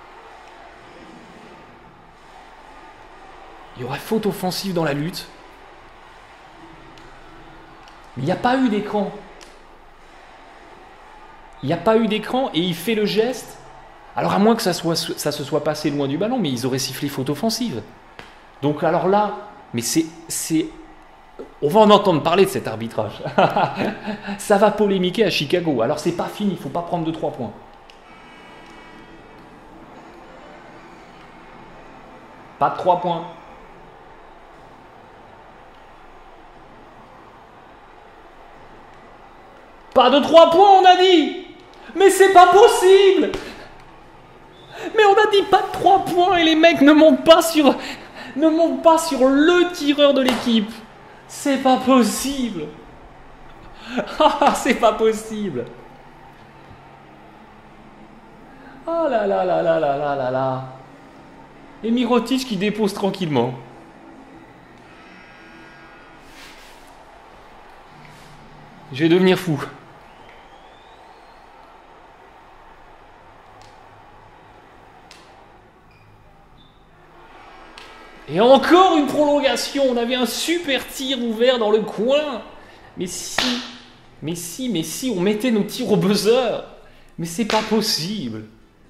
Il y aurait faute offensive dans la lutte. Mais il n'y a pas eu d'écran. Il n'y a pas eu d'écran et il fait le geste Alors à moins que ça, soit, ça se soit passé loin du ballon, mais ils auraient sifflé faute offensive. Donc alors là, mais c'est... c'est... On va en entendre parler de cet arbitrage. Ça va polémiquer à Chicago. Alors c'est pas fini, il ne faut pas prendre de trois points. Pas de trois points. Pas de trois points, on a dit. Mais c'est pas possible. Mais on a dit pas de trois points et les mecs ne montent pas sur, ne montent pas sur le tireur de l'équipe. C'est pas possible. Ah, c'est pas possible. Ah là là là là là là là là. Et Mirotic qui dépose tranquillement. Je vais devenir fou. Et encore une prolongation. On avait un super tir ouvert dans le coin. Mais si, mais si, mais si, on mettait nos tirs au buzzer. Mais c'est pas possible.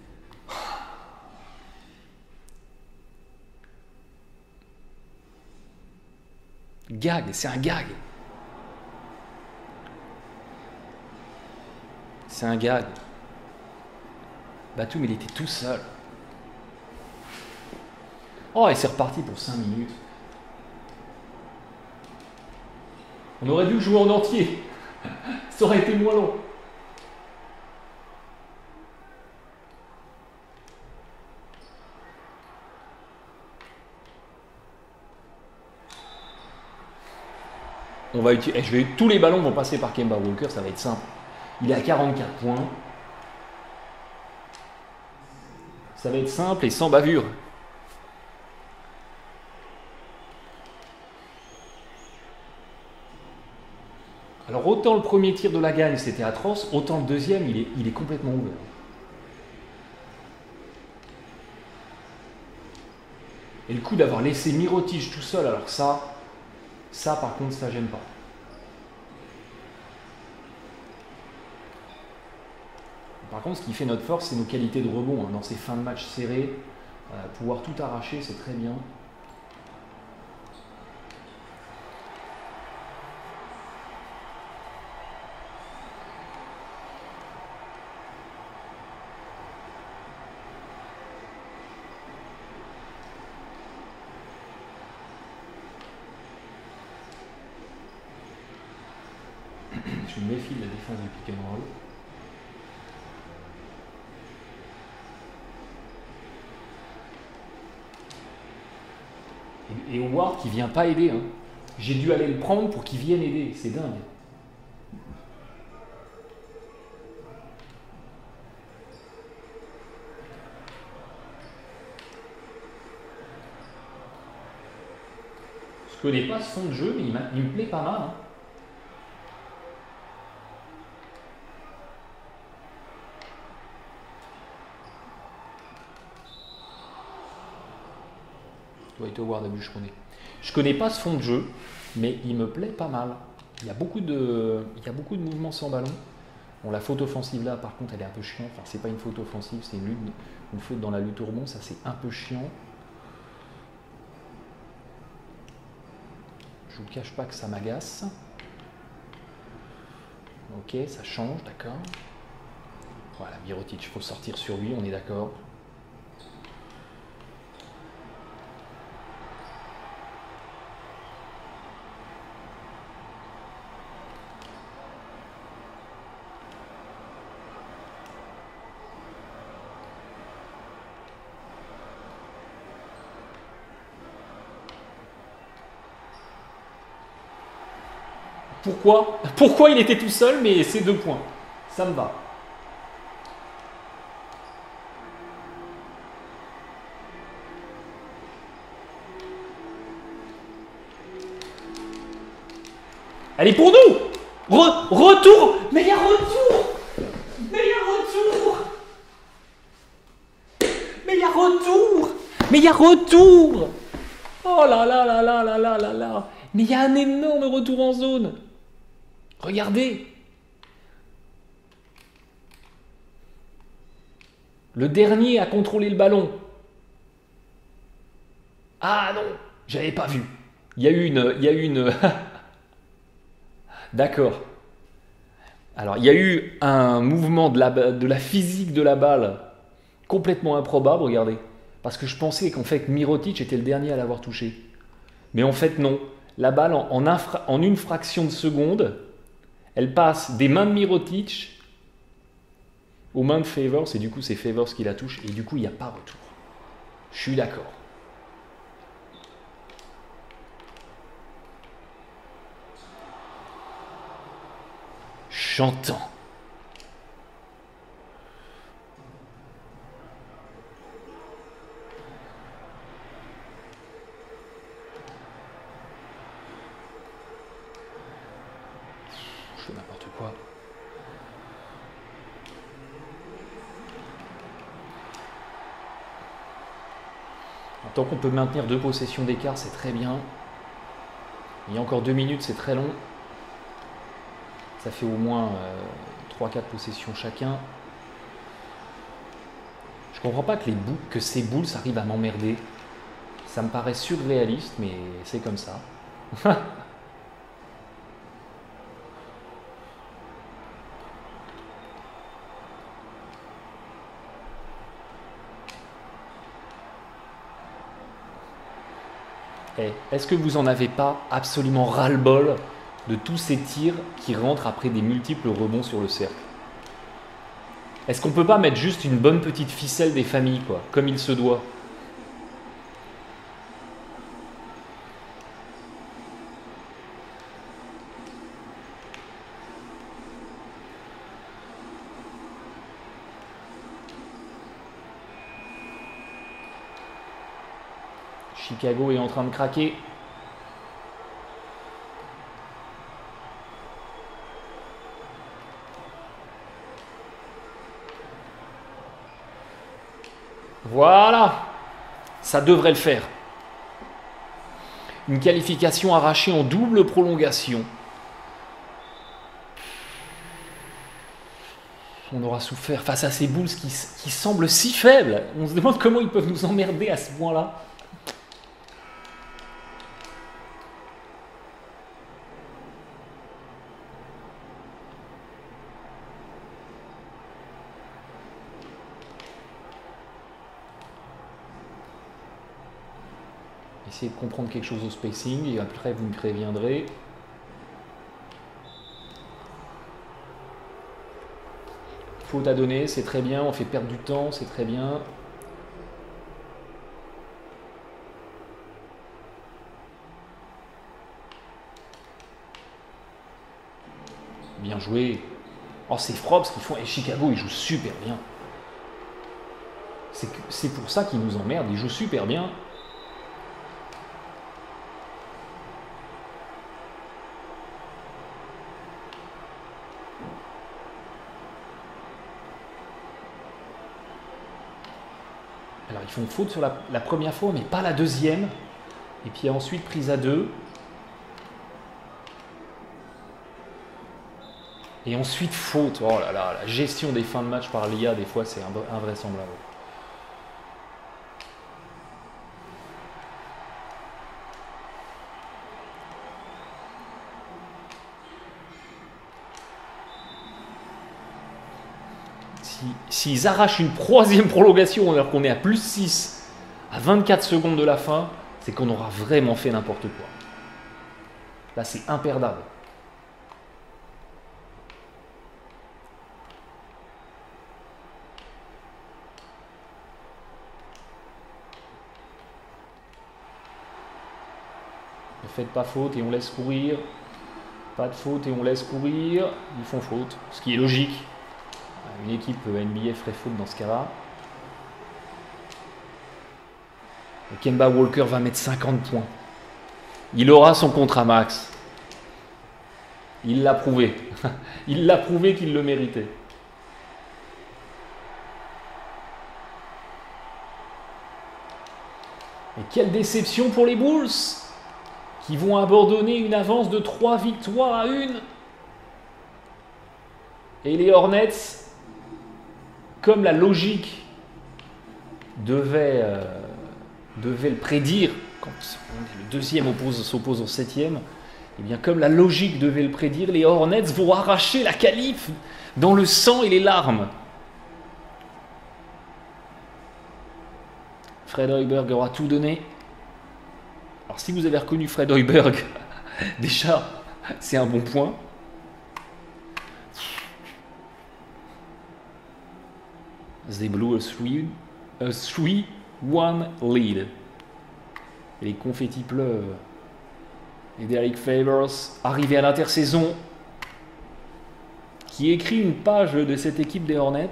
Gag, c'est un gag. C'est un gag. Batum, il était tout seul. Oh, et c'est reparti pour cinq minutes. On aurait dû jouer en entier. Ça aurait été moins long. On va utiliser, je vais, tous les ballons vont passer par Kemba Walker, ça va être simple. Il est à quarante-quatre points. Ça va être simple et sans bavure. Alors autant le premier tir de la gagne c'était atroce, autant le deuxième il est, il est complètement ouvert. Et le coup d'avoir laissé Mirotic tout seul, alors ça, ça par contre ça j'aime pas. Par contre, ce qui fait notre force, c'est nos qualités de rebond. Hein. Dans ces fins de match serrés, euh, pouvoir tout arracher, c'est très bien. Je me méfie de la défense du pick and roll. Et Howard qui vient pas aider. Hein. J'ai dû aller le prendre pour qu'il vienne aider. C'est dingue. Je connais pas ce fond de jeu, mais il, il me plaît pas mal. Hein. Dwight Howard a vu, je connais. Je connais pas ce fond de jeu, mais il me plaît pas mal. Il y a beaucoup de, il y a beaucoup de mouvements sans ballon. Bon, la faute offensive là, par contre, elle est un peu chiante. Enfin, c'est pas une faute offensive, c'est une, lutte, une faute dans la lutte au rebond. Ça, c'est un peu chiant. Je vous cache pas que ça m'agace. Ok, ça change, d'accord. Voilà, Mirotic, il faut sortir sur lui, on est d'accord. Pourquoi? Pourquoi il était tout seul, mais c'est deux points. Ça me va. Elle est pour nous. Re Retour. Mais il y a retour. Mais il y a retour. Mais il y a retour. Mais il y a retour. Oh là là là là là là là là. Mais il y a un énorme retour en zone. Regardez. Le dernier à contrôler le ballon. Ah non, j'avais pas vu. Il y a eu une... Il y a eu une... D'accord. Alors, il y a eu un mouvement de la, de la physique de la balle complètement improbable, regardez. Parce que je pensais qu'en fait, Mirotic était le dernier à l'avoir touché. Mais en fait, non. La balle, en, en, infra, en une fraction de seconde, elle passe des mains de Mirotic aux mains de Favors, et du coup, c'est Favors qui la touche, et du coup, il n'y a pas retour. Je suis d'accord. J'entends. Je fais n'importe quoi. Tant qu'on peut maintenir deux possessions d'écart, c'est très bien. Il y a encore deux minutes, c'est très long. Ça fait au moins euh, trois quatre possessions chacun. Je comprends pas que, les boules, que ces boules arrivent à m'emmerder. Ça me paraît surréaliste, mais c'est comme ça. Hey, est-ce que vous en avez pas absolument ras-le-bol de tous ces tirs qui rentrent après des multiples rebonds sur le cercle? Est-ce qu'on peut pas mettre juste une bonne petite ficelle des familles, quoi, comme il se doit? Chicago est en train de craquer. Voilà, ça devrait le faire. Une qualification arrachée en double prolongation. On aura souffert face à ces Bulls qui, qui semblent si faibles. On se demande comment ils peuvent nous emmerder à ce point-là. Essayez de comprendre quelque chose au spacing et après vous me préviendrez. Faute à donner, c'est très bien, on fait perdre du temps, c'est très bien. Bien joué. Oh, c'est Frobs qui font. Et Chicago, ils jouent super bien. C'est pour ça qu'ils nous emmerdent, ils jouent super bien. Alors ils font faute sur la, la première fois, mais pas la deuxième. Et puis ensuite prise à deux. Et ensuite faute. Oh là là, la gestion des fins de match par l'I A, des fois, c'est invraisemblable. S'ils si, arrachent une troisième prolongation alors qu'on est à plus six à vingt-quatre secondes de la fin, c'est qu'on aura vraiment fait n'importe quoi. Là, c'est imperdable. Ne faites pas faute et on laisse courir. Pas de faute et on laisse courir. Ils font faute, ce qui est logique. Une équipe N B A ferait faute dans ce cas-là. Kemba Walker va mettre cinquante points. Il aura son contrat max. Il l'a prouvé. Il l'a prouvé qu'il le méritait. Et quelle déception pour les Bulls, qui vont abandonner une avance de trois victoires à une. Et les Hornets, comme la logique devait, euh, devait le prédire quand le deuxième oppose, s'oppose au septième, et bien comme la logique devait le prédire, les Hornets vont arracher la qualif dans le sang et les larmes. Fred Hoiberg aura tout donné. Alors si vous avez reconnu Fred Hoiberg, déjà c'est un bon point. They blew a three one lead. Et les confettis pleuvent. Et Derek Favors, arrivé à l'intersaison, qui écrit une page de cette équipe des Hornets.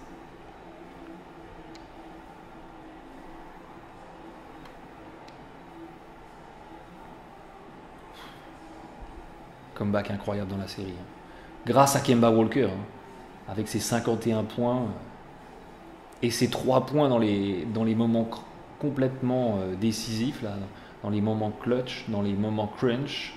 Comeback incroyable dans la série. Grâce à Kemba Walker, hein, avec ses cinquante et un points et ses trois points dans les, dans les moments complètement euh, décisifs, là, dans les moments clutch, dans les moments crunch.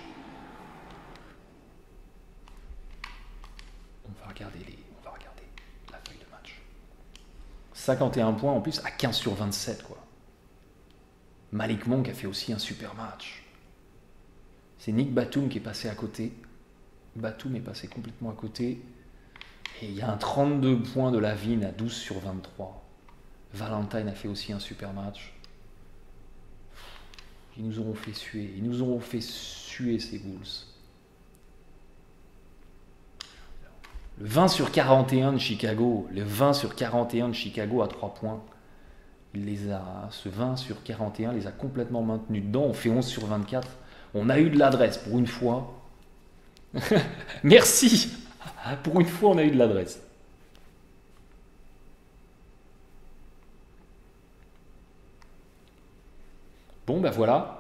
On va regarder, les, on va regarder la feuille de match. cinquante et un points en plus à quinze sur vingt-sept, quoi. Malik Monk a fait aussi un super match. C'est Nick Batum qui est passé à côté. Batum est passé complètement à côté. Et il y a un trente-deux points de Lavine à douze sur vingt-trois. Valentine a fait aussi un super match. Ils nous auront fait suer. Ils nous auront fait suer ces Bulls. Le vingt sur quarante et un de Chicago. Le vingt sur quarante et un de Chicago à trois points. Il les a, ce vingt sur quarante et un les a complètement maintenus dedans. On fait onze sur vingt-quatre. On a eu de l'adresse pour une fois. Merci. Pour une fois, on a eu de l'adresse. Bon, ben voilà.